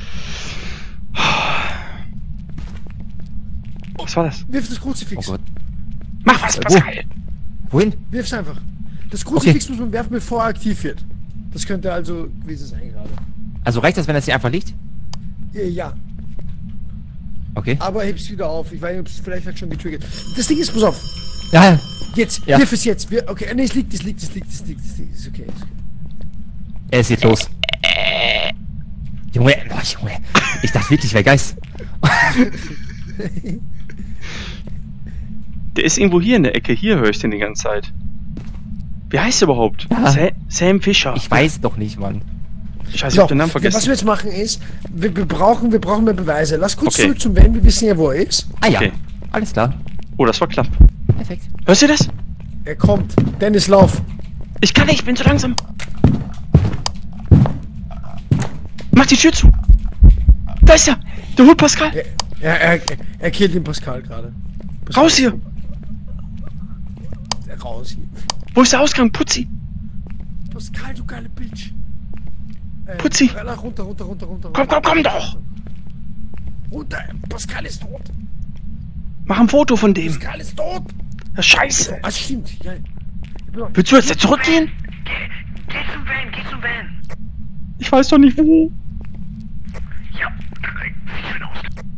Was war das? Wirf das Oh Kruzifix. Gott. Mach was, Wo? Pascal. Wohin? Wirf's einfach. Das Kruzifix muss man werfen, bevor er aktiv wird. Das könnte also gewesen sein gerade. Also reicht das, wenn das hier einfach liegt? Ja, ja, Okay. aber heb's wieder auf. Ich weiß nicht, ob es vielleicht hat schon getriggert. Das Ding ist, pass auf. Ja, ja. Jetzt, Ja. wirf es jetzt. Wir, okay, nee, es liegt, es liegt, es liegt, es liegt, es liegt. Ist okay. Ist okay. Er ist jetzt los. Junge, oh, Junge. Ich dachte wirklich, wäre Geist. Der ist irgendwo hier in der Ecke. Hier höre ich den die ganze Zeit. Wie heißt der überhaupt? Ja. Sa Sam Fischer. Ich weiß doch nicht, Mann. Ich weiß, ich So, hab den Namen was vergessen. wir jetzt machen ist, wir, wir brauchen, wir brauchen mehr Beweise. Lass kurz Okay. zurück zum Van, wir wissen ja, wo er ist. Ah ja, Okay. alles klar. Oh, das war knapp. Perfekt. Hörst du das? Er kommt. Dennis, lauf. Ich kann nicht, ich bin zu langsam. Mach die Tür zu. Da ist er. Der holt Pascal. Er, er, er, er killt den Pascal gerade. Pascal, Raus hier. Raus hier. Wo ist der Ausgang? Putzi. Pascal, du geile Bitch. Äh, Putzi. Runter, runter, runter, runter, runter. Komm, komm, komm doch. Runter. Pascal ist tot. Mach ein Foto von dem. Pascal ist tot. Ja, scheiße. Ah, stimmt. Ja. Willst du jetzt da zurückgehen? Geh, geh zum Van, geh zum Van. Ich weiß doch nicht wo. Ja, ich bin aus.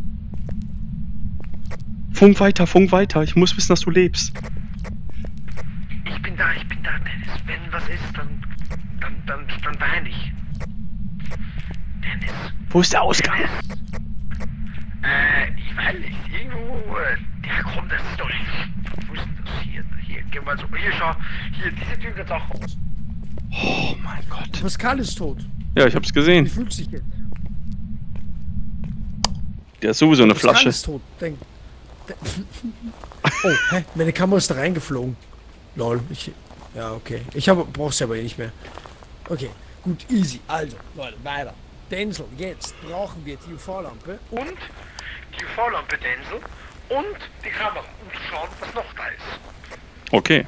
Funk weiter, funk weiter. Ich muss wissen, dass du lebst. Ich bin da, ich bin da, Dennis. Wenn was ist, dann, dann, dann, dann weine ich. Dennis. Wo ist der Ausgang? Dennis. Äh, ich weiß nicht. Irgendwo, äh, ja komm, das ist doch nicht. Wo ist denn das hier? Hier, geh mal so. Hier, schau. Hier, diese Tür geht auch raus. Oh mein Gott. Pascal ist tot. Ja, ich hab's Wie gesehen. fühlt sich jetzt? Der ist sowieso eine Pascal Flasche. ist tot. Denk. Denk- Oh, hä? Meine Kamera ist da reingeflogen. Lol. Ich, ja, okay. Ich habe, brauch's ja aber eh nicht mehr. Okay, gut, easy. Also, Leute, weiter. Denzel, jetzt brauchen wir die U V-Lampe. Und die U V-Lampe, Denzel. Und die Kamera, um zu schauen, was noch da ist. Okay.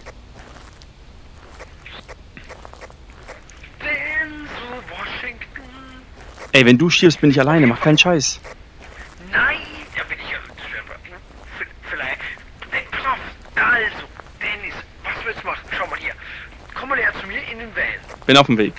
Denzel Washington. Ey, wenn du stirbst, bin ich alleine. Mach keinen Scheiß. Nein, da bin ich ja. v- Vielleicht. Ne, pass auf. Also, Dennis, was willst du machen? Schau mal hier. Komm mal her zu mir in den Van. Bin auf dem Weg.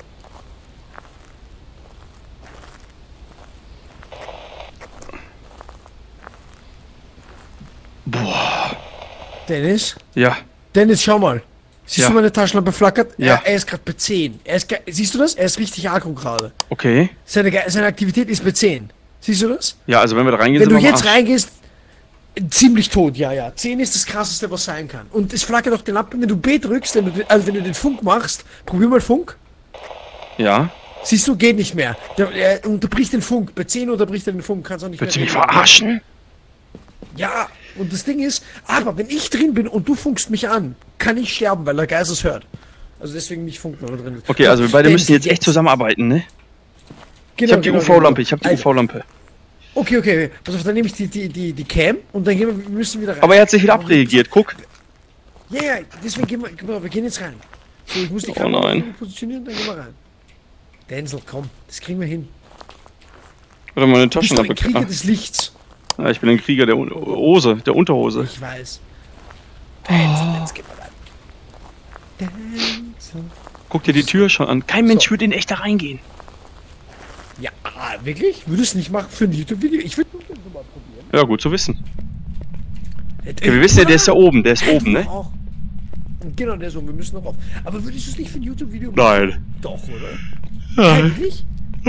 Boah. Dennis? Ja. Dennis, schau mal. Siehst Ja. du meine Taschenlampe flackert? Ja. Er, er ist gerade bei zehn. Er ist, ge- siehst du das? Er ist richtig aggro gerade. Okay. Seine, Ge- seine Aktivität ist bei zehn. Siehst du das? Ja, also wenn wir da reingehen, Wenn du sind wir am jetzt Arsch. reingehst, ziemlich tot, ja, ja. zehn ist das krasseste, was sein kann. Und es flackert auch die Lampe, wenn du B drückst, wenn du, den- also wenn du den Funk machst, probier mal Funk. Ja. Siehst du, geht nicht mehr. Der, er unterbricht den Funk. Bei zehn unterbricht er den Funk, kannst auch nicht Willst du mehr mich reden. verarschen? Ja, Und das Ding ist, aber wenn ich drin bin und du funkst mich an, kann ich sterben, weil der Geist es hört. Also deswegen nicht funken, wenn man drin ist. Okay, also wir beide Denn müssen jetzt echt zusammenarbeiten, ne? Genau, Ich hab die genau, U V-Lampe, genau. ich hab die Also, U V-Lampe. Okay, okay, okay. Pass auf, dann nehme ich die, die, die, die Cam und dann gehen wir, wir müssen wieder rein. Aber er hat sich wieder abreagiert, guck. Ja, ja, deswegen gehen wir, wir, wir gehen jetzt rein. So, ich muss die Oh Kamera nein. positionieren, dann gehen wir rein. Denzel, komm, das kriegen wir hin. Oder meine Du bist doch Taschenlampe. ein Krieger Ah, des Lichts. ja, ich bin ein Krieger der Un- Hose, der Unterhose. Ich weiß. Denzel, jetzt gehen wir rein. Denzel. Guck dir die Tür schon an. Kein Mensch würde in echt da reingehen. Ja, ah, wirklich? Würdest du nicht machen für ein YouTube-Video? Ich würde das mal probieren. Ja, gut zu wissen. Okay, wir wissen ja, der ist da oben, der ist oben, ne? Auch. Genau, der ist oben, wir müssen noch auf. Aber würdest du es nicht für ein YouTube-Video machen? Nein. Doch, oder? Ja. Wirklich?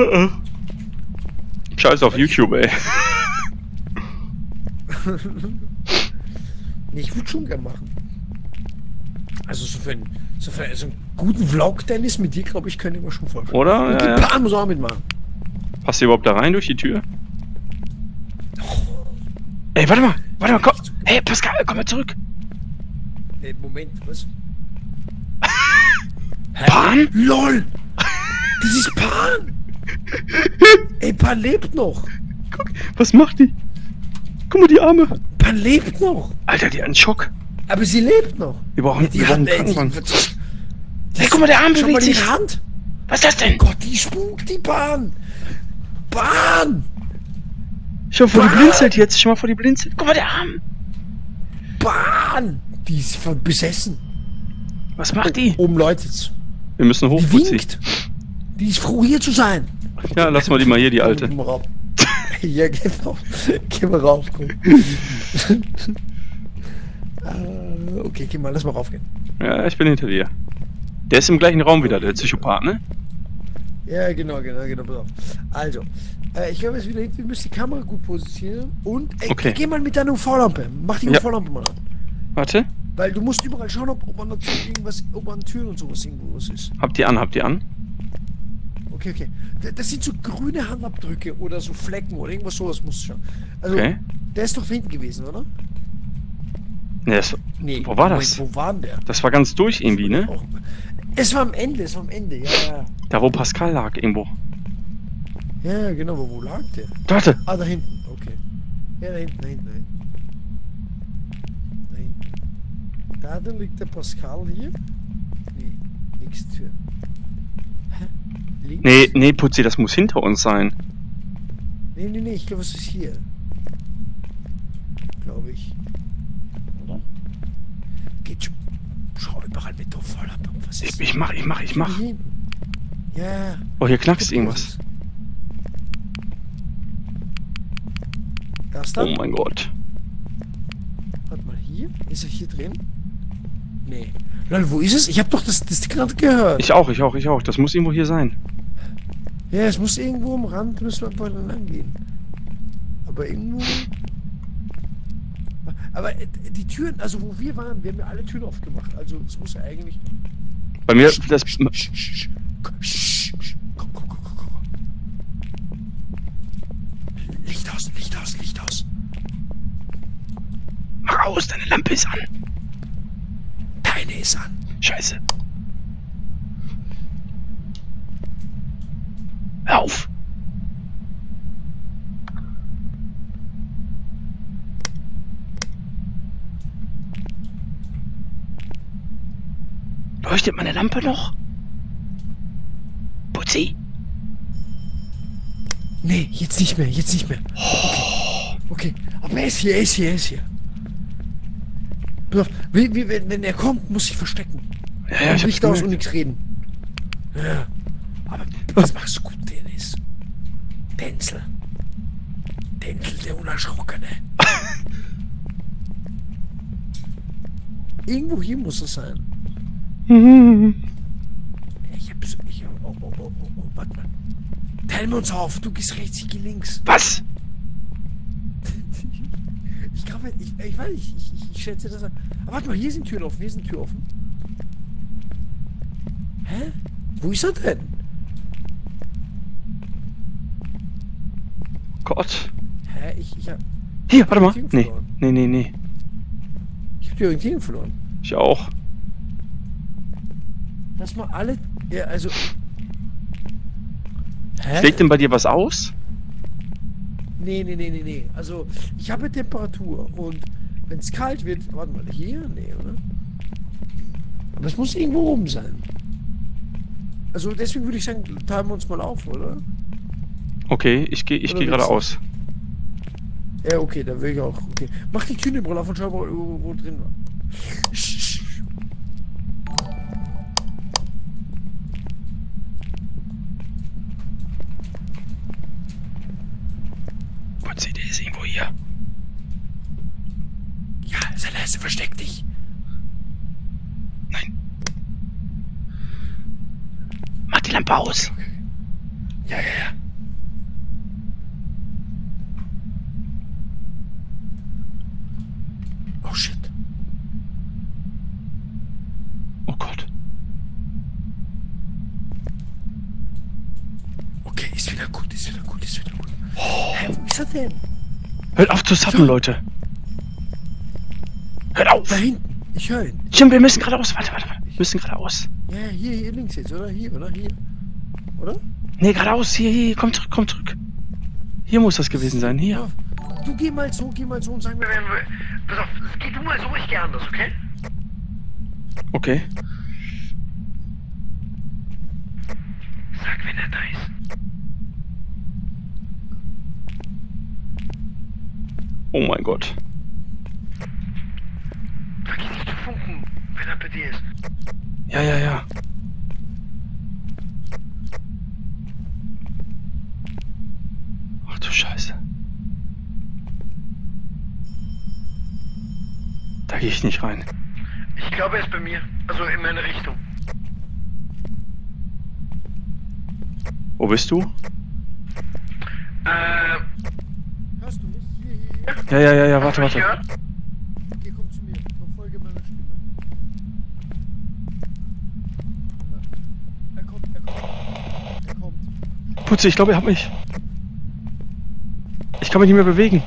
Scheiß auf YouTube, ey. Nee, ich würde schon gern machen. Also so für einen, so für so einen guten Vlog, Dennis, mit dir, glaube ich, könnte wir schon voll. Oder? Und Ja, die ja. Pan muss auch mitmachen. Passt ihr überhaupt da rein durch die Tür? Ey, warte mal, warte mal, komm. Hey, Pascal, komm mal zurück. Nee, Moment, was? Pan? LOL! Das ist Pan! Ey, Pan lebt noch! Was macht die? Guck mal, die Arme. Pan lebt noch! Alter, die hat einen Schock. Aber sie lebt noch! Wir brauchen, Die wir brauchen Hand, einen ey, Krankenwagen. die, Hey, guck mal, der Arm Schau mal bewegt die sich. Hand! Was ist das denn? Gott, die spukt, die Bahn! Bahn! Schau mal, vor die blinzelt jetzt. Schau mal, vor die blinzelt. Guck mal, der Arm. Bahn! Die ist ver- besessen. Was macht die? Oben läutet's. Wir müssen hoch, Die Putzi. winkt. Die ist froh, hier zu sein. Ja, lass mal die mal hier, die alte. Geh mal rauf. Ja, geh mal, geh mal rauf, komm. äh, okay, geh mal, lass mal raufgehen. Ja, ich bin hinter dir. Der ist im gleichen Raum wieder, der Psychopath, ne? Ja, genau, genau, genau, pass auf. Also, äh, ich glaube jetzt wieder, wir müssen die Kamera gut positionieren und ey, Okay. geh mal mit deiner U V-Lampe. Mach die Ja. U V-Lampe mal an. Warte. Weil du musst überall schauen, ob, ob an der Tür irgendwas, ob an Türen und sowas irgendwo was ist. Habt ihr an, habt ihr an? Okay, okay. D- Das sind so grüne Handabdrücke oder so Flecken oder irgendwas sowas musst du schauen. Also, Okay. der ist doch hinten gewesen, oder? Ne, das, Nee. Wo war Moment, das? Wo war denn der? das war ganz durch irgendwie, ne? Auch- Es war am Ende, es war am Ende, ja, ja. Da, wo Pascal lag, irgendwo. Ja, ja, genau, aber wo lag der? Warte. Ah, da hinten, okay. Ja, da hinten, da hinten, da hinten. Da hinten. Da dann liegt der Pascal hier. Nee, nix Tür. Hä? Links? Nee, nee, Putzi, das muss hinter uns sein. Nee, nee, nee, ich glaube, es ist hier. Glaube ich. Oder? Geht schon. Schau überall mit der Volllampe. Was ist Ich, ich mach, ich mach, ich mach. Hier hinten. Ja, ja. Oh, hier knackst irgendwas. Da ist da. Oh mein Gott. Warte mal, hier? Ist er hier drin? Nee. Lol, wo ist es? Ich habe doch das, das gerade gehört. Ich auch, ich auch, ich auch. Das muss irgendwo hier sein. Ja, es muss irgendwo am Rand, müssen wir einfach lang gehen. Aber irgendwo... Aber äh, die Türen, also wo wir waren, wir haben ja alle Türen aufgemacht. Also es muss ja eigentlich... Bei mir, das... Sch, sch, sch, komm, sch, sch, komm, komm, komm, komm, komm. Licht aus, Licht aus, Licht aus. Mach aus, deine Lampe ist an. Deine ist an. Scheiße. Hör auf. Leuchtet meine Lampe noch? Putzi. Nee, jetzt nicht mehr, jetzt nicht mehr. Okay, okay. Aber er ist hier, er ist hier, er ist hier. Pass auf, wie, wie, wenn, wenn er kommt, muss ich verstecken. Ja, ja, ich Licht hab's aus und gemerkt. nichts reden. Ja. Aber was machst du gut, Dennis? Denzel. Denzel, der Unerschrockene. Irgendwo hier muss er sein. Ich hab so. Ich, oh, oh, oh, oh, oh, warte mal. Teilen wir uns auf. Du gehst rechts, ich geh links. Was? Ich glaube, ich, ich weiß nicht, ich, ich, ich schätze das an. Aber warte mal, hier sind Türen offen, hier sind Türen offen. Hä? Wo ist er denn? Gott. Hä? Ich, ich hab... Hier, warte mal. Tür Nee. verloren. Nee, nee, nee. Ich hab die Orientierung verloren. Ich auch. Lass mal alle... Ja, also... Hä? Schlägt denn bei dir was aus? Nee, nee, nee, nee, nee. Also, ich habe Temperatur und wenn es kalt wird... Warte mal, hier? Nee, oder? Aber es muss irgendwo oben sein. Also, deswegen würde ich sagen, teilen wir uns mal auf, oder? Okay, ich gehe ich Oder geh willst du- geradeaus. Ja, okay, dann will ich auch. Okay. Mach die Tür in den Brille auf und schau, wo, wo, wo drin war. Sch- sch- Putzi, der ist irgendwo hier. Ja, Celeste, versteck dich. Nein. Mach die Lampe aus. Ja, ja, ja. Oh shit. Oh Gott. Okay, ist wieder gut, ist wieder gut, ist wieder gut. Hä, wo ist er denn? Hört auf zu zappen, Leute. Hört auf. Da hinten. Ich höre ihn. Stimmt, wir müssen geradeaus. Warte, warte, warte. Wir müssen geradeaus. Ja, ja, hier, hier links jetzt, oder? Hier, oder? Hier. Oder? Nee, geradeaus. Hier, hier. Komm zurück, komm zurück. Hier muss das gewesen sein. Hier. Ja. Du geh mal so, geh mal so und sag mir. Wenn wir- Pass auf, geh du mal so, ich geh anders, okay? Okay. Sag, wenn er da ist. Oh mein Gott. Vergiss nicht zu funken, wenn er bei dir ist. Ja, ja, ja. Ach du Scheiße. Da gehe ich nicht rein. Ich glaube, er ist bei mir. Also in meine Richtung. Wo bist du? Äh, Hörst du mich? Hier, hier, hier. Ja, ja, ja, ja, warte, hast du mich warte. gehört? Geh, komm zu mir. Verfolge meine Stimme. Ja. Er kommt, er kommt. Er kommt. Putze, ich glaube, er hat mich. Ich kann mich nicht mehr bewegen.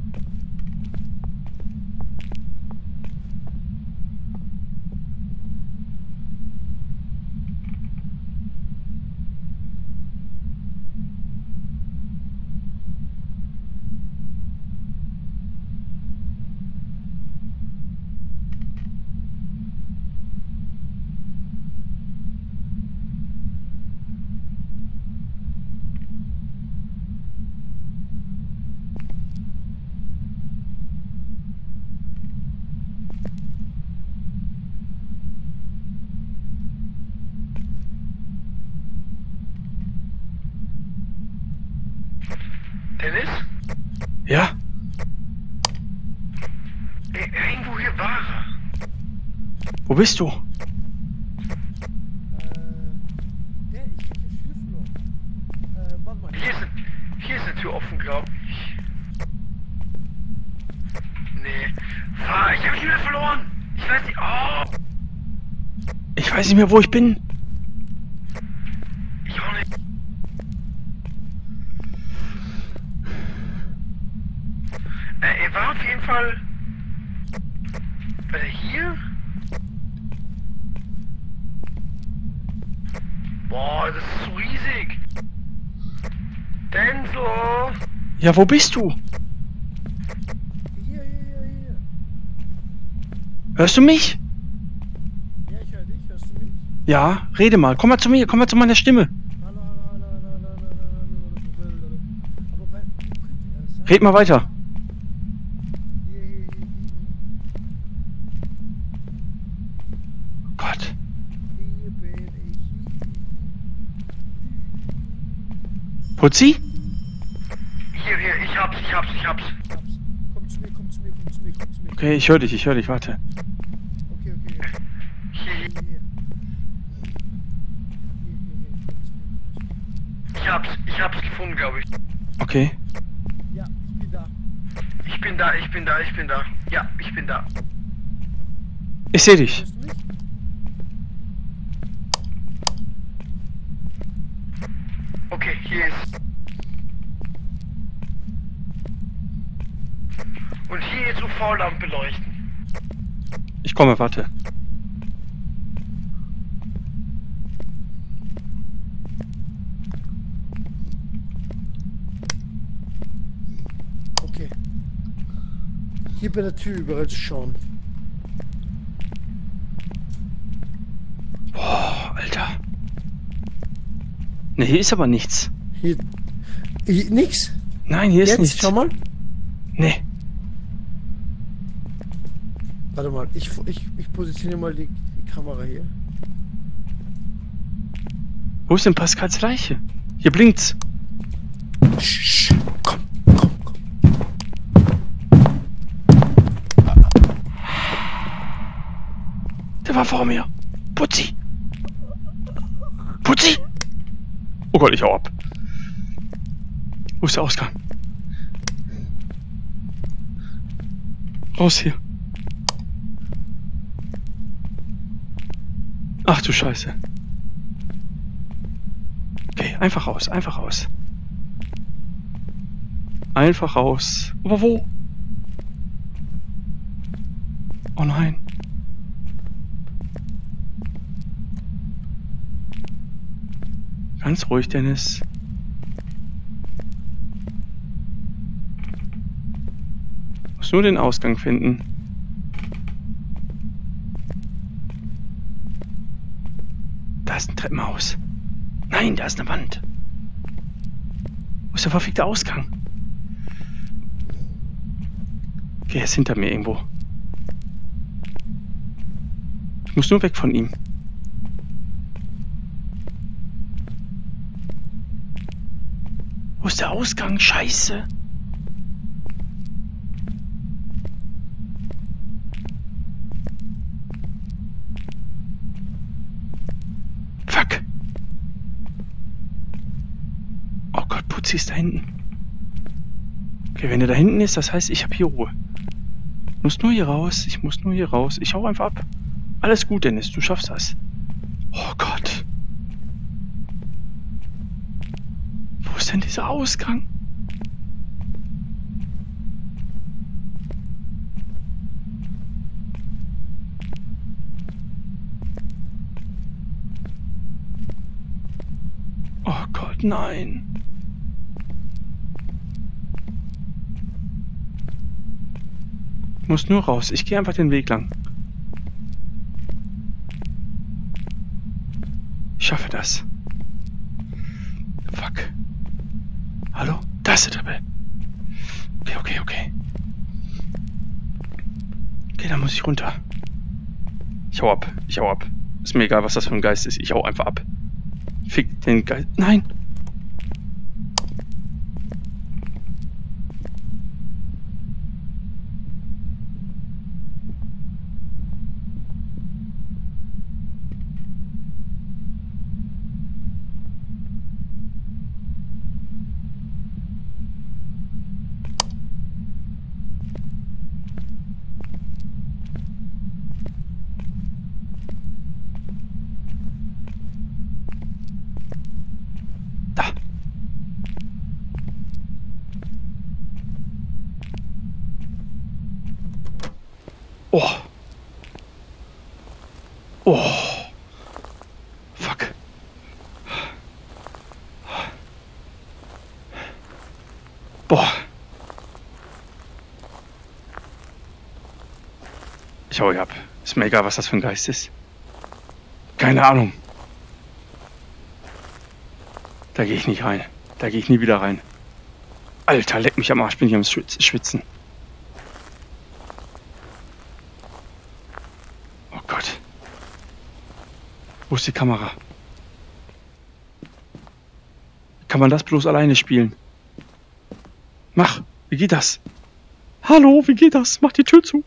Dennis? Ja? Ir- Irgendwo hier war er. Wo bist du? Äh, der, ich hab den Schlüssel noch. Äh, warte mal. Hier ist, ein, hier ist eine Tür offen, glaub ich. Nee. Fahr, ich hab ihn wieder verloren. Ich weiß nicht. Oh. Ich weiß nicht mehr, wo ich bin. Ich auch nicht. Äh, er war auf jeden Fall. War der hier? Boah, das ist so riesig. Denzel! Ja, wo bist du? Hier, hier, hier, hier. Hörst du mich? Ja, ich höre dich. Hörst du mich? Ja, rede mal. Komm mal zu mir, komm mal zu meiner Stimme. Hallo, hallo, hallo, hallo, hallo, hallo, hallo, hallo. Aber bei, wo könnte er sein? Red mal weiter. Hier, hier, hier, hier. Gott. Hier bin ich. Putzi? Hier, hier, ich hab's, ich hab's, ich hab's. Hab's. Komm zu mir, komm zu mir, komm zu mir, komm zu mir. Okay, ich höre dich, ich höre dich, warte. Okay, okay. Hier, Hier, hier. hier. Hier, hier, hier. Komm zu mir. Ich hab's, ich hab's gefunden, glaube ich. Okay. Ja, ich bin da. Ich bin da, ich bin da, ich bin da. Ja, ich bin da. Ich sehe dich. Hörst du mich? Okay, hier ist. Und hier jetzt so V-Lampe leuchten. Ich komme, warte. Okay. Hier bei der Tür überall zu schauen. Boah, Alter. Ne, hier ist aber nichts. Hier. Hier nix? Nein, hier ist Jetzt, nichts. schau mal. Nee. Warte mal, ich, ich, ich positioniere mal die, die Kamera hier. Wo ist denn Pascals Leiche? Hier blinkt's. Sch, komm, komm, komm. Der war vor mir. Putzi. Putzi. Oh Gott, ich hau ab. Wo ist der Ausgang? Raus hier. Ach du Scheiße. Okay, einfach raus, einfach raus. Einfach raus. Aber wo? Oh nein. Ganz ruhig, Dennis. Muss nur den Ausgang finden. Da ist ein Treppenhaus. Nein, da ist eine Wand. Wo ist der verfickte Ausgang? Okay, er ist hinter mir irgendwo. Ich muss nur weg von ihm. Wo ist der Ausgang? Scheiße. Fuck. Oh Gott, Putzi ist da hinten. Okay, wenn er da hinten ist, das heißt, ich habe hier Ruhe. Ich muss nur hier raus. Ich muss nur hier raus. Ich hau einfach ab. Alles gut, Dennis. Du schaffst das. Oh Gott. Wo ist denn dieser Ausgang? Oh Gott, nein. Ich muss nur raus. Ich gehe einfach den Weg lang. Ich schaffe das. Fuck. Hallo? Da ist der Tabell. Okay, okay, okay. Okay, dann muss ich runter. Ich hau ab. Ich hau ab. Ist mir egal, was das für ein Geist ist. Ich hau einfach ab. Fick den Geist. Nein! Oh. Oh. Fuck. Boah. Ich hau hier ab. Ist mir egal, was das für ein Geist ist. Keine Ahnung. Da gehe ich nicht rein. Da gehe ich nie wieder rein. Alter, leck mich am Arsch, bin ich am Schwitzen. Wo ist die Kamera? Kann man das bloß alleine spielen? Mach! Wie geht das? Hallo, wie geht das? Mach die Tür zu!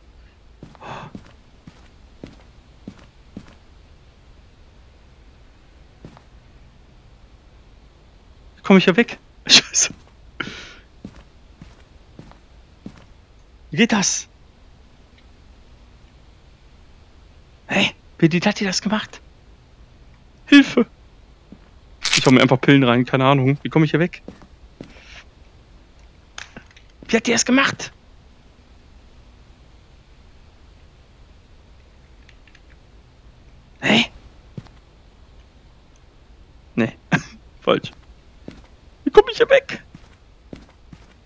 Komme ich ja weg? Scheiße! Wie geht das? Hey, wie hat die das gemacht? Hilfe! Ich hau mir einfach Pillen rein, keine Ahnung. Wie komme ich hier weg? Wie hat die das gemacht?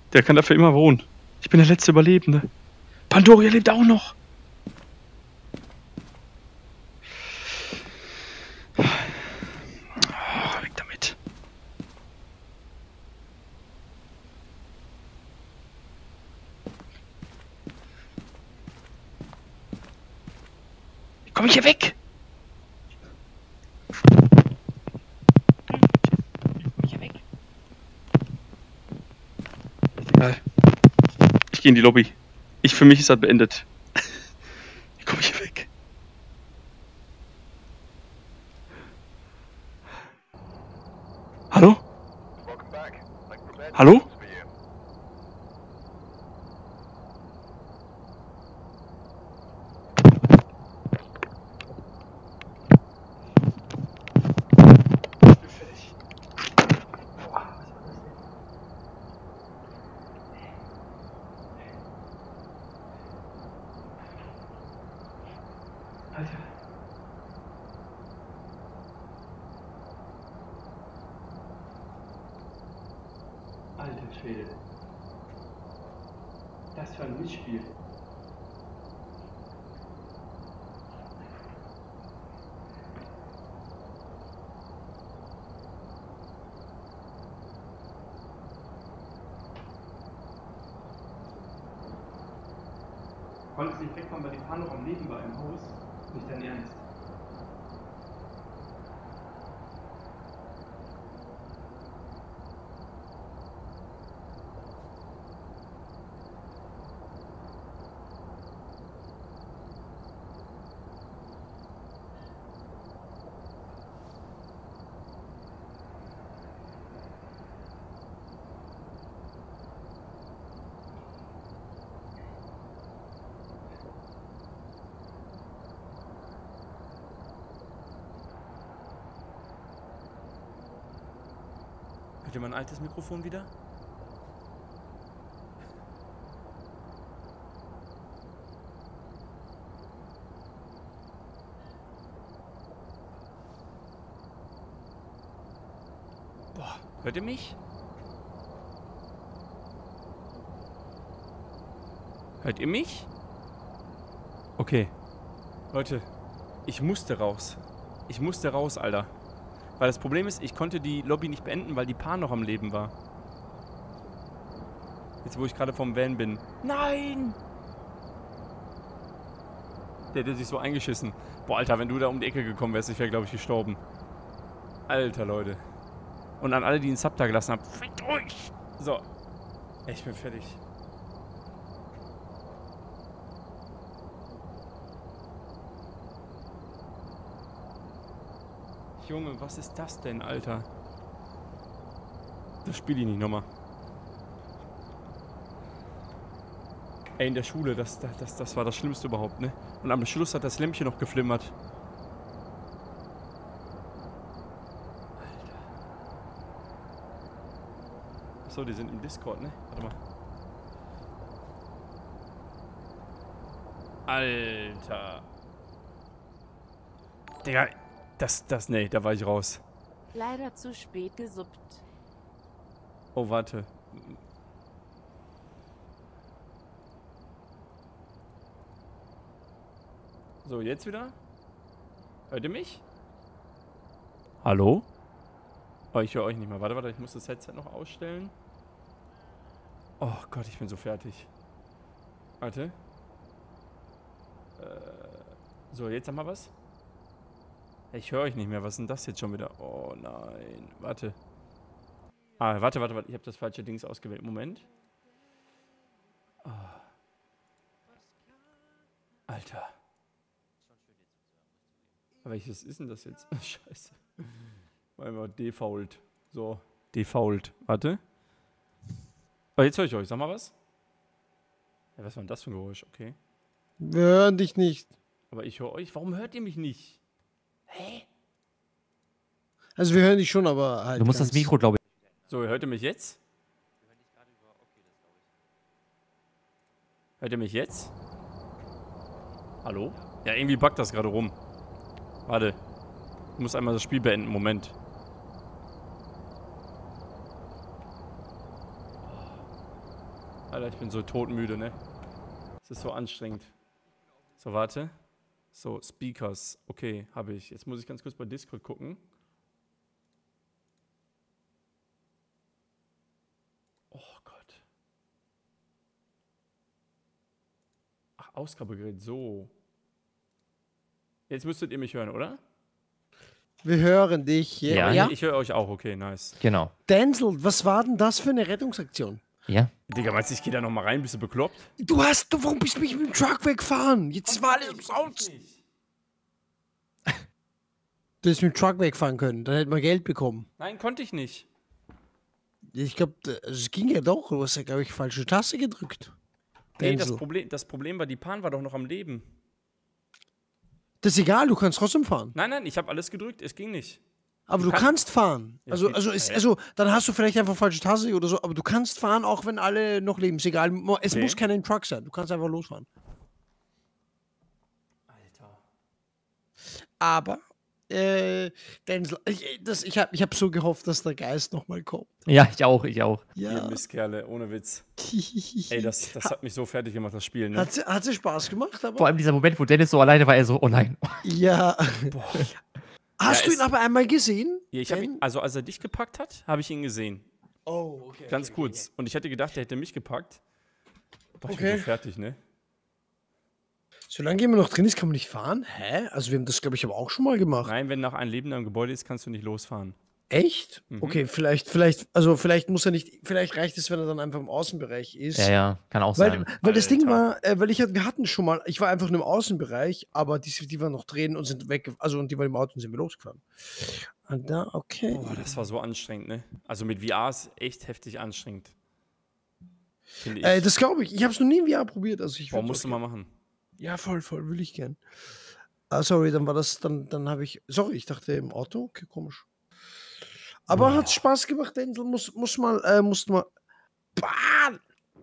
Der kann dafür immer wohnen. Ich bin der letzte Überlebende. Pandoria lebt auch noch. Oh, weg damit. Wie komme ich hier weg? Ich gehe in die Lobby. Ich, für mich ist das beendet. Wie komme ich hier weg? Hallo? Hallo? Alter. Alter Schwede. Das war ein Missspiel. Konntest nicht wegkommen, weil die Paar noch am Leben war im Haus? Nicht dein Ernst? Hört ihr mein altes Mikrofon wieder? Boah, hört ihr mich? Hört ihr mich? Okay. Leute, ich musste raus. Ich musste raus, Alter. Weil das Problem ist, ich konnte die Lobby nicht beenden, weil die Paar noch am Leben war. Jetzt, wo ich gerade vom Van bin. Nein! Der hätte sich so eingeschissen. Boah, Alter, wenn du da um die Ecke gekommen wärst, ich wäre, glaube ich, gestorben. Alter, Leute. Und an alle, die einen Sub da gelassen haben. Fickt euch! So. Ich bin fertig. Junge, was ist das denn, Alter? Das spiele ich nicht nochmal. Ey, in der Schule, das, das, das war das Schlimmste überhaupt, ne? Und am Schluss hat das Lämpchen noch geflimmert. Alter. Achso, die sind im Discord, ne? Warte mal. Alter. Digga. Das, das, nee, da war ich raus. Leider zu spät gesuppt. Oh, warte. So, jetzt wieder? Hört ihr mich? Hallo? Oh, ich höre euch nicht mehr. Warte, warte, ich muss das Headset noch ausstellen. Oh Gott, ich bin so fertig. Warte. Äh, so, jetzt haben wir was. Ich höre euch nicht mehr. Was ist denn das jetzt schon wieder? Oh nein. Warte. Ah, warte, warte, warte. Ich habe das falsche Dings ausgewählt. Moment. Oh. Alter. Welches ist denn das jetzt? Scheiße. Mal mal default. So. Default. Warte. Oh, jetzt höre ich euch. Sag mal was. Ja, was war denn das für ein Geräusch? Okay. Wir hören dich nicht. Aber ich höre euch. Warum hört ihr mich nicht? Hä? Also wir hören dich schon, aber halt. Du musst das Mikro, glaube ich. So, hört ihr mich jetzt? Hört ihr mich jetzt? Hallo? Ja, irgendwie buggt das gerade rum. Warte. Ich muss einmal das Spiel beenden. Moment. Alter, ich bin so todmüde, ne? Es ist so anstrengend. So, warte. So, Speakers. Okay, habe ich. Jetzt muss ich ganz kurz bei Discord gucken. Oh Gott. Ach, Ausgabegerät, so. Jetzt müsstet ihr mich hören, oder? Wir hören dich. Ja. ja? Ich höre euch auch, okay, nice. Genau. Denzel, was war denn das für eine Rettungsaktion? Ja. Digga, meinst du, ich geh da nochmal rein? Bist du bekloppt? Du hast, du, warum bist du mich mit dem Truck weggefahren? Jetzt war alles umsonst. Du hättest mit dem Truck wegfahren können, dann hätten wir Geld bekommen. Nein, konnte ich nicht. Ich glaube, es ging ja doch. Du hast ja, glaube ich, falsche Taste gedrückt. Nee, das Denzel. Problem, das Problem war, die Pan war doch noch am Leben. Das ist egal, du kannst trotzdem fahren. Nein, nein, ich habe alles gedrückt, es ging nicht. Aber du kann- kannst fahren. Ja, Also, wie- also, ist, hä? also, dann hast du vielleicht einfach falsche Taste oder so, aber du kannst fahren, auch wenn alle noch leben. Ist egal. Es Okay. muss kein im Truck sein. Du kannst einfach losfahren. Alter. Aber, äh, Denzel, ich, das, ich habe ich hab so gehofft, dass der Geist nochmal kommt. Ja, ich auch, ich auch. Ihr Ja. Mistkerle, ohne Witz. Ey, das, das hat mich so fertig gemacht, das Spiel, ne? Hat sie, hat sie Spaß gemacht, aber. Vor allem dieser Moment, wo Dennis so alleine war, er so, oh nein. Ja. Hast Ja, du es- ihn aber einmal gesehen? Ja, ich hab Ben? ihn, also als er dich gepackt hat, habe ich ihn gesehen. Oh, okay. Ganz kurz. Und ich hätte gedacht, er hätte mich gepackt. Boah, ich Okay. bin so fertig, ne? Solange jemand noch drin ist, kann man nicht fahren? Hä? Also wir haben das, glaube ich, aber auch schon mal gemacht. Nein, wenn noch ein Leben im Gebäude ist, kannst du nicht losfahren. Echt? Mhm. Okay, vielleicht, vielleicht, also vielleicht muss er nicht, vielleicht reicht es, wenn er dann einfach im Außenbereich ist. Ja, ja, kann auch Weil, sein. weil das Ding Alter. war, äh, weil ich wir hatten schon mal, ich war einfach nur im Außenbereich, aber die, die waren noch drin und sind weg, also und die waren im Auto und sind wir losgefahren. Und da, okay. Boah, das war so anstrengend, ne? Also mit V R ist echt heftig anstrengend. Finde ich. Äh, das glaube ich. Ich habe es noch nie im V R probiert. Also ich Boah, würd's musst du auch mal machen. Ja, voll, voll, will ich gern. Ah, sorry, dann war das, dann, dann habe ich, sorry, ich dachte im Auto, okay, komisch. Aber hat Spaß gemacht, Denzel, muss, muss mal, äh, muss mal, Bahn!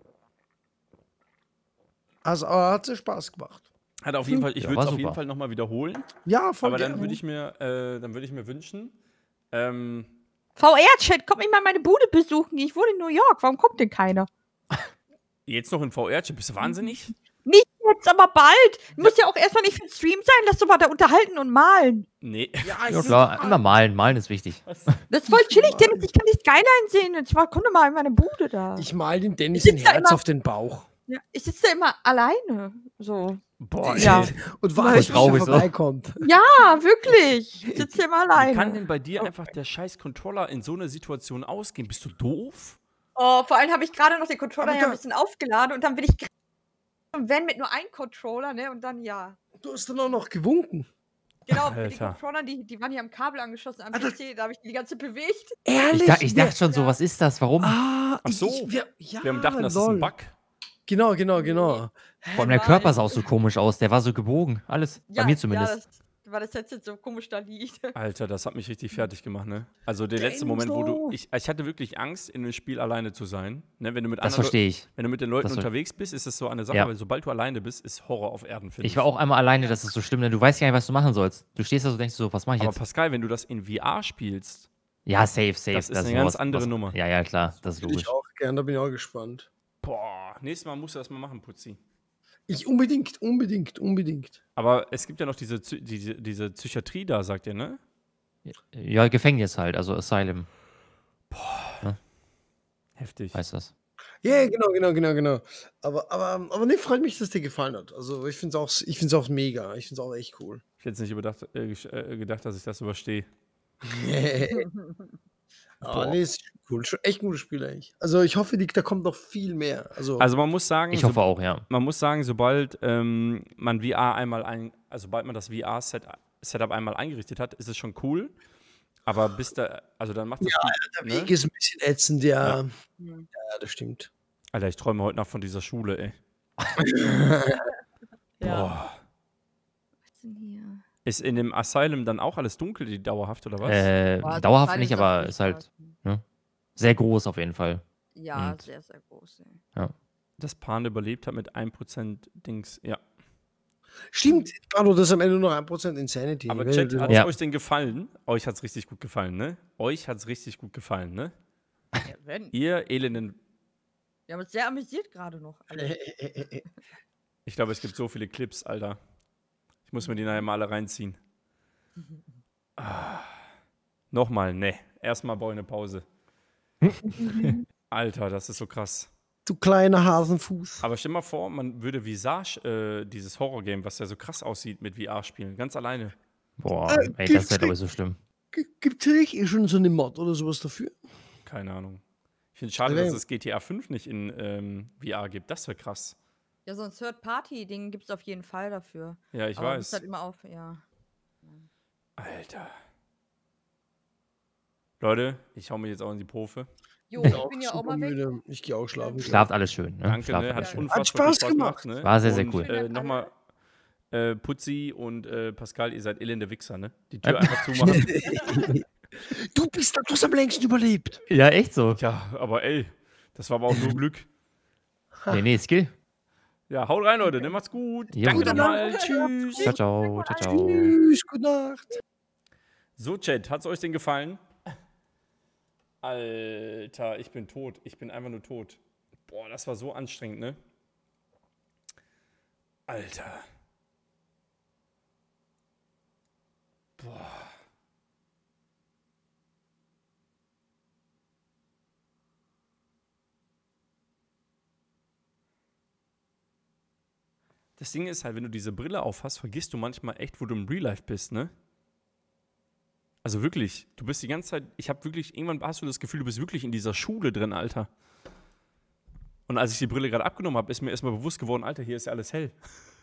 Also, aber hat es Spaß gemacht. Hat auf jeden Fall, ich Ja, würde war es auf super. jeden Fall nochmal wiederholen. Ja, voll Aber dann gerne. würde ich mir, äh, dann würde ich mir wünschen, ähm, V R-Chat, komm mich mal meine Bude besuchen. Ich wohne in New York. Warum kommt denn keiner? jetzt noch in V R-Chip, bist du wahnsinnig? Nicht jetzt, aber bald. Muss ja auch erstmal nicht für den Stream sein. Lass doch mal da unterhalten und malen. Nee. Ja, Ja, klar, immer malen. Malen ist wichtig. Das ist voll chillig, Dennis. Ich kann die Skyline sehen. Und zwar, komm doch mal in meine Bude da. Ich mal dem Dennis Ich ein sitz da Herz immer- auf den Bauch. Ja, ich sitze da immer alleine. So. Boah, Ja. ey. Und warte, bis traurig er so. vorbeikommt. Ja, wirklich. Ich sitze hier immer Wie kann alleine. denn bei dir einfach der scheiß Controller in so einer Situation ausgehen? Bist du doof? Oh, vor allem habe ich gerade noch den Controller Aber ja ein da- bisschen aufgeladen und dann bin ich. Und wenn mit nur einem Controller, ne? Und dann ja. Du hast dann auch noch gewunken. Genau, die Alter. Controller, die, die waren hier am Kabel angeschlossen am Alter. P C, da habe ich die ganze bewegt. Ehrlich? Ich, da, ich Wir- dachte schon so, was ist das? Warum? Ah, Ach so. Ich, ich, wir, ja, Wir haben gedacht, das ist lol. ein Bug. Genau, genau, genau. Vor allem der nein. Körper sah auch so komisch aus. Der war so gebogen. Alles. Bei mir zumindest. Ja, das, weil das Headset so komisch da liegt. Alter, das hat mich richtig fertig gemacht, ne? Also der letzte Moment, wo du. Denso. Ich, ich hatte wirklich Angst, in dem Spiel alleine zu sein. Ne? Wenn du mit das anderen, verstehe ich. wenn du mit den Leuten Das ver- unterwegs bist, ist es so eine Sache, Ja. aber sobald du alleine bist, ist Horror auf Erden, finde ich. Ich war auch einmal alleine, das ist so schlimm, denn du weißt ja nicht, was du machen sollst. Du stehst da so und denkst so, was mache ich Aber jetzt? Pascal, wenn du das in V R spielst, Ja, safe, safe. Das ist eine ganz andere Nummer. Ja, ja, klar, das ist Will logisch. ich auch gern, da bin ich auch gespannt. boah, nächstes Mal musst du das mal machen, Putzi. Ich unbedingt, unbedingt, unbedingt. Aber es gibt ja noch diese, Psy- diese, diese Psychiatrie da, sagt ihr, ne? Ja, Gefängnis halt, also Asylum, Heftig. heißt das. Ja, yeah, genau, genau, genau, genau. Aber, aber, aber nee, freut mich, dass dir gefallen hat. Also ich finde es auch, ich find's auch mega. Ich finde es auch echt cool. Ich hätte nicht überdacht, äh, gesch- äh, gedacht, dass ich das überstehe. Aber nee, ist cool. Schon echt ein gutes Spiel eigentlich. Also ich hoffe, die, da kommt noch viel mehr. Also, Also man muss sagen, Ich so, hoffe auch, ja. man muss sagen, sobald ähm, man V R einmal ein, also sobald man das V R-Setup einmal eingerichtet hat, ist es schon cool. Aber bis da, also dann macht das der Spiel, Weg ne? ist ein bisschen ätzend, ja. Ja. Ja, das stimmt. Alter, ich träume heute Nacht von dieser Schule, ey. Boah. Was ist denn hier? Ist in dem Asylum dann auch alles dunkel, die dauerhaft, oder was? Äh, Boah, dauerhaft Teile nicht, sind aber nicht ist halt da. sehr groß auf jeden Fall. Ja, Und- sehr, sehr groß. Ey. Das Pan überlebt hat mit ein Prozent Dings, ja. Stimmt, Carlo, das ist am Ende nur ein Prozent Insanity. Aber Wenn Chat, du- hat es Ja. euch denn gefallen? Euch hat es richtig gut gefallen, ne? Euch hat es richtig gut gefallen, ne? Ja, wenn. Ihr elenden Wir haben uns sehr amüsiert gerade noch. alle. Ich glaube, es gibt so viele Clips, Alter. Ich muss mir die nachher mal alle reinziehen. Ah. Nochmal, ne. Erstmal baue ich eine Pause. Alter, das ist so krass. Du kleiner Hasenfuß. Aber stell mal vor, man würde Visage, äh, dieses Horror-Game, was ja so krass aussieht, mit V R spielen. Ganz alleine. Boah, Äh, ey, das gibt's wäre glaube nicht. ich so schlimm. G- Gibt's nicht eh schon so eine Mod oder sowas dafür? Keine Ahnung. Ich finde es schade, Aber- dass es G T A fünf nicht in ähm, V R gibt. Das wäre krass. Ja, so ein Third-Party-Ding gibt es auf jeden Fall dafür. Ja, ich Aber weiß. muss halt immer auf, ja. Alter. Leute, ich hau mich jetzt auch in die Profe. Jo, Ich ich auch bin ja auch super mal weg. müde. Ich gehe auch schlafen. Schlaft alles schön, ne? Danke, Schlaft ne? Hat alles schön. unfassbar Spaß viel Spaß gemacht. gemacht, ne? War sehr, sehr und, cool. Äh, Nochmal, äh, Putzi und äh, Pascal, ihr seid elende Wichser, ne? Die Tür einfach zumachen. Du bist, du hast am längsten überlebt. Ja, echt so. Ja, aber ey, das war aber auch nur Glück. Nee, nee, Skill. Ja, haut rein, Leute, ne? Macht's gut. Jo. Danke Gute nochmal. Nacht. Tschüss. Ciao, ciao, ciao, ciao. Tschüss, gute Nacht. So, Chat, hat's euch denn gefallen? Alter, ich bin tot. Ich bin einfach nur tot. Boah, das war so anstrengend, ne? Alter. Boah. Das Ding ist halt, wenn du diese Brille aufhast, vergisst du manchmal echt, wo du im Real Life bist, ne? Also wirklich, du bist die ganze Zeit, ich habe wirklich, irgendwann hast du das Gefühl, du bist wirklich in dieser Schule drin, Alter. Und als ich die Brille gerade abgenommen habe, ist mir erstmal bewusst geworden, Alter, hier ist ja alles hell.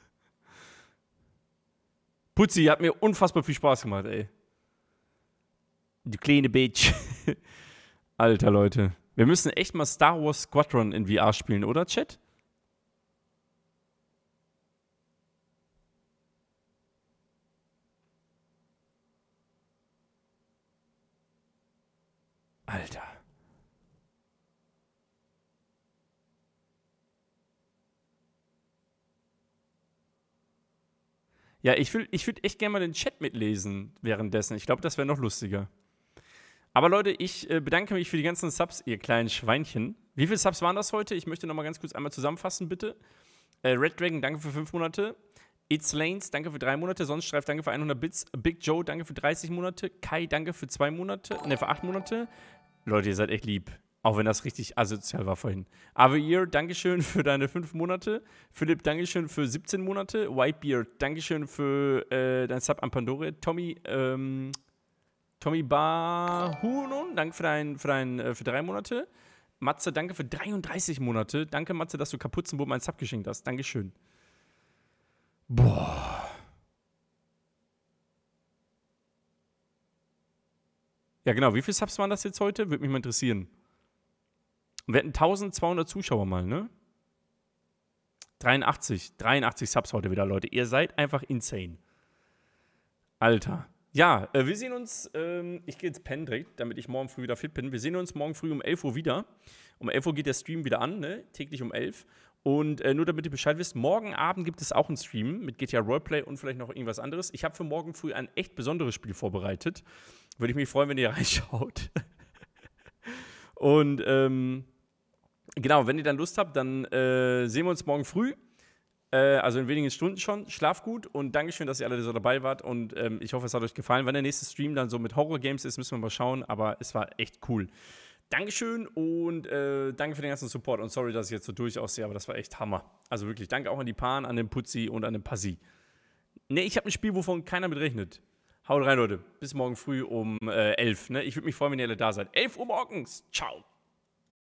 Putzi, hat mir unfassbar viel Spaß gemacht, ey. Du kleine Bitch. Alter, Leute. Wir müssen echt mal Star Wars Squadron in V R spielen, oder, Chat? Alter. Ja, ich will, ich würde echt gerne mal den Chat mitlesen währenddessen. Ich glaube, das wäre noch lustiger. Aber Leute, ich äh, bedanke mich für die ganzen Subs, ihr kleinen Schweinchen. Wie viele Subs waren das heute? Ich möchte noch mal ganz kurz einmal zusammenfassen, bitte. Äh, Red Dragon, danke für fünf Monate. It's Lanes, danke für drei Monate. Sonnenstreif, danke für hundert Bits. Big Joe, danke für dreißig Monate. Kai, danke für zwei Monate. Ne, für acht Monate. Leute, ihr seid echt lieb. Auch wenn das richtig asozial war vorhin. Aveir, dankeschön für deine fünf Monate. Philipp, dankeschön für siebzehn Monate. Whitebeard, dankeschön für äh, dein Sub an Pandora. Tommy, ähm, Tommy Bahunon, danke für, dein, für, dein, äh, für drei Monate. Matze, danke für dreiunddreißig Monate. Danke, Matze, dass du Kapuzenboden ein Sub geschenkt hast. Dankeschön. Boah. Ja, genau. Wie viele Subs waren das jetzt heute? Würde mich mal interessieren. Wir hatten eintausendzweihundert Zuschauer mal, ne? dreiundachtzig. dreiundachtzig Subs heute wieder, Leute. Ihr seid einfach insane. Alter. Ja, äh, wir sehen uns, ähm, ich gehe jetzt pennen direkt, damit ich morgen früh wieder fit bin. Wir sehen uns morgen früh um elf Uhr wieder. Um elf Uhr geht der Stream wieder an, ne? Täglich um elf. Und äh, nur damit ihr Bescheid wisst, morgen Abend gibt es auch einen Stream mit G T A Roleplay und vielleicht noch irgendwas anderes. Ich habe für morgen früh ein echt besonderes Spiel vorbereitet. Würde ich mich freuen, wenn ihr reinschaut. Und ähm, genau, wenn ihr dann Lust habt, dann äh, sehen wir uns morgen früh. Äh, also in wenigen Stunden schon. Schlaft gut und Dankeschön, dass ihr alle so dabei wart. Und ähm, ich hoffe, es hat euch gefallen. Wann der nächste Stream dann so mit Horror-Games ist, müssen wir mal schauen. Aber es war echt cool. Dankeschön und äh, danke für den ganzen Support. Und sorry, dass ich jetzt so durch aussehe, aber das war echt Hammer. Also wirklich, danke auch an die Pan, an den Putzi und an den Passi. Ne, ich habe ein Spiel, wovon keiner mit rechnet. Haut rein, Leute. Bis morgen früh um äh, elf. Ne? Ich würde mich freuen, wenn ihr alle da seid. elf Uhr morgens. Ciao.